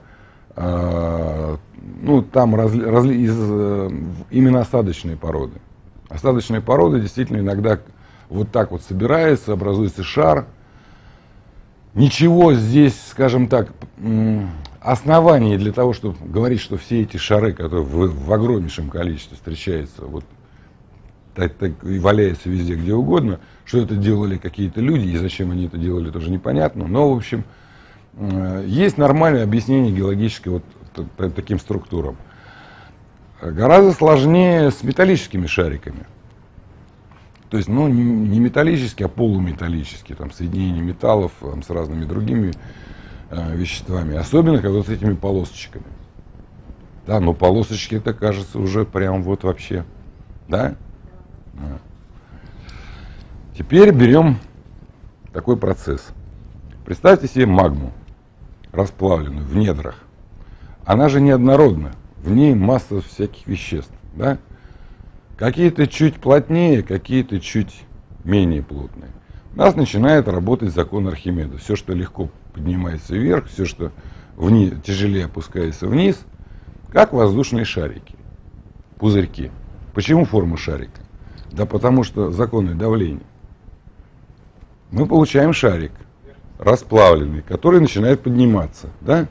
ну, там именно осадочные породы. Осадочные породы действительно иногда вот так вот собираются, образуется шар. Ничего здесь, скажем так, оснований для того, чтобы говорить, что все эти шары, которые в огромнейшем количестве встречаются, вот так и валяются везде, где угодно, что это делали какие-то люди, и зачем они это делали, тоже непонятно. Но, в общем, есть нормальное объяснение геологическое вот таким структурам. Гораздо сложнее с металлическими шариками. То есть, ну, не металлические, а полуметаллические, там, соединения металлов там, с разными другими веществами. Особенно, как вот с этими полосочками. Да, но полосочки, это кажется уже прям вот вообще. Да? Да. Теперь берем такой процесс. Представьте себе магму, расплавленную в недрах. Она же неоднородна. В ней масса всяких веществ. Да? Какие-то чуть плотнее, какие-то чуть менее плотные. У нас начинает работать закон Архимеда. Все, что легко поднимается вверх, все, что тяжелее опускается вниз, как воздушные шарики, пузырьки. Почему форма шарика? Да потому что законы давления. Мы получаем шарик, расплавленный, который начинает подниматься. Да?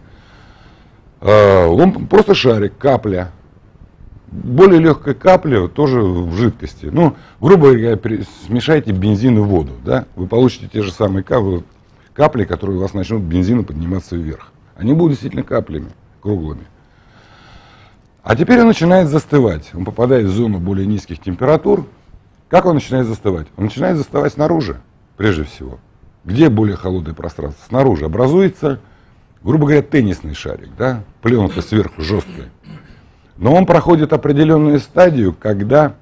Он просто шарик, капля. Более легкая капля тоже в жидкости. Ну, грубо говоря, смешайте бензин и воду. Да? Вы получите те же самые капли, которые у вас начнут бензином подниматься вверх. Они будут действительно каплями, круглыми. А теперь он начинает застывать. Он попадает в зону более низких температур. Как он начинает застывать? Он начинает застывать снаружи, прежде всего. Где более холодное пространство? Снаружи образуется, грубо говоря, теннисный шарик. Да? Пленка сверху жесткая. Но он проходит определенную стадию, когда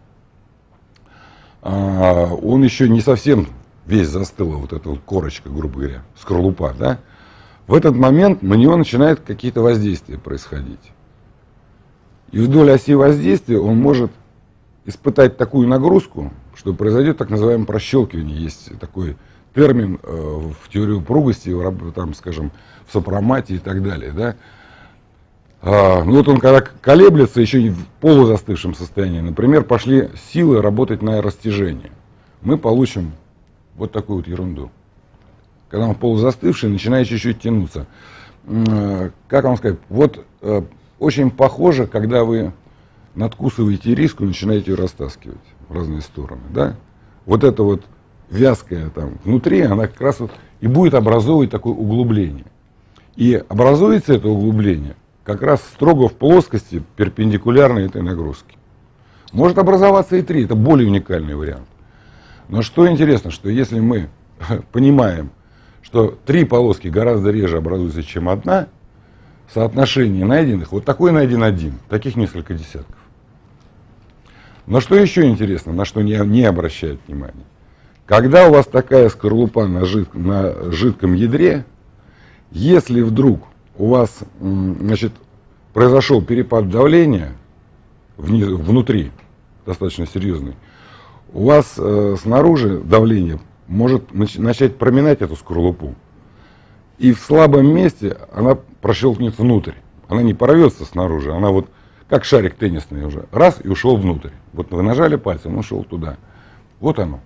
он еще не совсем весь застыл, вот эта вот корочка, грубо говоря, скорлупа. Да? В этот момент на него начинают какие-то воздействия происходить. И вдоль оси воздействия он может испытать такую нагрузку, что произойдет так называемое прощелкивание. Есть такой термин в теории упругости, там, скажем, в сопромате и так далее. Да? Ну вот он когда колеблется, еще и в полузастывшем состоянии, например, пошли силы работать на растяжение. Мы получим вот такую вот ерунду. Когда он полузастывший, начинает чуть-чуть тянуться. Как вам сказать, вот очень похоже, когда вы надкусываете ириску и начинаете ее растаскивать в разные стороны. Да? Вот это вот вязкое там внутри, она как раз вот и будет образовывать такое углубление. И образуется это углубление как раз строго в плоскости перпендикулярной этой нагрузки. Может образоваться и 3, это более уникальный вариант. Но что интересно, что если мы понимаем, что 3 полоски гораздо реже образуются, чем 1, соотношение найденных, вот такой найден 1, таких несколько десятков. Но что еще интересно, на что не обращают внимания, когда у вас такая скорлупа на жидком ядре, если вдруг у вас, значит, произошел перепад давления внутри, достаточно серьезный, у вас снаружи давление может начать проминать эту скорлупу. И в слабом месте она прощелкнет внутрь. Она не порвется снаружи, она вот как шарик теннисный уже. Раз и ушел внутрь. Вот вы нажали пальцем, он ушел туда. Вот оно.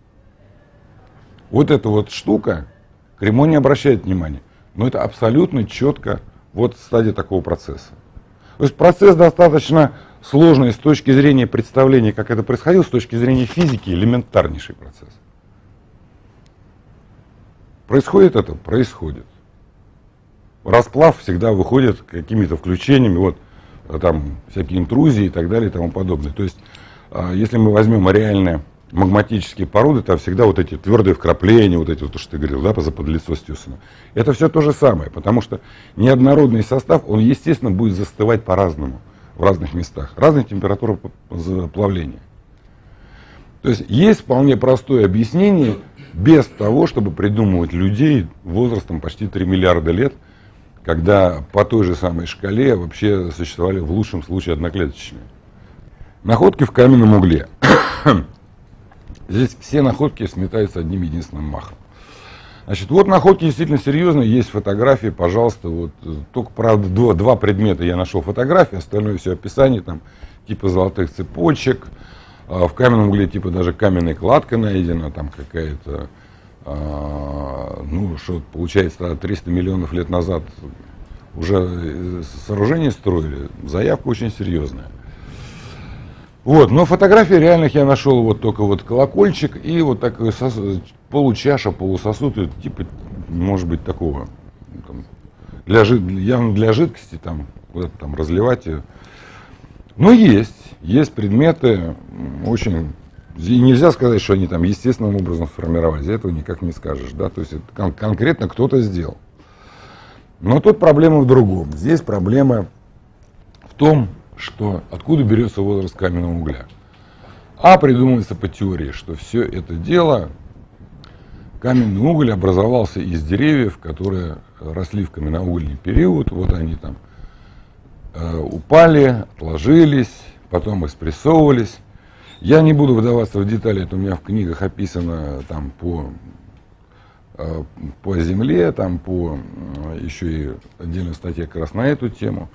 Вот эта вот штука, Кремо не обращает внимания. Но это абсолютно четко вот стадия такого процесса. То есть процесс достаточно сложный с точки зрения представления, как это происходило, с точки зрения физики, элементарнейший процесс. Происходит это? Происходит. Расплав всегда выходит какими-то включениями, вот там всякие интрузии и так далее и тому подобное. То есть, если мы возьмем реальные магматические породы, там всегда вот эти твердые вкрапления, вот эти вот, то, что ты говорил, да, за подлицо Стюсона. Это все то же самое, потому что неоднородный состав, он, естественно, будет застывать по-разному в разных местах. Разная температура плавления. То есть, есть вполне простое объяснение, без того, чтобы придумывать людей возрастом почти 3 миллиарда лет, когда по той же самой шкале вообще существовали в лучшем случае одноклеточные. Находки в каменном угле. Здесь все находки сметаются одним единственным махом. Значит, вот находки действительно серьезные, есть фотографии, пожалуйста, вот только, правда, два предмета я нашел фотографии, остальное все описание, там, типа золотых цепочек, в каменном угле типа даже каменная кладка найдена, там какая-то, ну, что получается, 300 миллионов лет назад уже сооружение строили, заявка очень серьезная. Вот, но фотографии реальных я нашел вот только вот колокольчик и вот такой получаша, полусосуд, типа, может быть, такого, там, явно для жидкости, там, куда-то там разливать ее. Но есть предметы очень, и нельзя сказать, что они там естественным образом сформировались, этого никак не скажешь, да, то есть это конкретно кто-то сделал. Но тут проблема в другом, здесь проблема в том, что откуда берется возраст каменного угля. А придумывается по теории, что все это дело, каменный уголь образовался из деревьев, которые росли в каменноугольный период, вот они там упали, отложились, потом их спрессовывались. Я не буду вдаваться в детали, это у меня в книгах описано там по земле, там по еще и отдельная статья как раз на эту тему.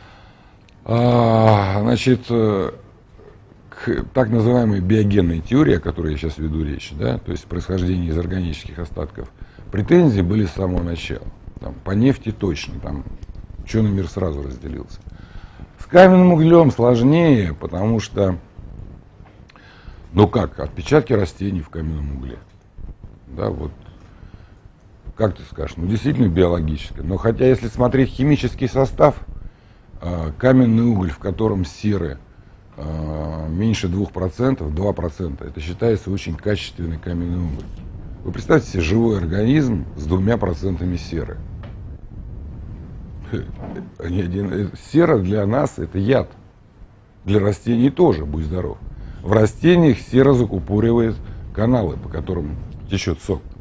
Значит, к так называемой биогенной теории, о которой я сейчас веду речь, да, то есть происхождение из органических остатков, претензии были с самого начала. Там, по нефти точно, там ученый мир сразу разделился. С каменным углем сложнее, потому что, ну как, отпечатки растений в каменном угле. Да, вот, как ты скажешь, ну действительно биологическое. Но хотя если смотреть химический состав, каменный уголь, в котором серы меньше 2%, 2%, это считается очень качественный каменный уголь. Вы представьте себе живой организм с 2% серы. Сера для нас это яд. Для растений тоже, будь здоров. В растениях сера закупоривает каналы, по которым течет сок.